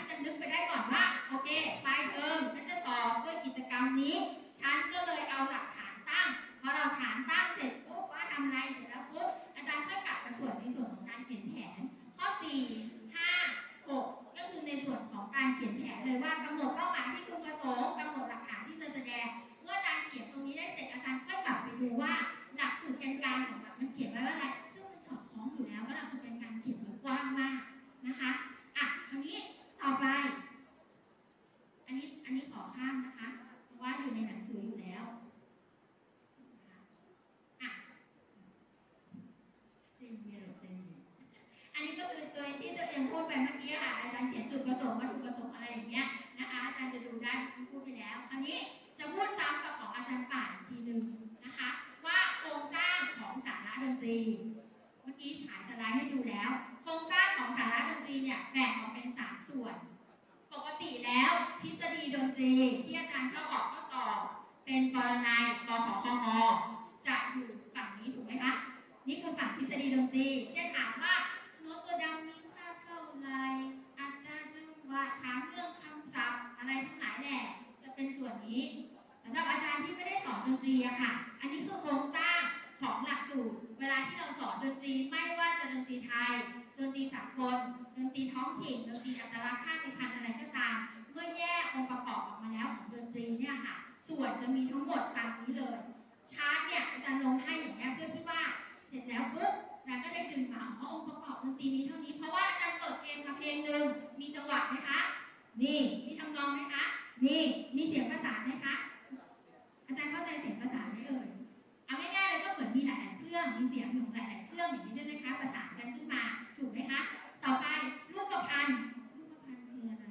ตัวที่ตัวเองพูดไปเมื่อกี้ค่ะอาจารย์เขียนจุดประสงค์วัตถุประสงค์อะไรอย่างเงี้ยนะคะอาจารย์จะดูได้ที่พูดไปแล้วคราวนี้จะพูดซ้ำกับของอาจารย์ป่านอีกทีหนึ่งนะคะว่าโครงสร้างของสาระดนตรีเมื่อกี้ฉายสไลด์ให้ดูแล้วโครงสร้างของสาระดนตรีเนี่ยแบ่งออกเป็น3ส่วนปกติแล้วทฤษฎีดนตรีที่อาจารย์ชอบออกข้อสอบเป็นปรนัยกสคมจะอยู่ฝั่งนี้ถูกไหมคะนี่คือฝั่งทฤษฎีดนตรีเช่นถามว่าโน้ตตัวดำมีค่าเท่าไรอัตราจังหวะถามเรื่องคำศัพท์อะไรทั้งหลายแหละจะเป็นส่วนนี้สำหรับอาจารย์ที่ไม่ได้สอนดนตรีอะค่ะอันนี้คือโครงสร้างของหลักสูตรเวลาที่เราสอนดนตรีไม่ว่าจะดนตรีไทยดนตรีสากลดนตรีท้องถิ่นดนตรีอัตลักษณ์ชาติพันธุ์อะไรก็ตามเมื่อแยกองค์ประกอบออกมาแล้วของดนตรีเนี่ยค่ะส่วนจะมีทั้งหมดตามนี้เลยชาร์ตเนี่ยอาจารย์ลงให้อย่างนี้เพื่อที่ว่าเสร็จแล้วปุ๊บอาจารย์ก็ได้ดึงมาองค์ประกอบดนตรีมีเท่านี้เพราะว่าอาจารย์เปิดเพลงมาเพลงหนึ่งมีจังหวะไหมคะนี่มีทำนองไหมคะนี่มีเสียงประสานไหมคะอาจารย์เข้าใจเสียงประสานไหมเอ่ยเอาง่ายๆเลยก็เหมือนมีหลายๆเครื่องมีเสียงของหลายๆเครื่องอย่างนี้ใช่ไหมคะประสานกันขึ้นมาถูกไหมคะต่อไปรูปพรรณคืออะไร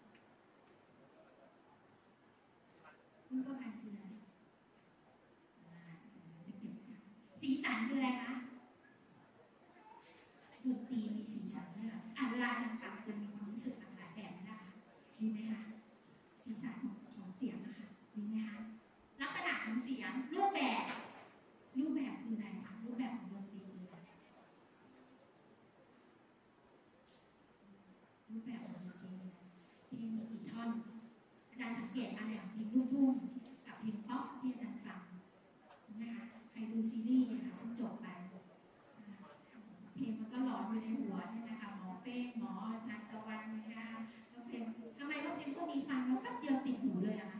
รูปพรรณคืออะไรสีสันคืออะไรคะดนตรีมีสีสันด้วยเหรอเวลาอาจารย์ฟังจะมีความรู้สึกหลากหลายแบบนะคะมีไหมคะสีสันของเสียงนะคะมีไหมคะลักษณะของเสียงรูปแบบคืออะไรคะรูปแบบของดนตรีคืออะไรรูปแบบของดนตรีเพลงมีกี่ท่อนอาจารย์สังเกตอะไรอย่างเพลงลูกทุ่งกับเพลงป๊อปที่อาจารย์ฟังนะคะใครดูซีรีส์นะคะจบไปเพลงมันก็หลอนอยู่ในหัวเนี่ยนะคะหมอเป้งหมอทานตะวันนะคะแล้วเพลงทำไมว่าเพลงพวกนี้ฟังแล้วแป๊บเดียวติดหูเลยอะคะ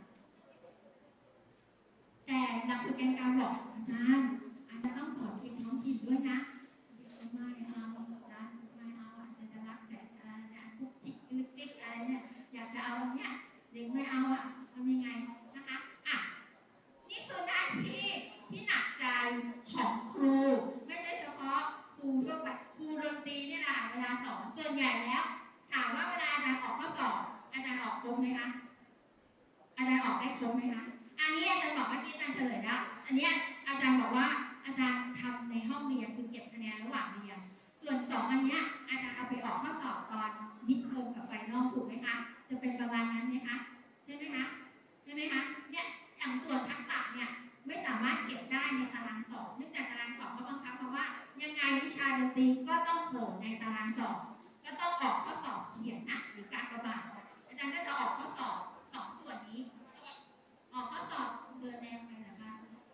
แต่หลักสูตรแกนกลางบอกอาจารย์ต้องสอนเพลงท้องถิ่นด้วยนะไม่เอาอาจารย์ไม่เอาอาจารย์จะรักแต่อะไรเนี่ยพวกจิกลึกจิกอะไรเนี่ยอยากจะเอาเนี่ยเด็กไม่เอาทำยังไงนะคะนี่คือหน้าที่หนักใจของครูไม่ใช่เฉพาะครูทั่วไปครูดนตรีเนี่ยแหละเวลาสอนส่วนใหญ่แล้วถามว่าเวลาอาจารย์ออกข้อสอบอาจารย์ออกครบไหมคะอาจารย์ออกได้ครบไหมคะอันนี้อาจารย์บอกเมื่อกี้อาจารย์เฉลยแล้วอันนี้อาจารย์บอกว่าอาจารย์ทำในห้องเรียนคือเก็บคะแนนระหว่างเรียนส่วน2อันนี้อาจารย์เอาไปออกข้อสอบตอนมิดเทอมกับไฟนอลถูกไหมคะจะเป็นประมาณนั้นไหมคะใช่ไหมคะเนี่ยอย่างส่วนทักษะเนี่ยไม่สามารถเก็บได้ในตารางสอบเนื่องจากตารางสอบเขาบังคับเพราะว่ายังไงวิชาดนตรีก็ต้องโผล่ในตารางสอบก็ต้องออกข้อสอบเขียนหรือการกระบาดอาจารย์ก็จะออกข้อสอบ2ส่วนนี้ออกข้อสอบเดินแนวไปนะคะ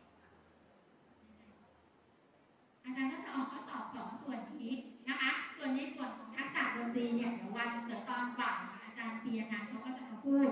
อาจารย์ก็จะออกข้อสอบ2ส่วนนี้นะคะส่วนในส่วนของทักษะดนตรีเนี่ยเดี๋ยวตอนบ่ายอาจารย์ปียนันท์เขาก็จะมาพูด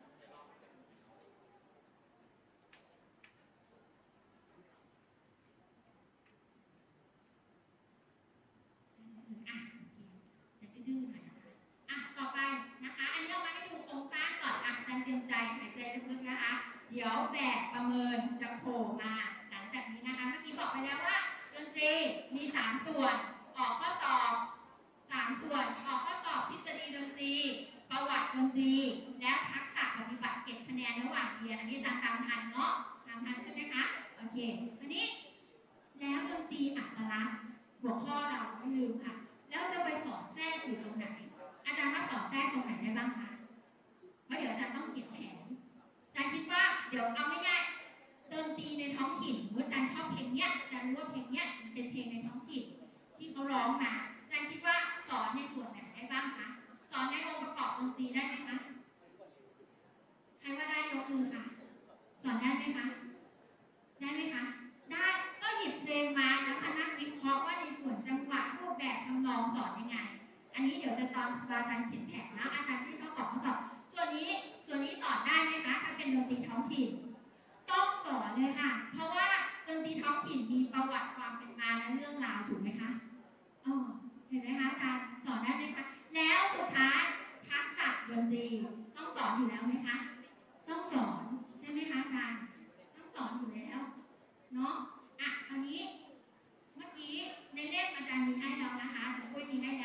จะดื้อหน่อยนะคะต่อไปนะคะอันนี้เอามาให้ดูโครงสร้างก่อนอาจารย์เตรียมใจหายใจลึกๆนะคะเดี๋ยวแบบประเมินจะโผล่มาหลังจากนี้นะคะเมื่อกี้บอกไปแล้วว่าดนตรีมี3ส่วนออกข้อสอบ3ส่วนออกข้อสอบทฤษฎีดนตรีประวัติดนตรีและทักษะปฏิบัติเก็บคะแนนระหว่างเรียนอันนี้อาจารย์ตามทันเนาะตามทันใช่ไหมคะโอเคอันนี้แล้วดนตรีอัตลักษณ์หัวข้อเราไม่ลืมค่ะแล้วจะไปสอนแทรกอยู่ตรงไหนอาจารย์ว่าสอนแทรกตรงไหนได้บ้างคะเพราะเดี๋ยวอาจารย์ต้องเขียนแผนอาจารย์คิดว่าเดี๋ยวเอาง่ายๆดนตรีในท้องถิ่นอาจารย์ชอบเพลงเนี้ยอาจารย์รู้ว่าเพลงเนี้ยเป็นเพลงในท้องถิ่นที่เขาร้องมาอาจารย์คิดว่าสอนในส่วนไหนได้บ้างคะสอนในองค์ประกอบดนตรีได้ไหมคะใครว่าได้ยกมือค่ะสอนได้ไหมคะได้ไหมคะได้ก็หยิบเพลงมาแล้วมานั่งวิเคราะห์ว่าในส่วนจังหวะรูปแบบทำนองสอนยังไงอันนี้เดี๋ยวจะตอนอาจารย์เขียนแผนแล้วอาจารย์ที่ต้องบอกข้อสอบส่วนนี้สอนได้ไหมคะถ้าเป็นดนตรีท้องถิ่นต้องสอนเลยค่ะเพราะว่าดนตรีท้องถิ่นมีประวัติความเป็นมาและเรื่องราวถูกไหมคะเห็นไหมคะอาจารย์สอนได้ไหมคะแล้วสุดท้ายทักษะดนตรีต้องสอนอยู่แล้วไหมคะต้องสอนใช่ไหมคะอาจารย์ต้องสอนอยู่แล้วเนาะคราวนี้เมื่อกี้ในเล่มอาจารย์มีให้แล้วนะคะจะคุยมีให้แล้วข้างบน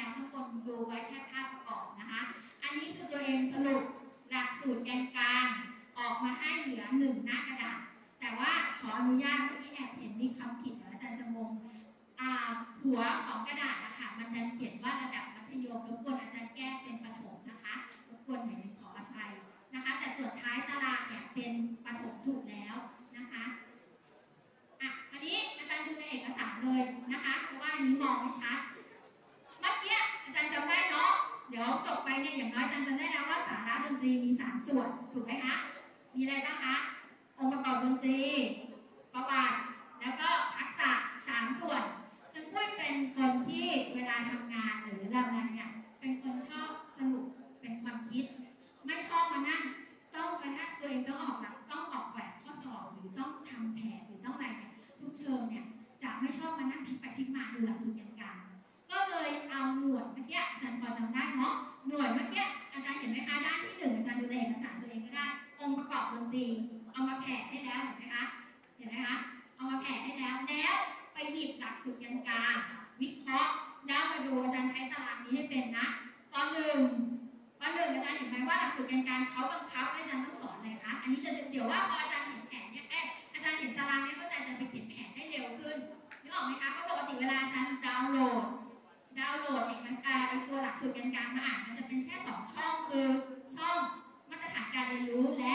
ดูไว้แค่ภาพประกอบนะคะ อันนี้คือตัวเองสรุปหลักสูตรแกนกลางออกมาให้เหลือ1หน้ากระดาษแต่ว่าขออนุญาตเมื่อกี้แอบเห็นมีคำผิดเดี๋ยวอาจารย์จะงงหัวของกระดาษนะคะมันดันเขียนว่าระดับมัธยมรบกวนอาจารย์แก้เป็นประถมนะคะรบกวนอย่างนี้ขออภัยนะคะแต่ส่วนท้ายตารางเนี่ยเป็นประถมถูกแล้วนะคะอันนี้อาจารย์ดูในเอกสารเลยนะคะเพราะว่าอันนี้มองไม่ชัดเมื่อกี้อาจารย์จำได้เนาะเดี๋ยวจบไปเนี่ยอย่างน้อยอาจารย์จำได้แล้วว่าสาระดนตรีมี3ส่วนถูกไหมคะมีอะไรบ้างคะองค์ประกอบดนตรีประวัติแล้วก็ทักษะ3ส่วนจะพูดเป็นคนที่เวลาทำงานหรือทำงานเนี่ยเป็นคนชอบสนุกเป็นความคิดไม่ชอบมานั่งต้องมานั่งตัวเองต้องออกหลักต้องออกแบบข้อสอบหรือต้องทำแผนหรือต้องอะไรเนี่ยทุกเทอมเนี่ยจะไม่ชอบมานั่งพลิกไปพลิกมาดูหลักสูตรแกนกลางก็เลยเอาหน่วยเมื่อกี้อาจารย์พอจำได้เนาะหน่วยเมื่อกี้อาจารย์เห็นไหมคะด้านที่1อาจารย์ดูในเอกสารตัวเองก็ได้องค์ประกอบดนตรีเอามาแผ่ให้แล้วเห็นไหมคะเอามาแผ่ให้แล้วไปหยิบหลักสูตรแกนกลางวิเคราะห์แล้วมาดูอาจารย์ใช้ตารางนี้ให้เป็นนะตอน1อาจารย์เห็นไหมว่าหลักสูตรแกนกลางเขาบังคับให้อาจารย์ต้องสอนอะไรคะอันนี้จะเดี๋ยวว่าพออาจารย์เห็นแผนเนี่ยอาจารย์เห็นตารางเนี่ยเข้าใจจะไปเขียนแผนให้เร็วขึ้นนึกออกไหมคะเพราะปกติเวลาอาจารย์ดาวน์โหลดเอกสารตัวหลักสูตรแกนกลางมาอ่านมันจะเป็นแค่2ช่องคือช่องมาตรฐานการเรียนรู้และ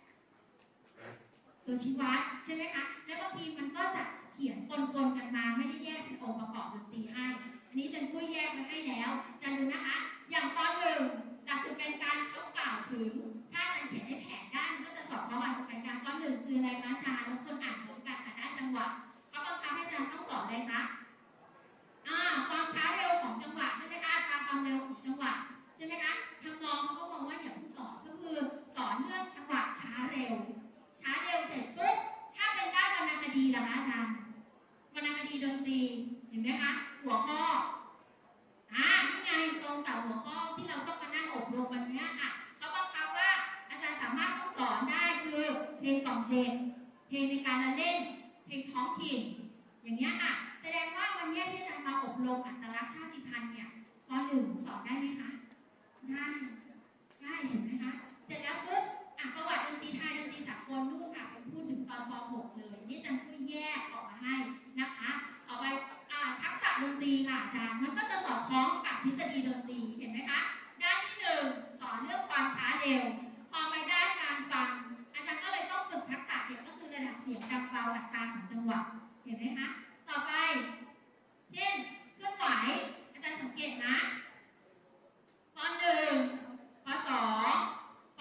ตัวชี้วัดใช่ไหมคะแล้วบางทีมันก็จะเขียนปนกันมาไม่ได้แยกเป็นองค์ประกอบดนตรีให้อันนี้อาจารย์ปุ้ยแยกไว้ให้แล้วจะดูนะคะอย่างตอน1หลักสูตรแกนกลางเขากล่าวถึงถ้าอาจารย์เขียนในแผนได้มันก็จะสอนประวัติหลักสูตรแกนกลางตอน1คืออะไรคะอาจารย์รบกวนอ่านพร้อมกันค่ะด้านจังหวะเขาบังคับให้อาจารย์ต้องสอนอะไรคะความช้าเร็วของจังหวะใช่ไหมคะตามความเร็วของจังหวะใช่ไหมคะทำนองเขาก็มองว่าอย่าเพิ่งสอนก็คือสอนเรื่องจังหวะช้าเร็วเสร็จปุ๊บถ้าเป็นด้านวรรณคดีล่ะคะอาจารย์วรรณคดีดนตรีเห็นไหมคะหัวข้อนี่ไงตรงกับหัวข้อที่เราต้องมานั่งอบรมวันนี้ค่ะเขาบังคับว่าอาจารย์สามารถต้องสอนได้คือเพลงกล่อมเพลงในการละเล่นเพลงท้องถิ่นอย่างเงี้ยค่ะแสดงว่าวันนี้ที่อาจารย์มาอบรมอัตลักษณ์ชาติพันธุ์เนี่ยป .1 สอนได้ไหมคะได้เห็นไหมคะเสร็จแล้วปุ๊บประวัติดนตรีไทยดนตรีสากลนู่นค่ะไปพูดถึงตอนป .6 เลยนี่อาจารย์ก็แยกออกมาให้นะคะเอาไปทักษะดนตรีค่ะอาจารย์มันก็จะสอดคล้องกับทฤษฎีดนตรีเห็นไหมคะด้านที่1สอนเรื่องความช้าเร็วพอไปด้านการฟังอาจารย์ก็เลยต้องฝึกทักษะเด็กก็คือระดับเสียงดังเบาหลักการของจังหวะเห็นไหมคะต่อไปเช่นเคลื่อนไหวอาจารย์สังเกตนะป .1 ป .2 ป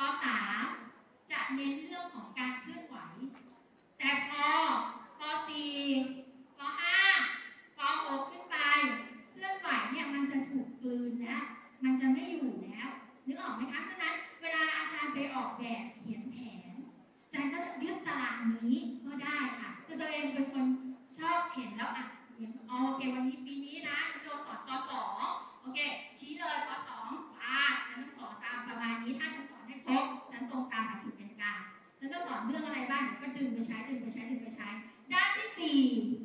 .3 จะเน้นเรื่องของการเคลื่อนไหวแต่พอป .4 ป .5 ป .6 ขึ้นไปเคลื่อนไหวเนี่ยมันจะถูกกลืนแล้วมันจะไม่อยู่แล้วนึกออกไหมคะฉะนั้นเวลาอาจารย์ไปออกแบบเขียนแผนอาจารย์ก็ยึดตารางนี้ก็ได้ค่ะคือตัวเองเป็นคนชอบเห็นแล้วเหมือนโอเควันนี้ปีนี้นะฉันโดนสอนป .2 โอเคชี้เลยป .2 ฉันต้องสอนตามประมาณนี้ถ้าฉันสอนให้ครบฉันตรงตามหลักสูตรแกนกลางฉันจะสอนเรื่องอะไรบ้างเดี๋ยวก็ดึงไปใช้ด้านที่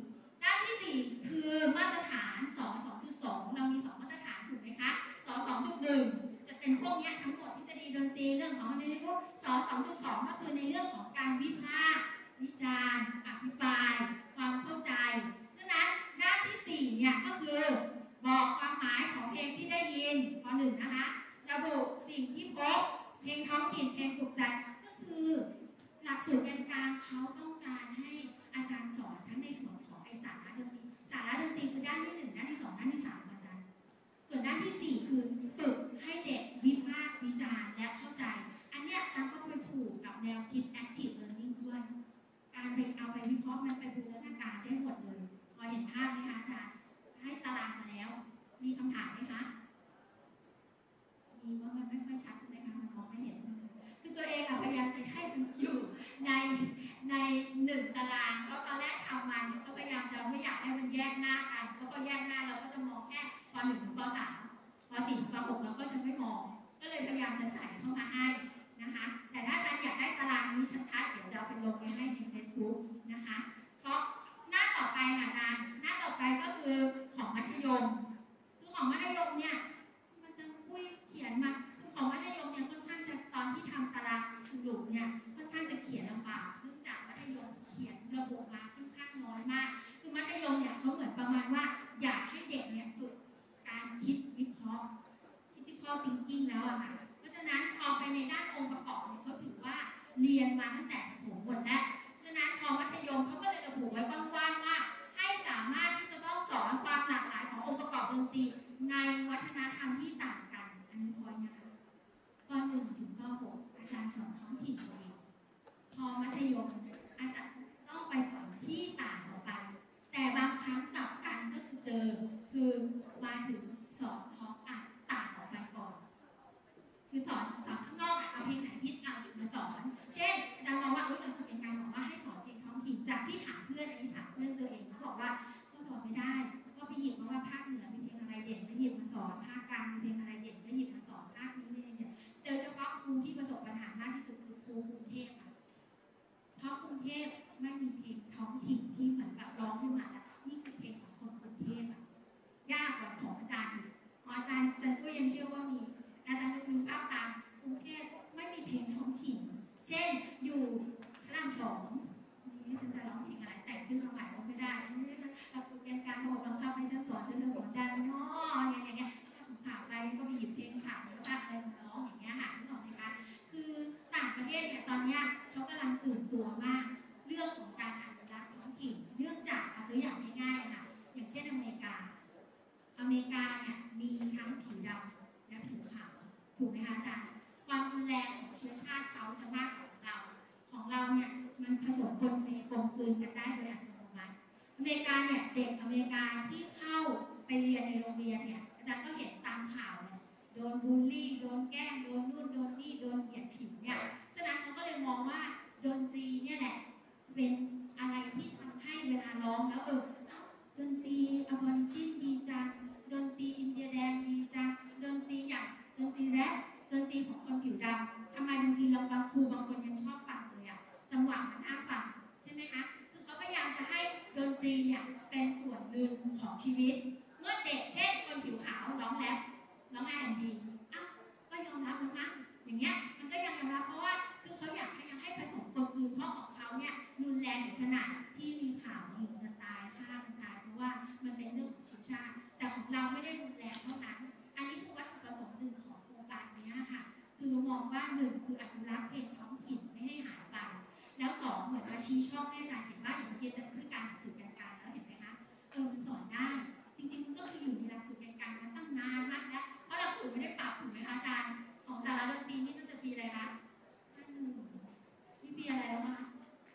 4คือมาตรฐานส 2.2 เรามี2มาตรฐานถูกไหมคะส 2.1 จะเป็นพวกนี้ทั้งหมดทฤษฎีดนตรีเรื่องของดนตรีพวกส 2.2 ก็คือในเรื่องของการวิพากษ์วิจารณ์อภิปรายความเข้าใจฉะนั้นด้านที่4เนี่ยก็คือบอกความหมายของเพลงที่ได้ยินป .1 นะคะระบุสิ่งที่พบเพลงท้องถิ่นเพลงปลุกใจก็คือหลักสูตรแกนกลางเขาต้องการให้อาจารย์สอนทั้งในส่วนของสาระดนตรีคือด้านที่1ด้านที่2ด้านที่3อาจารย์ส่วนด้านที่4คือฝึกให้เด็กวิพากษ์วิจารณ์และเข้าใจอันเนี้ยอาจารย์ก็ไปผูกกับแนวคิด active learning ด้วยการไปเอาไปวิเคราะห์มันไปบูรณาการได้หมดเลยพอเห็นภาพไหมคะอาจารย์ให้ตารางมาแล้วมีคำถามไหมคะมีว่ามันไม่ค่อยชัดเลยค่ะมันมองไม่เห็นคือตัวเองพยายามจะให้มันอยู่ใน1ตารางเพราะตอนแรกทำมาเนี่ยก็พยายามจะไม่อยากให้มันแยกหน้ากันเพราะพอแยกหน้าเราก็จะมองแค่ป .1 ถึงป .3 ป .4 ถึงป .6 เราก็จะไม่มองก็เลยพยายามจะใส่เข้ามาให้นะคะแต่ถ้าอาจารย์อยากได้ตารางนี้ชัดๆเดี๋ยวจะเอาไปลงไว้ให้ใน Facebook นะคะเพราะหน้าต่อไปค่ะอาจารย์หน้าต่อไปก็คือของมัธยมเนี่ยอาจารย์สอนท้องถิ่นตัวเองพอมัธยมอาจารย์ต้องไปสอนที่ต่างออกไปแต่บางครั้งกลับกันก็คือเจอคือมาถึงสอนท้องต่างออกไปก่อนคือสอนข้างนอกเอาเพลงไหนฮิตเอาหยิบมาสอนเช่นอาจารย์มองว่าเราจะเป็นการบอกว่าให้สอนเพลงท้องถิ่นจากที่ถามเพื่อนอันนี้ถามเพื่อนตัวเองเขาบอกว่าก็สอนไม่ได้ก็ไปหยิบมาว่าภาคเหนือมีเพลงอะไรเด่นก็หยิบมาสอนภาคกลางมีเพลงอะไรเด่นก็หยิบมาสอนภาคนี้ไม่เด่นโดยเฉพาะครูที่ประสบปัญหามากที่สุดคือครูกรุงเทพค่ะเพราะกรุงเทพไม่มีเพลงท้องถิ่นที่เหมือนกับร้องขึ้นมาแล้วนี่คือเพลงของคนกรุงเทพยากกว่าของอาจารย์อีกอาจารย์ก็ยังเชื่อว่ามีอาจารย์นึกภาพตามกรุงเทพไม่มีเพลงท้องถิ่นเช่นอยู่พระรามสองนี่ฉันจะร้องเพลงอะไรแต่งขึ้นมาใหม่ก็ไม่ได้หลักสูตรการเขาบอกบังคับให้ฉันสอนได้เนาะอย่างเงี้ยของข่าวไปก็ไปหยิบเพลงข่าวแล้วก็อะไรมาร้องอย่างเงี้ยค่ะนึกออกไหมคะคือต่างประเทศเนี่ยตอนเนี้ยเขากำลังตื่นตัวมากเรื่องของการอนุรักษ์ท้องถิ่นเนื่องจากตัวอย่างง่ายๆค่ะอย่างเช่นอเมริกาเนี่ยมีทั้งผิวดำและผิวขาวถูกไหมคะอาจารย์ความรุนแรงของเชื้อชาติเขาจะมากกว่าของเราเนี่ยมันผสมปนเปกลมกลืนกันได้โดยอัตโนมัติอเมริกาเนี่ยเด็กอเมริกาที่เข้าไปเรียนในโรงเรียนเนี่ยอาจารย์ก็เห็นตามข่าวเนี่ยโดนบูลลี่โดนแกล้งโดนนู่นโดนนี่โดนเหยียดผิวเนี่ยฉะนั้นเขาก็เลยมองว่าดนตรีเนี่ยแหละเป็นอะไรที่ทำให้เวลาร้องแล้วดนตรีอะบอริจินดีจังดนตรีอินเดียแดงดีจังดนตรีอย่างดนตรีแรปดนตรีของคนผิวดำทำไมบางทีเราบางครูบางคนยังชอบฟังเลยจังหวะมันน่าฟังใช่ไหมคะคือเขาพยายามจะให้ดนตรีเนี่ยเป็นส่วนหนึ่งของชีวิตเมื่อเด็กเช่นคนผิวขาวร้องแรปร้องR&Bก็ยอมรับนะอย่างเงี้ยมันก็ยังยอมรับเพราะว่าคือเขาอยากให้ผสมคนอื่นเพราะของเขาเนี่ยรุนแรงถึงขนาดที่มีข่าวยิงกันตายฆ่ากันตายเพราะว่ามันเป็นเรื่องของเชื้อชาติแต่ของเราไม่ได้รุนแรงเท่านั้นอันนี้คือวัตถุประสงค์หนึ่งของโครงการนี้ค่ะคือมองว่าหนึ่งคืออนุรักษ์เพลงท้องถิ่นไม่ให้หายไปแล้วสองเหมือนมาชี้ช่องให้อาจารย์เห็นว่าอย่างเมื่อกี้จะคือการหลักสูตรการแล้วเห็นไหมคะมันสอนได้จริงๆมันก็คืออยู่ในหลักสูตรการมาตั้งนานมากแล้วเพราะหลักสูตรไม่ได้ปรับถูกไหมคะอาจารย์ของสาระดนตรีนี่ตั้งแต่ปีอะไรคะ51นี่ปีอะไรแล้วคะ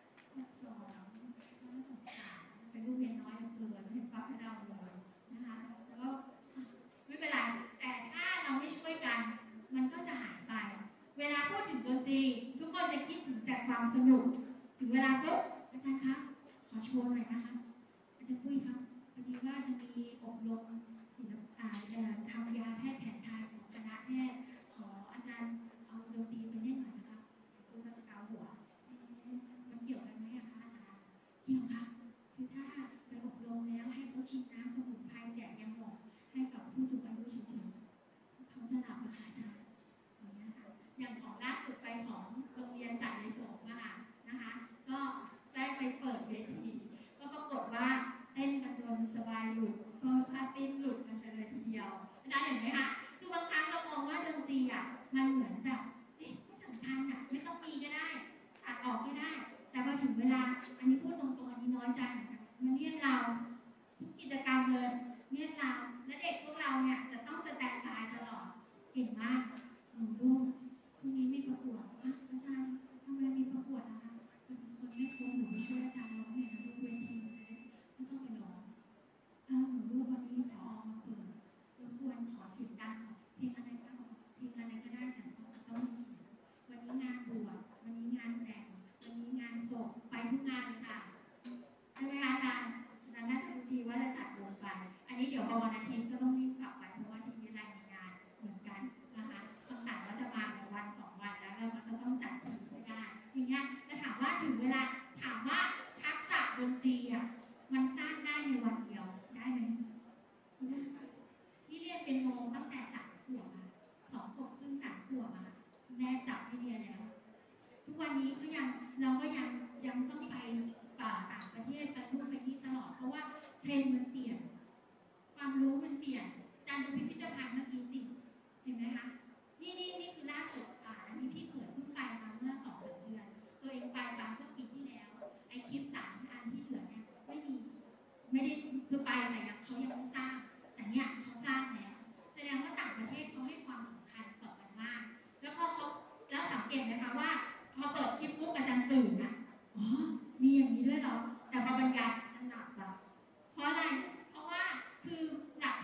62แล้วก็63เป็นลูกเรียนน้อยเกินเห็นปั๊บให้เราเลยนะคะแล้วก็ไม่เป็นไรแต่ถ้าเราไม่ช่วยกันมันก็จะหายไปเวลาพูดถึงดนตรีทุกคนจะคิดถึงแต่ความสนุกถึงเวลาปุ๊บอาจารย์คะขอโชว์หน่อยนะคะอาจารย์ปุ้ยครับพอดีว่าจะมีอบรมศิลปะทำยาแพทย์แผนไทยของคณะแพทย์ขออาจารย์เอาดนตรีไปเล่นหน่อยนะคะคือมันเกาหัวมันเกี่ยวกันไหมคะอาจารย์เกี่ยวค่ะคือถ้าไปอบรมแล้วให้เขาชิมน้ำสมุนไพรแจกยาหมองให้กับผู้สูงอายุเฉยๆเขาจะหลับนะคะอาจารย์อย่างของล่าสุดไปของโรงเรียนจัดในสงฆ์นะคะก็ได้ไปเปิดเวทีก็ปรากฏว่าเต้นกันจนสบายหลุดเพราะผ้าสิ้นหลุดกันเลยทีเดียวได้เห็นไหมคะคือบางครั้งเรามองว่าดนตรีมันเหมือนแบบไม่สำคัญไม่ต้องมีก็ได้ตัดออกก็ได้แต่พอถึงเวลาอันนี้พูดตรงๆอันนี้น้อยใจมันเรียกเราทุกกิจกรรมเลยเรียกเราและเด็กพวกเราเนี่ยจะต้องสแตนด์บายตลอดเก่งมากลูกพรุ่งนี้มีประกวดอาจารย์ทำไมมีประกวดนะคะคนไม่ครบหนูไปช่วยอาจารย์ร้องเพลงทุกเวทีไม่ต้องไปร้องหนูรู้วันนี้พอมาเปิดรบกวนขอเสียงดังเพลงอะไรก็ได้แต่ต้องมีเสียงวันนี้งานบวชวันนี้งานแต่งวันนี้งานศพไปทุกงานเลยค่ะใช่ไหมคะอาจารย์น่าจะรู้ดีว่าจะจัดวงไปอันนี้เดี๋ยวพอวันอาทิตย์ก็ต้องรีบกลับไปเพราะว่าที่นี่รายงานเหมือนกันนะคะคำสั่งว่าจะมาวัน2 วันแล้วเราก็ต้องจัดทีไม่ได้อย่างเงี้ยจะถามว่าถึงเวลาถามว่าทักษะดนตรีมันสร้างได้ในวันเดียวได้ไหมไม่ได้นี่เรียนเป็นโมตั้งแต่3 ขวบ2 ขวบครึ่ง3 ขวบแม่จับให้เรียนแล้วทุกวันนี้เราก็ยังต้องไปต่างประเทศไปนู่นไปนี่ตลอดเพราะว่าเทรนด์มันเปลี่ยนความรู้มันเปลี่ยนการดูพิพิธภัณฑ์เมื่อกี้สิเห็นไหมคะนี่คือล่าสุดอันนี้พี่เขิดเพิ่งไปมาเมื่อ2-3 เดือนตัวเองไปเมื่อปีที่แล้วไอคลิป3 อันที่เหลือเนี่ยไม่ได้คือไปแต่เขายังไม่สร้างแต่เนี่ยเขาสร้างแล้วแสดงว่าต่างประเทศเขาให้ความสำคัญต่อกันมากแล้วพอเขาแล้วสังเกตไหมคะ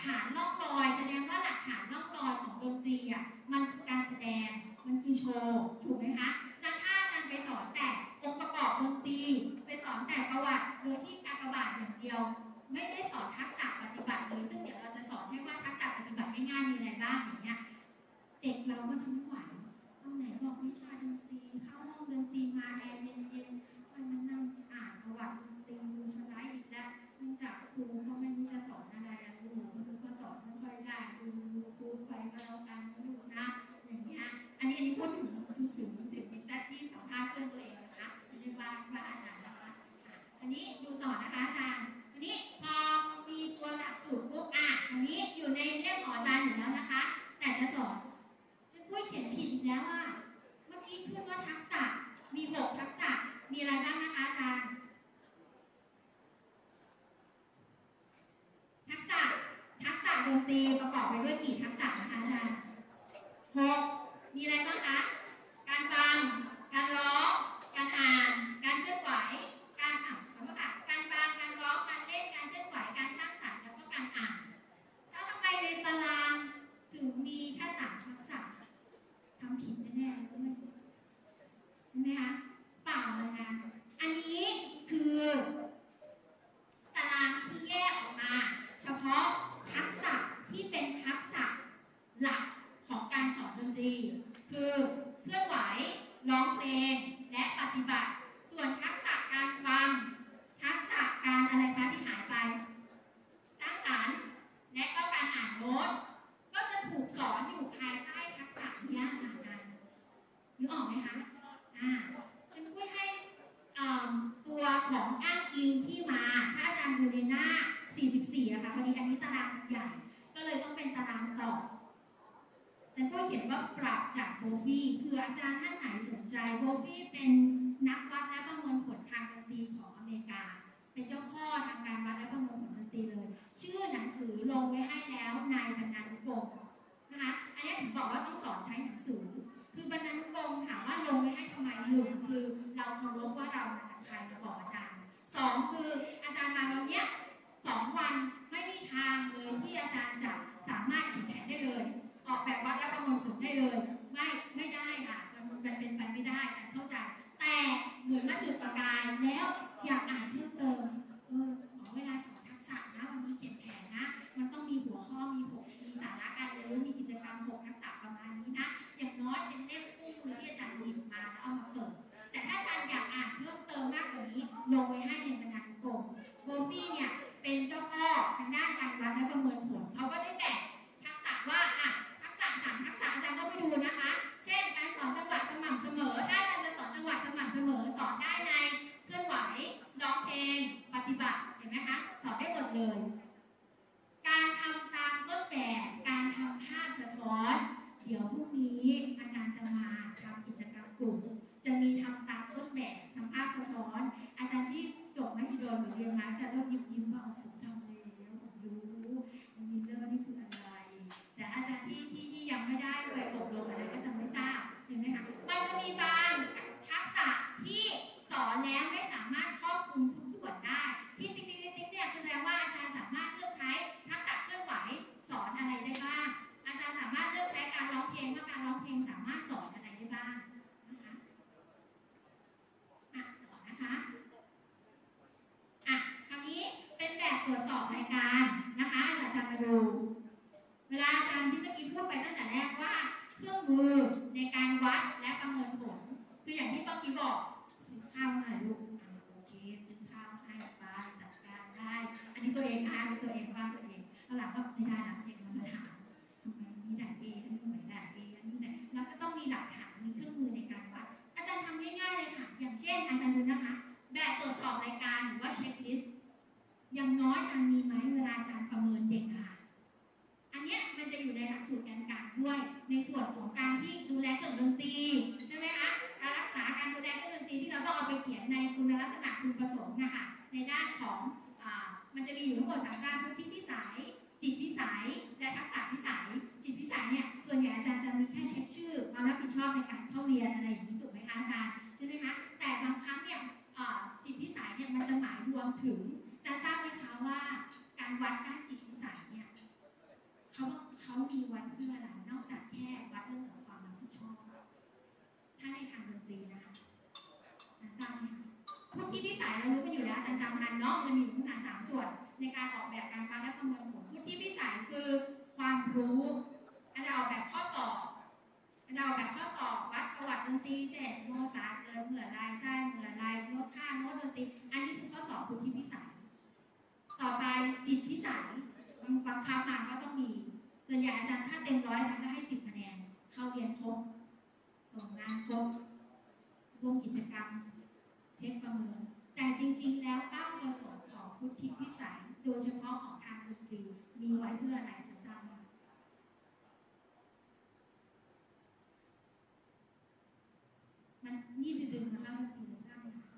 ฐานร่องรอยแสดงว่าหลักฐานร่องรอยของดนตรีอ่ะมันคือการแสดงมันคือโชว์ถูกไหมคะแล้วถ้าอาจารย์ไปสอนแต่องค์ประกอบดนตรีไปสอนแต่ประวัติโดยที่การประวัติอย่างเดียวไม่ได้สอนทักษะปฏิบัติเลยซึ่งเดี๋ยวเราจะสอนให้ว่าทักษะปฏิบัติง่ายๆมีอะไรบ้างอย่างเงี้ยเด็กเราก็จะไม่ไหวตรงไหนบอกวิชาดนตรีเข้าห้องดนตรีมาแอร์เย็นๆมันนั่งอ่านประวัติดนตรีดูสไลด์อีกแล้วเนื่องจากครูเขาไม่รู้จะสอนอะไรครูก็สอนไม่ค่อยได้ดูครูไปก็แล้วกันไม่รู้นะอย่างเงี้ยอันนี้พูดถึงสิ่งที่สัมภาษณ์เพื่อนตัวเองนะคะไม่ได้ว่าอาจารย์นะคะอันนี้ดูต่อนะคะอาจารย์อันนี้พอมีตัวหลักสูตรปุ๊บอันนี้อยู่ในเล่มของอาจารย์อยู่แล้วนะคะแต่จะสอนพูดเขียนผิดอีกแล้วว่าเมื่อกี้พูดว่าทักษะมี6ทักษะมีอะไรบ้างนะคะอาจารย์ทักษะดนตรีประกอบไปด้วยกี่ทักษะนะคะอาจารย์6มีอะไรบ้างคะการฟังการร้องการอ่านการเคลื่อนไหวการขอโทษค่ะการฟังการร้องการเล่นการเคลื่อนไหวการสร้างสรรค์แล้วก็การอ่านถ้าทำไมในตารางถึงมีแค่3ทักษะทำผิดแน่ๆใช่ไหมคะเปล่าเลยนะอันนี้คือตารางที่แยกออกมาเฉพาะทักษะที่เป็นทักษะหลักของการสอนดนตรีคือเคลื่อนไหวร้องเพลงและปฏิบัติส่วนทักษะการฟังทักษะการอะไรคะที่หายไปสร้างสรรค์และก็การอ่านโน้ตก็จะถูกสอนอยู่ภายใต้ทักษะนี้ค่ะอาจารย์นึกออกไหมคะจะพูดให้ตัวของอ้างอิงที่มาถ้าอาจารย์ดูในหน้า44นะคะพอดีอันนี้ตารางใหญ่ก็เลยต้องเป็นตารางต่ออาจารย์ก็เขียนว่าปรับจากโบฟี่คืออาจารย์ท่านไหนสนใจโบฟี่เป็นนักวัดและประเมินผลทางดนตรีของอเมริกาเป็นเจ้าพ่อทางการวัดและประเมินผลดนตรีเลยชื่อหนังสือลงไว้ให้แล้วในบรรณานุกรมนะคะอันนี้ผมบอกว่าต้องสอนใช้หนังสือคือบรรณานุกรมถามว่าลงไว้ให้ทำไม1คือเราเคารพว่าเรามาจากใครเราบอกอาจารย์2คืออาจารย์มาวันนี้2วันไม่มีทางเลยที่อาจารย์จะสามารถเขียนแผนได้เลยออกแบบวัดและประเมินผลได้เลยไม่ได้ค่ะมันเป็นไปไม่ได้อาจารย์เข้าใจแต่เหมือนมาจุดประกายแล้วอยากอ่านเพิ่มเติมขอเวลาสอนทักษะนะวันนี้เขียนแผนนะมันต้องมีหัวข้อมีสาระการเรียนรู้มีกิจกรรม6ทักษะประมาณนี้นะอย่างน้อยเป็นเล่มคู่มือที่อาจารย์หยิบมาแล้วเอามาเปิดแต่ถ้าอาจารย์อยากอ่านเพิ่มเติมมากกว่านี้ลงไว้ให้ในบรรณานุกรมโบฟี่เนี่ยเป็นเจ้าพ่อทางด้านการวัดและประเมินผลเขาก็ได้แบ่งทักษะว่าทักษะ3ทักษะอาจารย์ก็ไปดูนะคะเช่นการสอนจังหวะสม่ำเสมอถ้าอาจารย์จะสอนจังหวะสม่ำเสมอสอนได้ในเคลื่อนไหวร้องเพลงปฏิบัติเห็นไหมคะสอนได้หมดเลยการทำตามต้นแบบการทำภาพสะท้อนเดี๋ยวพรุ่งนี้อาจารย์จะมาทำกิจกรรมกลุ่มจะมีทำตามต้นแบบทำภาพสะท้อนอาจารย์ที่จบมหิดลหรือเรียนมาจะเริ่มยิ้มว่าผมทำเลยแล้วผมรู้มิลเลอร์นี่คืออะไรแต่อาจารย์ที่ยังไม่ได้ไปอบรมอะไรก็จะไม่ทราบเห็นไหมคะมันจะมีบางทักษะที่สอนแล้วไม่สามารถครอบคลุมทุกส่วนได้ที่ติ๊กเนี่ยแสดงว่าอาจารย์สามารถเลือกใช้ทักษะเคลื่อนไหวสอนอะไรได้บ้างอาจารย์สามารถเลือกใช้การร้องเพลงว่าการร้องเพลงสามารถสอนอะไรได้บ้างนะคะต่อนะคะคราวนี้เป็นแบบตรวจสอบรายการนะคะอาจารย์มาดูเวลาอาจารย์ที่เมื่อกี้พูดไปตั้งแต่แรกว่าเครื่องมือในการวัดและประเมินผลคืออย่างที่เมื่อกี้บอกซื้อข้าวหน่อยลูกโอเคซื้อข้าวให้ไปจัดการได้อันนี้ตัวเองนะตัวเองว่าตัวเองแล้วหลังก็ไม่ได้นะเด็กมันมาถามทำไมนี่ได้ A อันนี้ไม่ได้ A อันนี้ไหนแล้วก็ต้องมีหลักฐานมีเครื่องมือในการวัดอาจารย์ทำง่ายๆเลยค่ะอย่างเช่นอาจารย์ดูนะคะแบบตรวจสอบรายการหรือว่าเช็คลิสต์อย่างน้อยอาจารย์มีไหมเวลาอาจารย์ประเมินเด็กค่ะอันเนี้ยมันจะอยู่ในหลักสูตรการกลางด้วยในส่วนของการที่ดูแลเครื่องดนตรีใช่ไหมคะการรักษาการดูแลเครื่องดนตรีที่เราต้องเอาไปเขียนในคุณลักษณะพึงประสงค์นะคะในด้านของมันจะมีอยู่ทั้งหมด3ด้านคือทิศพิสัยจิตพิสัยและทักษะพิสัยจิตพิสัยเนี่ยส่วนใหญ่อาจารย์จะมีแค่เช็คชื่อความรับผิดชอบในการเข้าเรียนอะไรอย่างนี้ถูกไหมคะอาจารย์ใช่ไหมคะแต่บางครั้งเนี่ยจิตพิสัยเนี่ยมันจะหมายรวมถึงจะทราบไหมคะว่าการวัดด้านจิตพิสัยเนี่ยผิดชอบถ้าในทางดนตรีนะคะทราบไหมคะพุทธิพิสัยเรารู้กันอยู่แล้วอาจารย์ตามทันเนาะมันมีทั้งสามส่วนในการออกแบบการวัดและประเมินผลพุทธิพิสัยคือความรู้อาจารย์ออกแบบข้อสอบวัดประวัติดนตรีเช่นโมซาร์ทเกิดเมื่อไรได้เมื่อไรโน้ตค่าโน้ตดนตรีอันนี้คือข้อสอบพุทธิพิสัยต่อไปจิตพิสัยบังคับมาก็ต้องมีส่วนใหญ่อาจารย์ถ้าเต็ม100อาจารย์ก็ให้10 คะแนนเข้าเรียนครบส่งงานครบร่วมกิจกรรมเทสประเมินแต่จริงๆแล้วเป้าประสงค์ของพุทธิพิสัยโดยเฉพาะของทางดนตรีมีไว้เพื่ออะไรจะทราบไหมมันนี่จะดึงมาเข้าดนตรีหรือข้ามนะคะ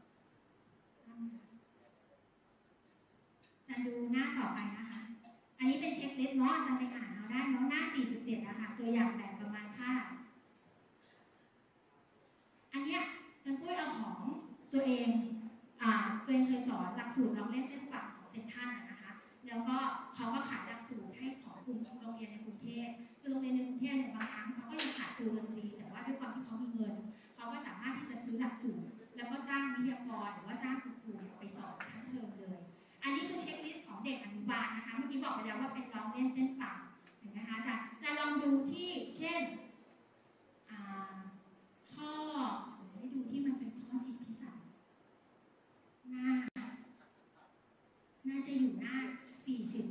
จะดูหน้าต่อไปนะคะอันนี้เป็นเช็คลิสต์เนาะอาจารย์ไปอ่านเอาได้เนาะหน้า47นะคะตัวอย่างแบบประมาณค่าอันเนี้ยอาจารย์ปุ้ยเอาของตัวเองเคยสอนหลักสูตรลองเล่นเป็นฝั่งของเซ็นทรัลนะคะแล้วก็เขาก็ขายหลักสูตรให้ของกลุ่มโรงเรียนในกรุงเทพคือโรงเรียนในกรุงเทพเนี่ยบางครั้งเขาก็ยังขาดครูดนตรีแต่ว่าด้วยความที่เขามีเงินเขาก็สามารถที่จะซื้อหลักสูตรแล้วก็จ้างวิทยากรหรือว่าจ้างครูไปสอนทั้งเทอมเลยอันนี้คือเช็คลิสต์ของเด็กอนุบาลนะคะเมื่อกี้บอกไปแล้วว่าเป็นร้องเล่นเต้นฟังเห็นไหมคะจะลองดูที่เช่นข้อให้ดูที่มันเป็นข้อจิตพิสัยน่าจะอยู่หน้า40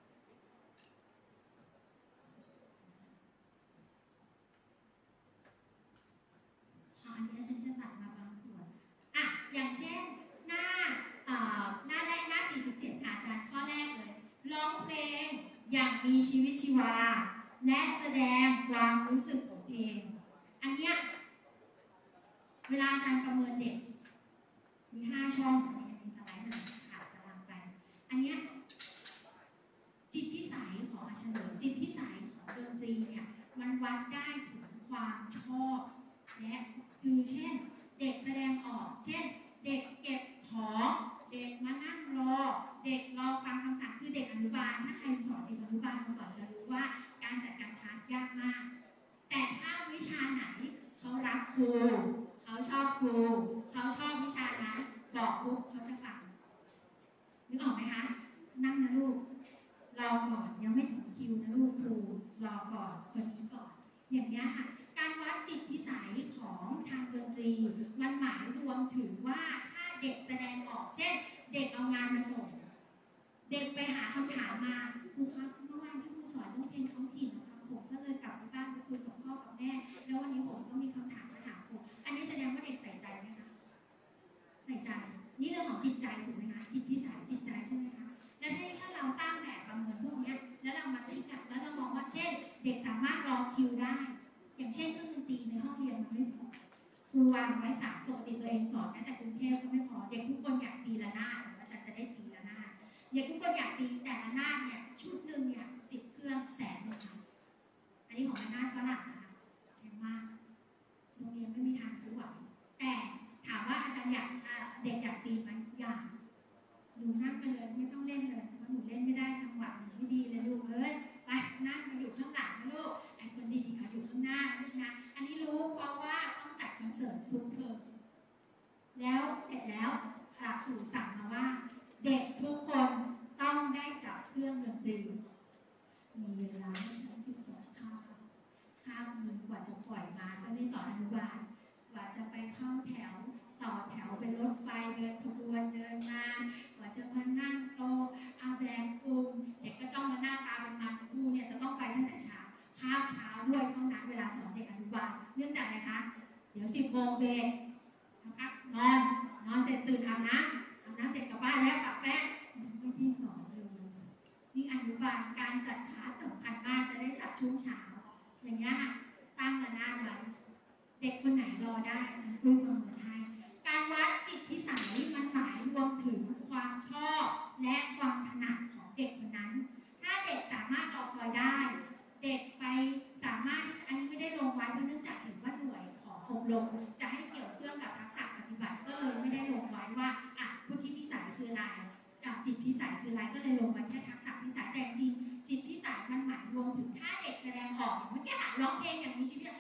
อันนี้ฉันจะตัดมาบางส่วนอย่างเช่นหน้าแรกหน้า47อาจารย์ข้อแรกเลยร้องเพลงอย่างมีชีวิตชีวาและแสดงความรู้สึกของเพลงอันเนี้ยเวลาอาจารย์ประเมินเด็กมี5 ช่องอันนี้สไลด์หนึ่งค่ะกำลังไปอันเนี้ยจิตพิสัยของอาจารย์จิตพิสัยของดนตรีเนี่ยมันวัดได้ถึงความชอบและคือเช่นเด็กแสดงออกเช่นเด็กเก็บของเด็กมานั่งรอเด็กรอฟังคำสั่งคือเด็กอนุบาลถ้าใครสอนเด็กอนุบาลมาก่อนจะรู้ว่าการจัดการคลาสยากมากแต่ถ้าวิชาไหนเขารักครูเขาชอบครูเขาชอบวิชานั้นบอกปุ๊บเขาจะฟังนึกออกไหมคะนั่งนะลูกรอก่อนยังไม่ถึงคิวนะลูกครูรอก่อนคนนี้ก่อนอย่างนี้ค่ะการวัดจิตพิสัยของทางดนตรีมันหมายรวมถึงว่าถ้าเด็กแสดงออกเช่นเด็กเอางานมาส่งเด็กไปหาคำถามมาครูครับเมื่อวานที่ครูสอนเรื่องเพลงท้องถิ่นนะครับผมก็เลยกลับไปบ้านไปคุยกับพ่อกับแม่แล้ววันนี้ผมก็มีคำถามมาถามครูอันนี้แสดงว่าเด็กใส่ใจไหมคะใส่ใจนี่เรื่องของจิตใจถูกไหมคะจิตพิสัยจิตใจใช่ไหมคะและถ้าเราสร้างแบบประเมินพวกนี้แล้วเรามาคิดแล้วเรามองว่าเช่นเด็กสามารถรอคิวได้อย่างเช่นเครื่องดนตรีในห้องเรียนมันไม่พอครูวางไว้3ปกติตัวเองสอนนะแต่กรุงเทพก็ไม่พอเด็กทุกคนอยากตีระนาดอาจารย์จะได้ตีระนาดเด็กทุกคนอยากตีแต่ระนาดเนี่ยชุดหนึ่งเนี่ย10 เครื่อง100,000นะคะอันนี้ของระนาดฝรั่งนะคะแพงมากโรงเรียนไม่มีทางซื้อไหวแต่ถามว่าอาจารย์อยากเด็กอยากตีไหมอยากหนูนั่งไปเลยไม่ต้องเล่นเลยเพราะหนูเล่นไม่ได้จังหวะหนูไม่ดีเลยลูกเอ้ยไปนั่งมาอยู่ข้างหลังนะลูกไอ้คนดีๆเขาอยู่ข้างหน้าลูกนะอันนี้รู้เพราะว่าต้องจัดคอนเสิร์ตทุกเทอมแล้วเสร็จแล้วหลักสูตรสั่งมาว่าเด็กทุกคนต้องได้จับเครื่องดนตรีมีเวลาให้ใช้12 ข้ามมือกว่าจะปล่อยมาก็ได้สอนอนุบาลกว่าจะไปเข้าแถวต่อแถวเป็นรถไฟเดินขบวนเดินมากว่าจะมานั่งโต๊ะเอาแบงกลุ่มเด็กก็จ้องมาหน้าตาเป็นมันครูเนี่ยจะต้องไปตั้งแต่เช้าข้าวเช้าด้วยเท่านั้นเวลาสอนเด็กอนุบาลเนื่องจากอะไรคะเดี๋ยว10 โมงเบรกนะคะนอนเสร็จตื่นอาบน้ำเสร็จกลับบ้านแล้วปะแป้งไม่ได้สอนเลยนี่อนุบาลการจัดคลาสสำคัญมากจะได้จัดช่วงเช้าอย่างเงี้ยค่ะตั้งระนาดไว้เด็กคนไหนรอได้อาจารย์ปุ้ยประเมินให้การวัดจิตพิสัยมันหมายรวมถึงความชอบและความถนัดของเด็กคนนั้นถ้าเด็กสามารถรอคอยได้เด็กไปสามารถที่อันนี้ไม่ได้ลงไว้เพราะเนื่องจากเห็นว่าหน่วยของอบรมจะให้เกี่ยวเนื่องกับทักษะปฏิบัติก็เลยไม่ได้ลงไว้ว่าพุทธิพิสัยคืออะไรจิตพิสัยคืออะไรก็เลยลงไว้แค่ทักษะพิสัยแต่จริงจิตพิสัยมันหมายรวมถึงถ้าเด็กแสดงออกอย่างเมื่อกี้ร้องเพลงอย่างมีชีวิตถ้าเ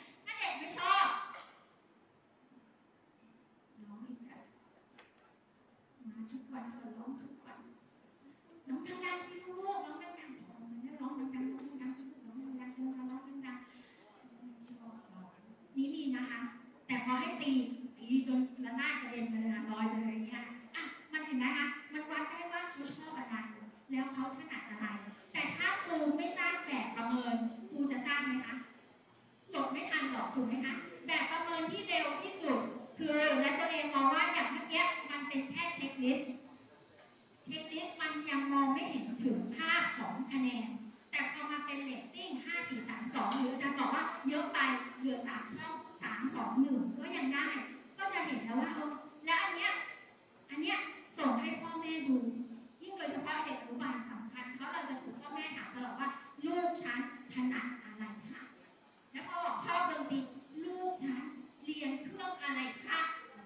ด็กไม่ชอบร้องอีกแล้วมาทุกวันก็ร้องทุกวันน้องดังๆสิลูกร้องดังๆร้องดังๆร้องดังๆร้องดังๆสิลูกร้องดังๆร้องดังๆชอบร้องนี่มีนะคะแต่พอให้ตีจนระนาดกระเด็นไปเลยลอยไปเลยอย่างเงี้ยอ่ะมันเห็นไหมคะมันวัดได้ว่าเขาชอบอะไรแล้วเขาถนัดอะไรแต่ถ้าครูไม่สร้างแบบประเมินครูจะสร้างไหมคะจบไม่ทันหรอกถูกไหมคะแบบประเมินที่เร็วที่สุดคือและตัวเองมองว่าอย่างเมื่อกี้มันเป็นแค่เช็คลิสต์มันยังมองไม่เห็นถึงภาพของคะแนนแต่พอมาเป็นเรตติ้ง5 4 3 2หรืออาจารย์บอกว่าเยอะไปเหลือ3 ช่อง3 2 1ก็ยังได้ก็จะเห็นแล้วว่าแล้วอันเนี้ยส่งให้พ่อแม่ดูยิ่งโดยเฉพาะเด็กอนุบาลสำคัญเพราะเราจะถูกพ่อแม่ถามตลอดว่าลูกฉันถนัดอะไรคะแล้วพอบอกชอบดนตรีลูกฉันเรียนเครื่องอะไรคะ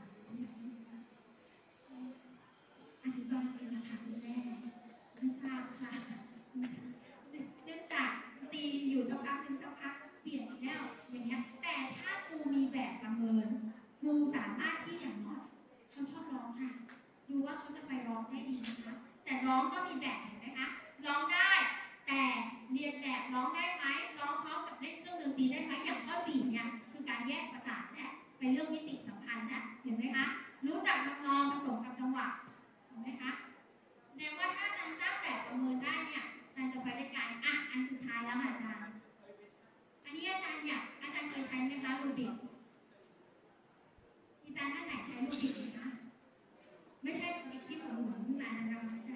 อธิบายเลยนะคะคุณแม่ไม่ทราบค่ะเนื่องจากตีอยู่สักพักนึงสักพักเปลี่ยนอีกแล้วอย่างเงี้ยแต่ถ้าครูมีแบบประเมินครูสามารถที่อย่างน้อยเขาชอบร้องค่ะดูว่าเขาจะไปร้องได้ดีนะคะแต่ร้องก็มีแบบเห็นไหมคะร้องได้แต่เรียนแบบร้องได้ไหมร้องพร้อมกับเล่นเครื่องดนตรีได้ไหมอย่างข้อ4เนี่ยคือการแยกประสาทและเป็นเรื่องมิติสัมพันธ์นะเห็นไหมคะรู้จักทำนองผสมกับจังหวะเห็นไหมคะแสดงว่าถ้าอาจารย์สร้างแบบประเมินได้เนี่ยอาจารย์จะไปได้ไกลอ่ะอันสุดท้ายแล้วอาจารย์อันนี้อาจารย์เคยใช้ไหมคะรูบิกมีอาจารย์ท่านไหนใช้รูบิกไหมคะไม่ใช่รูบิกที่ผมหมุนนานๆไม่ใช่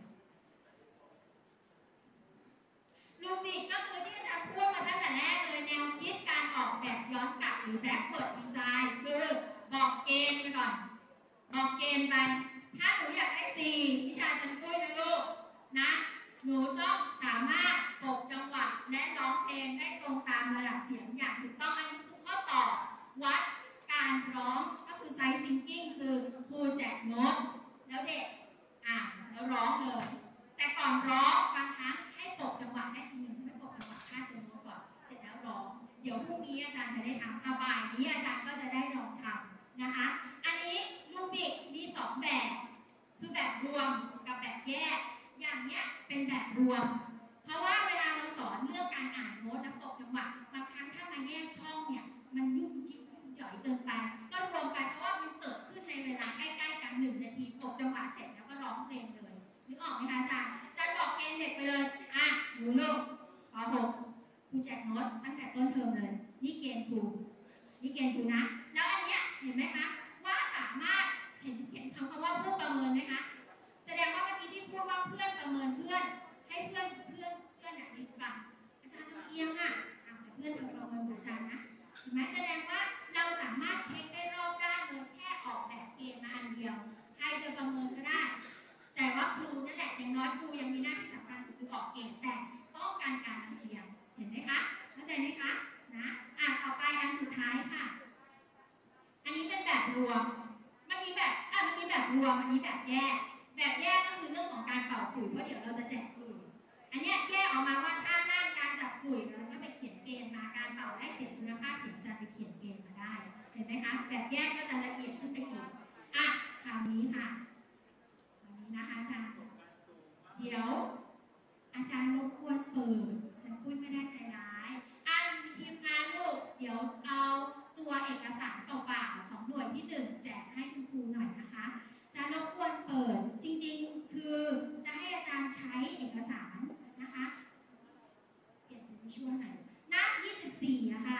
รูบิกก็คือที่อาจารย์พูดมาตั้งแต่แรกเลยแนวคิดการออกแบบย้อนกลับหรือ backward design คือบอกเกณฑ์ไปก่อนบอกเกณฑ์ไปถ้าหนูอยากได้4วิชาฉันพูดนะลูกนะหนูต้องสามารถปกจังหวะและร้องเพลงได้ตรงตามระดับเสียงอย่างถูกต้องอันนี้คือข้อสอบวัดการร้องก็คือ side singing คือครูแจกโน้ตแล้วเด็กแล้วร้องเลยแต่ก่อนร้องบางครั้งให้ปกจังหวะได้ทีหนึ่งไม่ปกจังหวะค่าตัวโน้ตก่อนเสร็จแล้วร้องเดี๋ยวพรุ่งนี้อาจารย์จะได้ทำบ่ายนี้อาจารย์ก็จะได้ลองทำนะคะอันนี้รูบิกมี2แบบคือแบบรวมกับแบบแยกอย่างเนี้ยเป็นแบบรวมเพราะว่าเวลาเราสอนเรื่องการอ่านโน้ตและปกจังหวะบางครั้งถ้ามาแยกช่องเนี่ยมันยุ่งยิ่งหย่อยเกินไปก็รวมไปเพราะว่ามันเกิดขึ้นในเวลาใกล้ๆกัน1 นาทีปกจังหวะเสร็จแล้วก็ร้องเพลงเลยนึกออกไหมคะอาจารย์บอกเกณฑ์เด็กไปเลยหนูลูกป .6 ครูแจกโน้ตตั้งแต่ต้นเทอมเลยนี่เกณฑ์ครูนะแล้วอันเนี้ยเห็นไหมคะว่าสามารถเห็นคำว่าผู้ประเมินไหมคะแสดงว่าเมื่อกี้ที่พูดว่าเพื่อนประเมินเพื่อนให้เพื่อนดีฟังอาจารย์ทำเอียงแต่เพื่อนทำประเมินอาจารย์นะเห็นไหมแสดงว่าเราสามารถเช็คได้รอบด้านเลยแค่ออกแบบเกณฑ์มาอันเดียวใครจะประเมินก็ได้แต่ว่าครูนั่นแหละอย่างน้อยครูยังมีหน้าที่สำคัญสุดคือออกเกณฑ์แต่ป้องกันการลำเอียงเห็นไหมคะเข้าใจไหมคะนะต่อไปอันสุดท้ายค่ะอันนี้เป็นแบบรวมเมื่อกี้แบบรวมอันนี้แบบแยกก็คือเรื่องของการเป่าขลุ่ยเพราะเดี๋ยวเราจะแจกขลุ่ยอันนี้แยกออกมาว่าท่านั่งการจับขลุ่ยแล้วก็ไปเขียนเกณฑ์มาการเป่าได้เสียงคุณภาพเสียงจะไปเขียนเกณฑ์มาได้เห็นไหมคะแบบแยกก็จะละเอียดขึ้นไปอีกคราวนี้ค่ะนะคะอาจารย์เดี๋ยวอาจารย์รบกวนเปิดจะพูดไม่ได้ใจร้ายทีมงานลูกเดี๋ยวเอาตัวเอกสารเปล่าๆของหน่วยที่1แจกให้คุณครูหน่อยนะคะจะรบกวนเปิดจริงๆคือจะให้อาจารย์ใช้เอกสารนะคะเปลี่ยนเป็นช่วงไหนหน้า24ค่ะ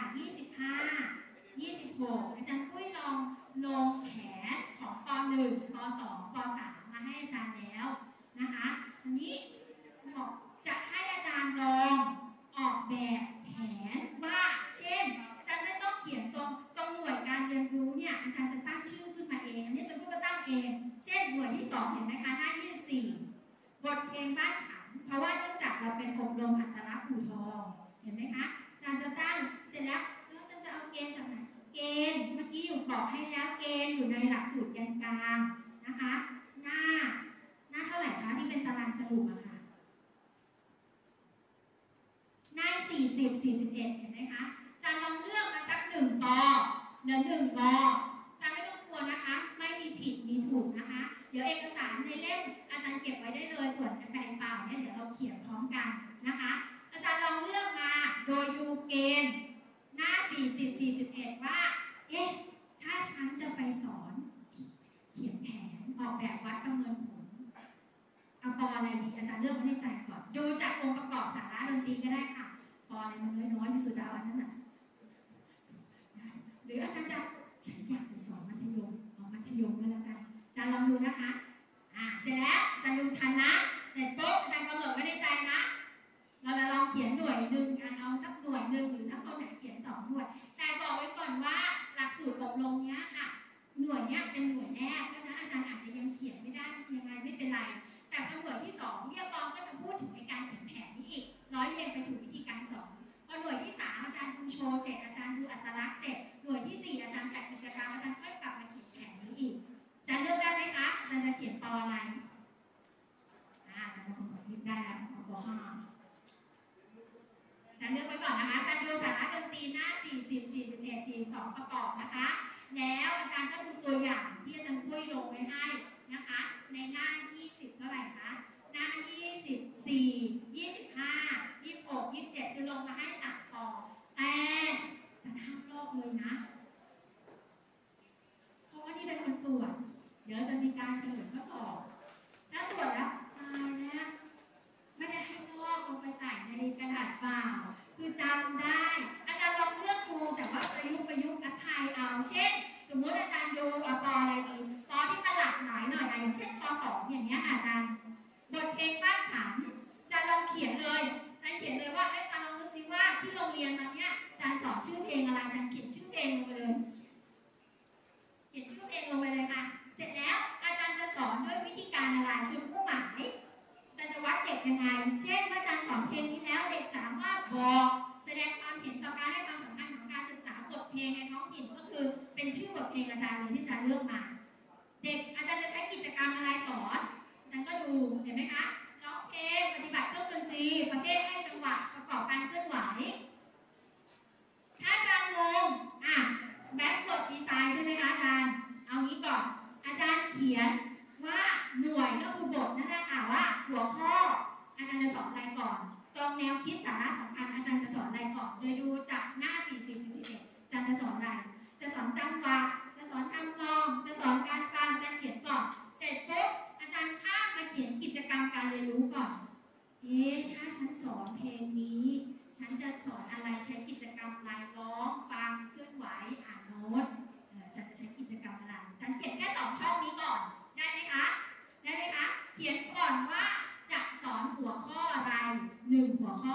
25 26อาจารย์ปุ้ยลองลงแผนของป .1 ป .2 ป .3 มาให้อาจารย์แล้วนะคะอันนี้บอกจะให้อาจารย์ลองออกแบบแผนว่าเช่นอาจารย์ไม่ต้องเขียนตรงหน่วยการเรียนรู้เนี่ยอาจารย์จะตั้งชื่อขึ้นมาเองอันนี้อาจารย์ก็ตั้งเองเช่นหน่วยที่2เห็นไหมคะหน้า24บทเพลงบ้านฉันเพราะว่าเนื่องจากเราเป็นอบรมอัตลักษณ์อู่ทองเห็นไหมคะอาจารย์จะตั้งเสร็จแล้วอาจารย์จะเอาเกณฑ์จากไหนเกณฑ์เมื่อกี้อยู่บอกให้แล้วเกณฑ์อยู่ในหลักสูตรแกนกลางนะคะหน้าเท่าไหร่คะที่เป็นตารางสรุปอะค่ะหน้า40 41เห็นไหมคะจะลองเลือกมาสัก1 ลือ1 กถ้าไม่ต้องกลัวนะคะ ไม่มีผิดมีถูกนะคะ เดี๋ยวเอกสารในเล่มอาจารย์เก็บไว้ได้เลย ส่วนแบ่งเปล่าเนี่ยเดี๋ยวเราเขียนพร้อมกันนะคะ อาจารย์ลองเลือกมาโดยดูเกณฑ์หน้า 40-41 ว่า เอ๊ะ ถ้าฉันจะไปสอนเขียนแผนออกแบบวัดประเมินผลเอาปออะไรดีอาจารย์เลือกไว้ในใจก่อนดูจากองค์ประกอบสาระดนตรีก็ได้ค่ะปออะไรมันน้อยๆที่สุดแล้วอันนั้นน่ะหรืออาจารย์จะฉันอยากจะสอนมัธยมเอามัธยมก็แล้วกันอาจารย์ลองดูนะคะเสร็จแล้วอาจารย์ดูทันนะเสร็จปุ๊บอาจารย์กำหนดไว้ในใจนะเราจะลองเขียนหน่วยหนึ่งกันเอาสักหน่วยหนึ่งหรือถ้าคนไหนเขียน2 หน่วยแต่บอกไว้ก่อนว่าหลักสูตรอบรมเนี้ยค่ะหน่วยเนี้ยเป็นหน่วยแรกเพราะฉะนั้นอาจารย์อาจจะยังเขียนไม่ได้ยังไงไม่เป็นไรแต่พอหน่วยที่2เรียกร้องก็จะพูดถึงในการเขียนแผนนี้อีกร้อยเรียงไปถึงวิธีการสอนพอหน่วยที่3อาจารย์ดูโชว์เสร็จอาจารย์ดูอัตลักษณ์เสร็จหน่วยที่4อาจารย์จัดกิจกรรมอาจารย์ค่อยกลับมาเขียนแผนนี้อีกอาจารย์เลือกได้ไหมคะอาจารย์จะเขียนปออะไรอาจารย์บางคนเลือกได้แล้วปอ5อาจารย์เลือกไว้ก่อนนะคะอาจารย์ดูสาระดนตรีหน้า40 41 42ประกอบนะคะแล้วอาจารย์ก็ดูตัวอย่างที่อาจารย์ปุ้ยลงไว้ให้นะคะในหน้า20เท่าไหร่คะหน้า24 25 26 27คือลงมาให้3 ต่อแต่จะห้ามลอกเลยนะเพราะว่านี่เป็นคนตรวจเดี๋ยวจะมีการเฉลยข้อสอบถ้าตรวจแล้วตายแล้วไม่ได้ให้ลอกลงไปใส่ในกระดาษเปล่าคือจำได้อาจารย์ลองเลือกดูแต่ว่าประยุกต์อัพพลายเอาเช่นสมมติอาจารย์ดูปออะไรดีปอที่มันหลากหลายหน่อยนะอย่างเช่นป2อย่างเงี้ยอาจารย์บทเพลงบ้านฉันจะลองเขียนเลยอาจารย์เขียนเลยว่าอาจารย์ลองนึกซิว่าที่โรงเรียนตอนเนี้ยอาจารย์สอนชื่อเพลงอะไรอาจารย์เขียนชื่อเพลงลงไปเลยเขียนชื่อเพลงลงไปเลยค่ะเสร็จแล้วอาจารย์จะสอนด้วยวิธีการอะไรจุดมุ่งหมายจะวัดเด็กยังไงเช่นเมื่ออาจารย์สอนเพลงนี้แล้วเด็กสามารถบอกแสดงความเห็นต่อการให้ความสำคัญของการศึกษาบทเพลงในท้องถิ่นก็คือเป็นชื่อบทเพลงอาจารย์เลยที่อาจารย์เลือกมาเด็กอาจารย์จะใช้กิจกรรมอะไรสอนอาจารย์ก็ดูเห็นไหมคะร้องเพลงปฏิบัติเครื่องดนตรีประเภทให้จังหวะประกอบการเคลื่อนไหวถ้าอาจารย์งงแบ็คบอร์ดดีไซน์ใช่ไหมคะอาจารย์เอางี้ก่อนอาจารย์เขียนว่าหน่วยก็คือบทนั่นแหละค่ะว่าหัวข้ออาจารย์จะสอนอะไรก่อนตรงแนวคิดสาระสำคัญอาจารย์จะสอนอะไรก่อนโดยดูจากหน้า40-41อาจารย์จะสอนอะไรจะสอนจังหวะจะสอนทำนองจะสอนการฟังการเขียนก่อนเสร็จปุ๊บอาจารย์ข้ามมาเขียนกิจกรรมการเรียนรู้ก่อนถ้าฉันสอนเพลงนี้ฉันจะสอนอะไรใช้กิจกรรมอะไรร้องฟังเคลื่อนไหวอ่านโน้ตจะใช้กิจกรรมอะไรอาจารย์เขียนแค่2 ช่องนี้ก่อนได้ไหมคะได้ไหมคะเขียนก่อนว่าจะสอนหัวข้ออะไร1 หัวข้อ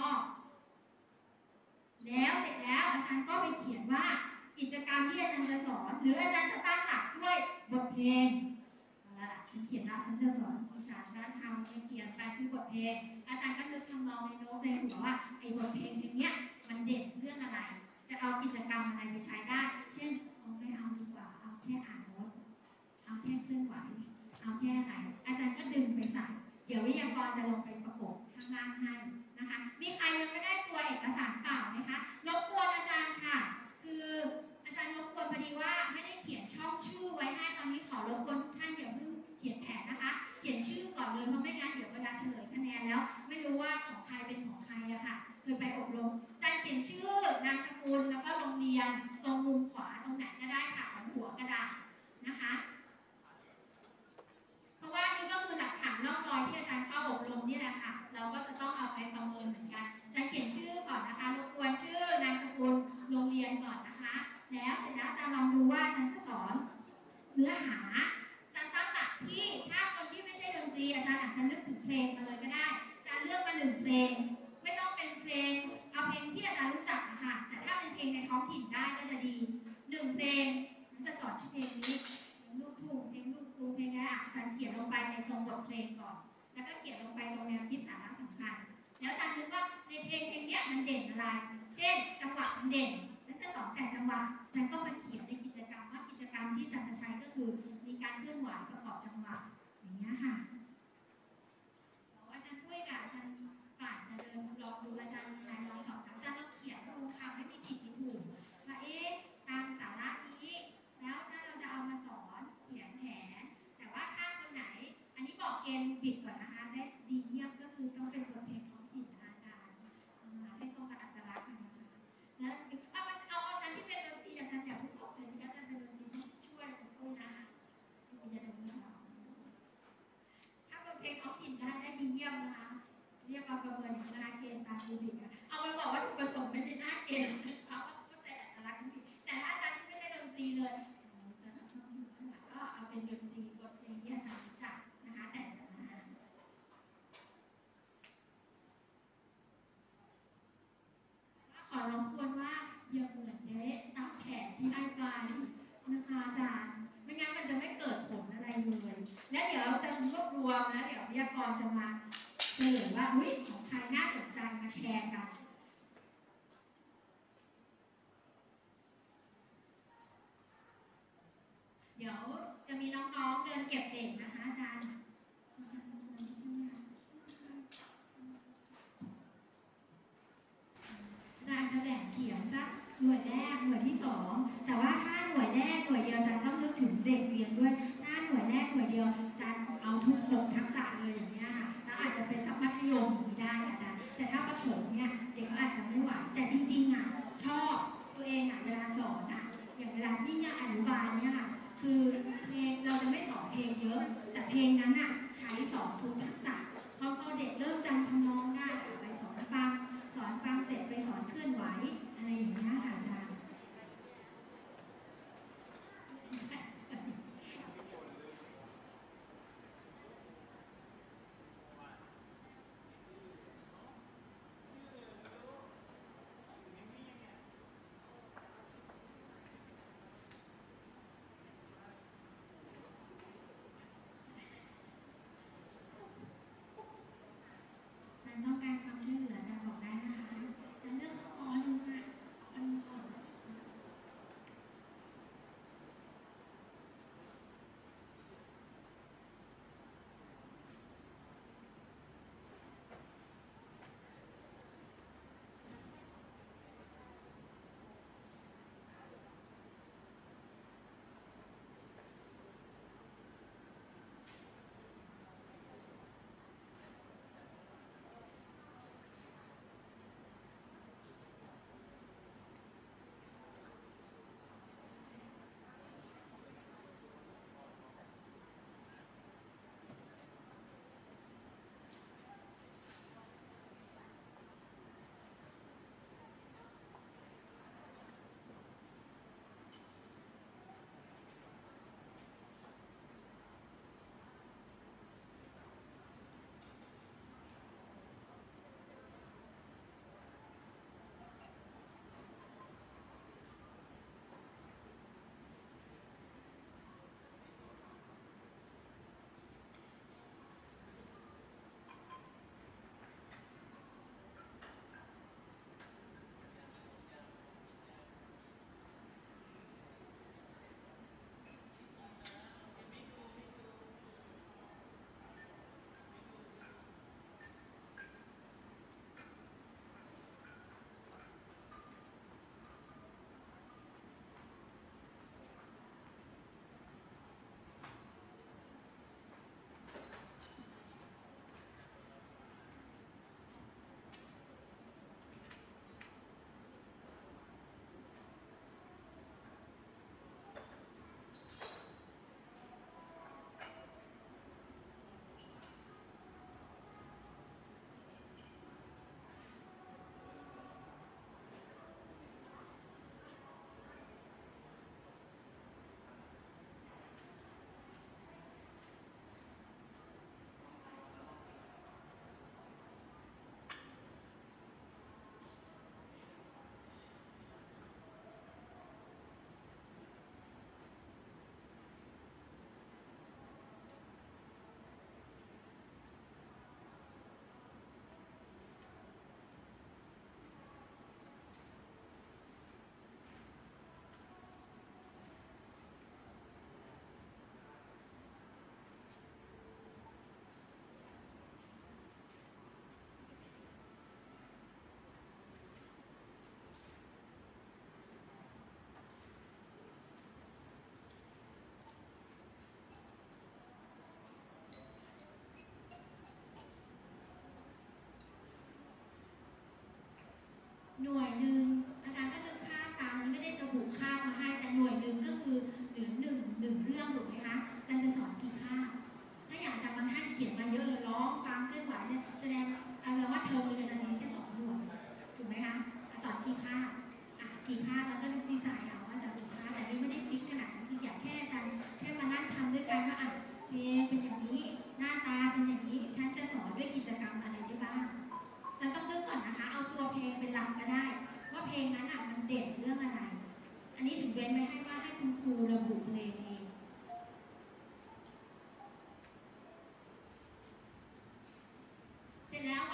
แล้วเสร็จแล้วอาจารย์ก็ไปเขียนว่ากิจกรรมที่อาจารย์จะสอนหรืออาจารย์จะตั้งหลักด้วยบทเพลงฉันเขียนแล้วฉันจะสอนอีสานด้านธรรมเขียนแปลชื่อบทเพลงอาจารย์ก็นึกทำนองในโน้ตในหัวว่าไอ้บทเพลงเนี้ยมันเด่นเรื่องอะไรจะเอากิจกรรมอะไรไปใช้ได้เช่นไม่เอาดีกว่าเอาแค่อ่านโน้ตเอาแค่เคลื่อนไหวเอาแค่ไหนอาจารย์ก็ดึงไปใส่เดี๋ยววิทยากรจะลงไปประกบข้างล่างให้นะคะมีใครยังไม่ได้ตัวเอกสารเปล่าไหมคะรบกวนอาจารย์ค่ะคืออาจารย์รบกวนพอดีว่าไม่ได้เขียนช่องชื่อไว้ให้ตอนนี้ขอรบกวนทุกท่านอย่าเพิ่งเขียนแผนนะคะเขียนชื่อก่อนเลยเพราะไม่งั้นเดี๋ยวเวลาเฉลยคะแนนแล้วไม่รู้ว่าของใครเป็นของใครอะค่ะเคยไปอบรมอาจารย์เขียนชื่อนามสกุลแล้วก็โรงเรียนตรงมุมขวาตรงไหนก็ได้ค่ะของหัวกระดาษนะคะเพราะว่านี่ก็คือหลักฐานร่องรอยที่อาจารย์เข้าอบรมนี่แหละค่ะเราก็จะต้องเอาไปประเมินเหมือนกันอาจารย์เขียนชื่อก่อนนะคะรบกวนชื่อนามสกุลโรงเรียนก่อนนะคะแล้วเสร็จแล้วอาจารย์ลองดูว่าอาจารย์จะสอนเนื้อหาอาจารย์ตั้งหลักที่ถ้าคนที่ไม่ใช่ดนตรีอาจารย์อาจจะนึกถึงเพลงมาเลยก็ได้อาจารย์เลือกมา1 เพลงไม่ต้องเป็นเพลงเอาเพลงที่อาจารย์รู้จักนะคะแต่ถ้าเป็นเพลงในท้องถิ่นได้ก็จะดี1 เพลงฉันจะสอนชื่อเพลงนี้ลูกทุ่งเพลงลูกกรุงเพลงอะไรอาจารย์เขียนลงไปในตรงบทเพลงก่อนแล้วก็เขียนลงไปตรงแนวคิดสาระสำคัญแล้วอาจารย์นึกว่าในเพลงนี้มันเด่นอะไรเช่นจังหวะมันเด่นฉันจะสอนแต่จังหวะฉันก็มาเขียนในกิจกรรมว่ากิจกรรมที่อาจารย์จะใช้ก็คือมีการเคลื่อนไหวประกอบจังหวะอย่างนี้ค่ะอาจารย์ปุ้ยกับอาจารย์ป่านจะเดินลองดูอาจารย์มีอะไรลองสอบถามอาจารย์ลองเขียนดูค่ะไม่มีผิดมีถูกว่าตามสาระนี้เกณฑ์บิดก่อนนะคะได้ดีเยี่ยมก็คือต้องเป็นบทเพลงท้องถิ่นนะคะอาจารย์ให้ตรงกับอัตลักษณ์นะคะแล้วเอาอาจารย์ที่เป็นดนตรีอาจารย์อย่าเพิ่งตกใจสิอาจารย์เป็นดนตรีต้องช่วยผมด้วยนะคะคุณจะดนตรีถ้าบทเพลงท้องถิ่นได้ดีเยี่ยมนะคะเรียกมาประเมินนะคะเกณฑ์ตามรูบิกเอามาบอกว่าถูกประสงค์ไม่ได้หน้าเกณฑ์เขาเข้าใจอัตลักษณ์นี้แต่ถ้าอาจารย์ที่ไม่ได้ดนตรีเลยก็เอาเป็นดนตรีบทเพลงที่อาจารย์รู้จักนะคะแต่ขอรบกวนว่าอย่าเหมือนเด๊ะตามแขนที่ให้ไปนะคะอาจารย์ไม่งั้นมันจะไม่เกิดผลอะไรเลยและเดี๋ยวเราจะรวบรวมนะเดี๋ยววิทยากรจะมาเฉลยว่าอุ้ยของใครน่าสนใจมาแชร์กันเดี๋ยวจะมีน้องๆเดินเก็บเด็กนะคะอาจารย์จะแบ่งเขียนสักหน่วยแรกหน่วยที่สองแต่ว่าถ้าหน่วยแรกหน่วยเดียวอาจารย์ต้องนึกถึงเด็กเรียนด้วยถ้าหน่วยแรกหน่วยเดียวอาจารย์เอาทุก6ทักษะเลยอย่างนี้ค่ะแล้วอาจจะเป็นสักมัธยมอย่างนี้ได้อาจารย์แต่ถ้าประถมเนี่ยเด็กก็อาจจะไม่ไหวแต่จริงๆชอบตัวเองเวลาสอนอย่างเวลาที่อนุบาลเนี่ยค่ะคือเพลงเราจะไม่สอนเพลงเยอะแต่เพลงนั้นใช้สอนทุกทักษะพอเด็กเริ่มจำทำนองได้ไปสอนฟังเสร็จไปสอนเคลื่อนไหวอะไรอย่างนี้ค่ะอาจารย์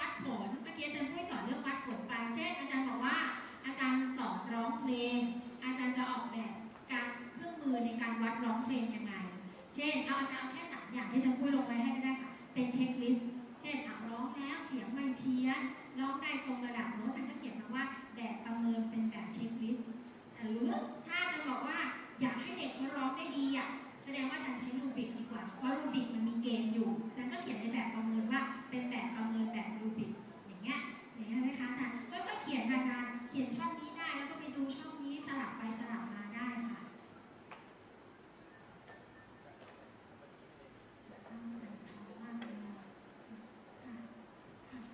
วัดผลเมื่อกี้อาจารย์พูดสอนเรื่องวัดผลไปเช่นอาจารย์บอกว่าอาจารย์สอนร้องเพลงอาจารย์จะออกแบบการเครื่องมือในการวัดร้องเพลงยังไงเช่นอาจารย์เอาแค่3อย่างที่อาจารย์พูดลงไปให้ก็ได้ค่ะเป็นเช็คลิสต์เช่นร้องแล้วเสียงไม่เพี้ยนร้องได้ตรงระดับโน้ตอาจารย์ก็เขียนมาว่าแบบประเมินเป็นแบบเช็คลิสต์หรือถ้าอาจารย์บอกว่าอยากให้เด็กเขาร้องได้ดีแสดงว่าอาจารย์ใช้รูบิกดีกว่าเพราะรูบิกมันมีเกณฑ์อยู่อาจารย์ก็เขียนในแบบประเมินว่าเป็นแบบประเมินแบบรูบิกอย่างเงี้ยไหมคะอาจารย์ก็เขียนอาจารย์เขียนช่องนี้ได้แล้วก็ไปดูช่องนี้สลับไปสลับมาได้ค่ะตั้งใจทำมากเลยค่ะอาจารย์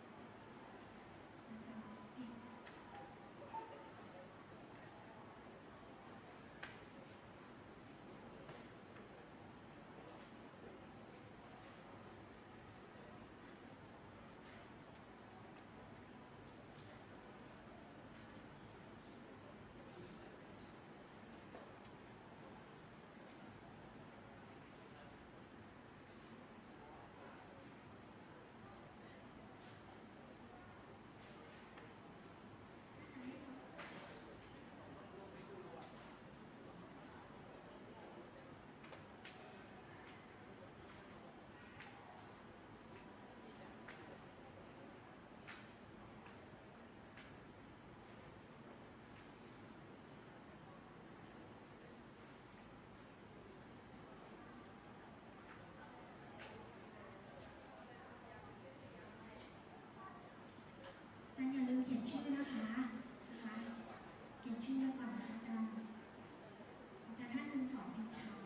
อย่าลืมเขียนชื่อนะคะเขียนชื่อก่อนนะอาจารย์ท่านหนึ่งสองเพลงช้า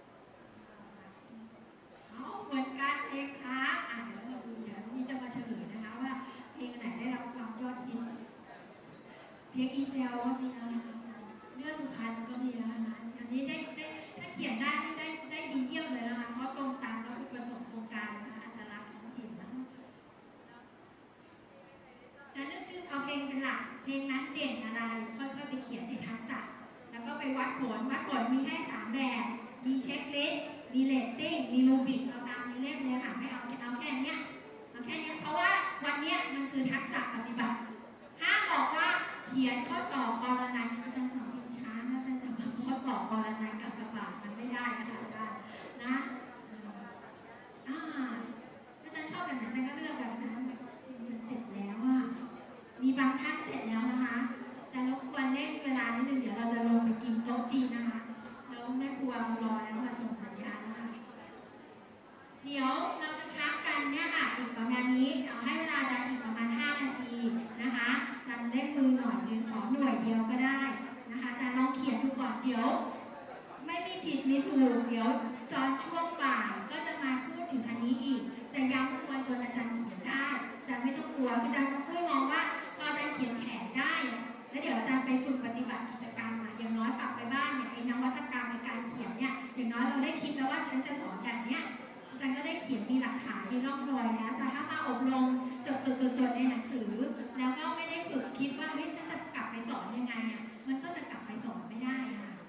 เหมือนกันเพลงช้าเดี๋ยวเราดูเดี๋ยวนี้จะมาเฉลยนะคะว่าเพลงไหนได้รับความยอดฮิตเพลงอีเซลก็มีแล้วนะคะเนื้อสุพรรณก็มีแล้วนะคะอันนี้ได้ถ้าเขียนได้ดีเยี่ยมเลยนะคะเพราะตรงตามเราไปประสบโครงการนะคะอัตลักษณ์ของถิ่นนะคะจะนึกชื่อเอาเพลงเป็นหลักเพลงนั้นเด่นอะไรค่อยๆไปเขียนในทักษะแล้วก็ไปวัดผลมีให้3แบบมีเช็คลิสต์มีเรตติ้งมีรูบิกเอาตามในเล่มเลยค่ะไม่เอาแค่นี้เพราะว่าวันนี้มันคือทักษะปฏิบัติห้ามบอกว่าเขียนข้อสอบกรณีอาจารย์สอนเป็นช้าอาจารย์จะมาข้อสอบกรณีกับกระบาดมันไม่ได้นะคะอาจารย์นะอาจารย์ชอบแบบไหนอาจารย์ก็เลือกแบบนั้นจะเสร็จแล้วมีบางท่านเสร็จแล้วนะคะจะรบกวนเล่นเวลานิดนึงเดี๋ยวเราจะลงไปกินโต๊ะจีนนะคะแล้วแม่ครัวรอแล้วมาส่งสัญญาณนะคะเดี๋ยวเราจะพักกันเนี่ยค่ะอีกประมาณนี้เอาให้เวลาอาจารย์อีกประมาณ5 นาทีนะคะอาจารย์เล่นมือหน่อยนึงขอหน่วยเดียวก็ได้นะคะอาจารย์ลองเขียนดูก่อนเดี๋ยวไม่มีผิดมีถูกเดี๋ยวตอนช่วงบ่ายก็จะมาพูดถึงอันนี้อีกจะย้ำทวนจนอาจารย์เขียนได้อาจารย์ไม่ต้องกลัวอาจารย์ต้องมองว่าพออาจารย์เขียนแผนได้แล้วเดี๋ยวอาจารย์ไปฝึกปฏิบัติกิจกรรมอย่างน้อยกลับไปบ้านเนี่ยไอ้นวัตกรรมในการเขียนเนี่ยอย่างน้อยเราได้คิดแล้วว่าฉันจะสอนแบบเนี้ยอาจารย์ก็ได้เขียนมีหลักฐานมีร่องรอยแล้วแต่ถ้ามาอบรมจดในหนังสือแล้วก็ไม่ได้ฝึกคิดว่าเฮ้ยฉันจะกลับไปสอนยังไงมันก็จะกลับไปสอนไม่ได้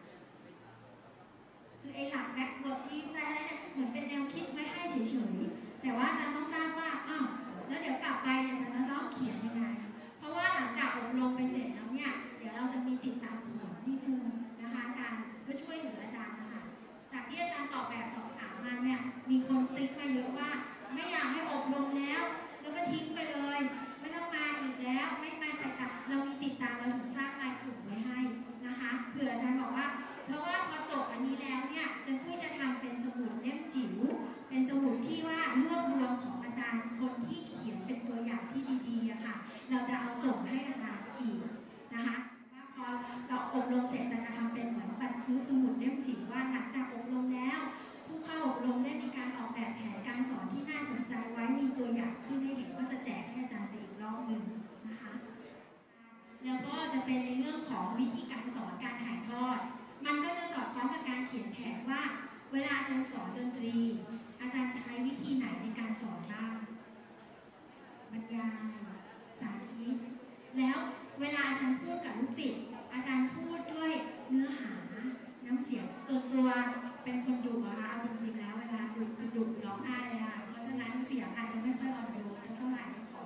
คือไอ้หลักแบ็คเวิร์ดที่แท้เหมือนเป็นแนวคิดไว้ให้เฉยๆแต่ว่าอาจารย์ต้องทราบว่าแล้วเดี๋ยวกลับไปเนี่ยอาจารย์จะต้องเขียนยังไงเพราะว่าหลังจากอบรมไปเสร็จแล้วเนี่ยเดี๋ยวเราจะมีติดตามผลนิดนึงนะคะอาจารย์เพื่อช่วยเหลืออาจารย์นะคะจากที่อาจารย์ตอบแบบสอบถามมาเนี่ยมีคนติ๊กมาเยอะว่าไม่อยากให้อบรมแล้วก็ทิ้งไปเลยไม่ต้องมาอีกแล้วไม่มาแต่กับเรามีติดตามเราถึงสร้างรายกลุ่มไว้ให้นะคะเผื่ออาจารย์บอกว่าเพราะว่าพอจบอันนี้แล้วเนี่ยจะทำเป็นสมุดเล่มจิ๋วเป็นสมุดที่ว่ารวบรวมของอาจารย์คนที่เขียนเป็นตัวอย่างที่ดีๆค่ะเราจะเอาส่งให้อาจารย์อีกนะคะว่าพอเราอบรมเสร็จจะทำเป็นเหมือนบันทึกสมุดเล่มจิ๋วว่าหลังจากอบรมแล้วผู้เข้าอบรมได้มีการออกแบบแผนการสอนที่น่าสนใจไว้มีตัวอย่างขึ้นให้เห็นก็จะแจกให้อาจารย์ไปอีกรอบหนึ่งนะคะแล้วก็จะเป็นในเรื่องของวิธีการสอนการถ่ายทอดมันก็จะสอดคล้องกับการเขียนแผนว่าเวลาอาจารย์สอนดนตรีอาจารย์ใช้วิธีไหนในการสอนบ้างบรรยายสาธิตแล้วเวลาอาจารย์พูดกับลูกศิษย์อาจารย์พูดด้วยเนื้อหาน้ำเสียงตัวเป็นคนดุเอาจริงๆแล้วเวลาดุคือดุร้องไห้เลยเพราะฉะนั้นเสียงอาจจะไม่ค่อยอ่อนโยนเท่าไหร่ขอ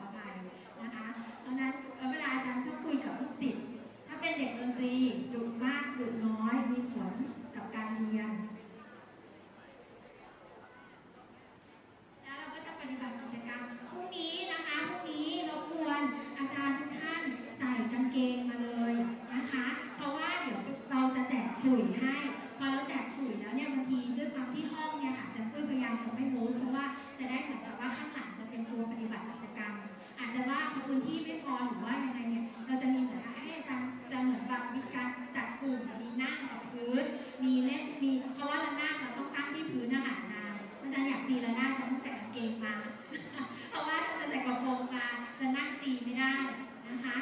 รหรือว่ายังไงเนี่ยเราจะมีเหมือนให้อาจารย์จะเหมือนแบบมีการจัดกลุ่มมีนั่งกับพื้นมีเล่นมีเพราะว่าระนาดเราต้องตั้งที่พื้นนะคะอาจารย์อยากตีระนาดจะต้องใส่กางเกงมา เพราะว่าถ้าจะใส่กระโปรงมาจะนั่งตีไม่ได้นะคะ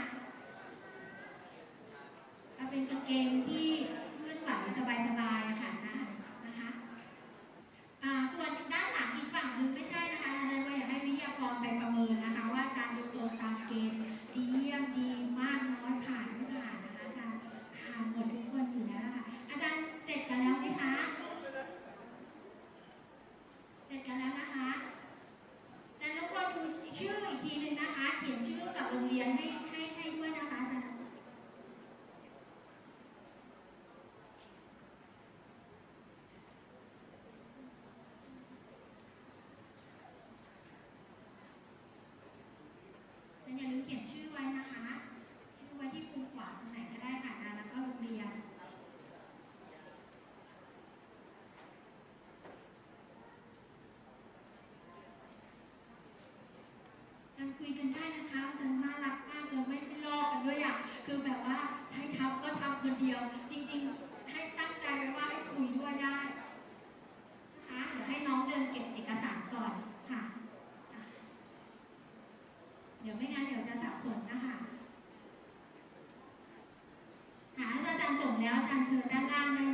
เป็นกางเกงที่เคลื่อนไหวสบายๆค่ะนะคะส่วนด้านหลังอีกฝั่งหนึ่งไม่ใช่นะคะอาจารย์ก็อยากให้วิทยากรไปประเมินนะคะว่าอาจารย์ดูตัวตามเกณฑ์ดีเยี่ยมดีมากน้อยผ่านไม่ผ่านนะคะอาจารย์ผ่านหมดทุกคนอยู่แล้วนะคะอาจารย์เสร็จกันแล้วไหมคะเสร็จกันแล้วนะคะอาจารย์รบกวนดูชื่ออีกทีหนึ่งนะคะเขียนชื่อกับโรงเรียนให้ด้วยนะคะอาจารย์อย่าลืมเขียนชื่อไว้นะคะ ชื่อไว้ที่มุมขวาตรงไหนก็ได้ค่ะแล้วก็โรงเรียนจันคุยกันได้นะคะจันน่ารักมากเลยไม่ลอกกันด้วยอ่ะคือแบบว่าให้ทำก็ทำคนเดียวจริงๆให้ตั้งใจไว้ว่าให้คุยด้วยได้นะคะเดี๋ยวให้น้องเดินเก็บเอกสารก่อนค่ะเดี๋ยวไม่งั้นเดี๋ยวจะสับสนนะคะอาจารย์ส่งแล้วอาจารย์เชิญด้านล่างได้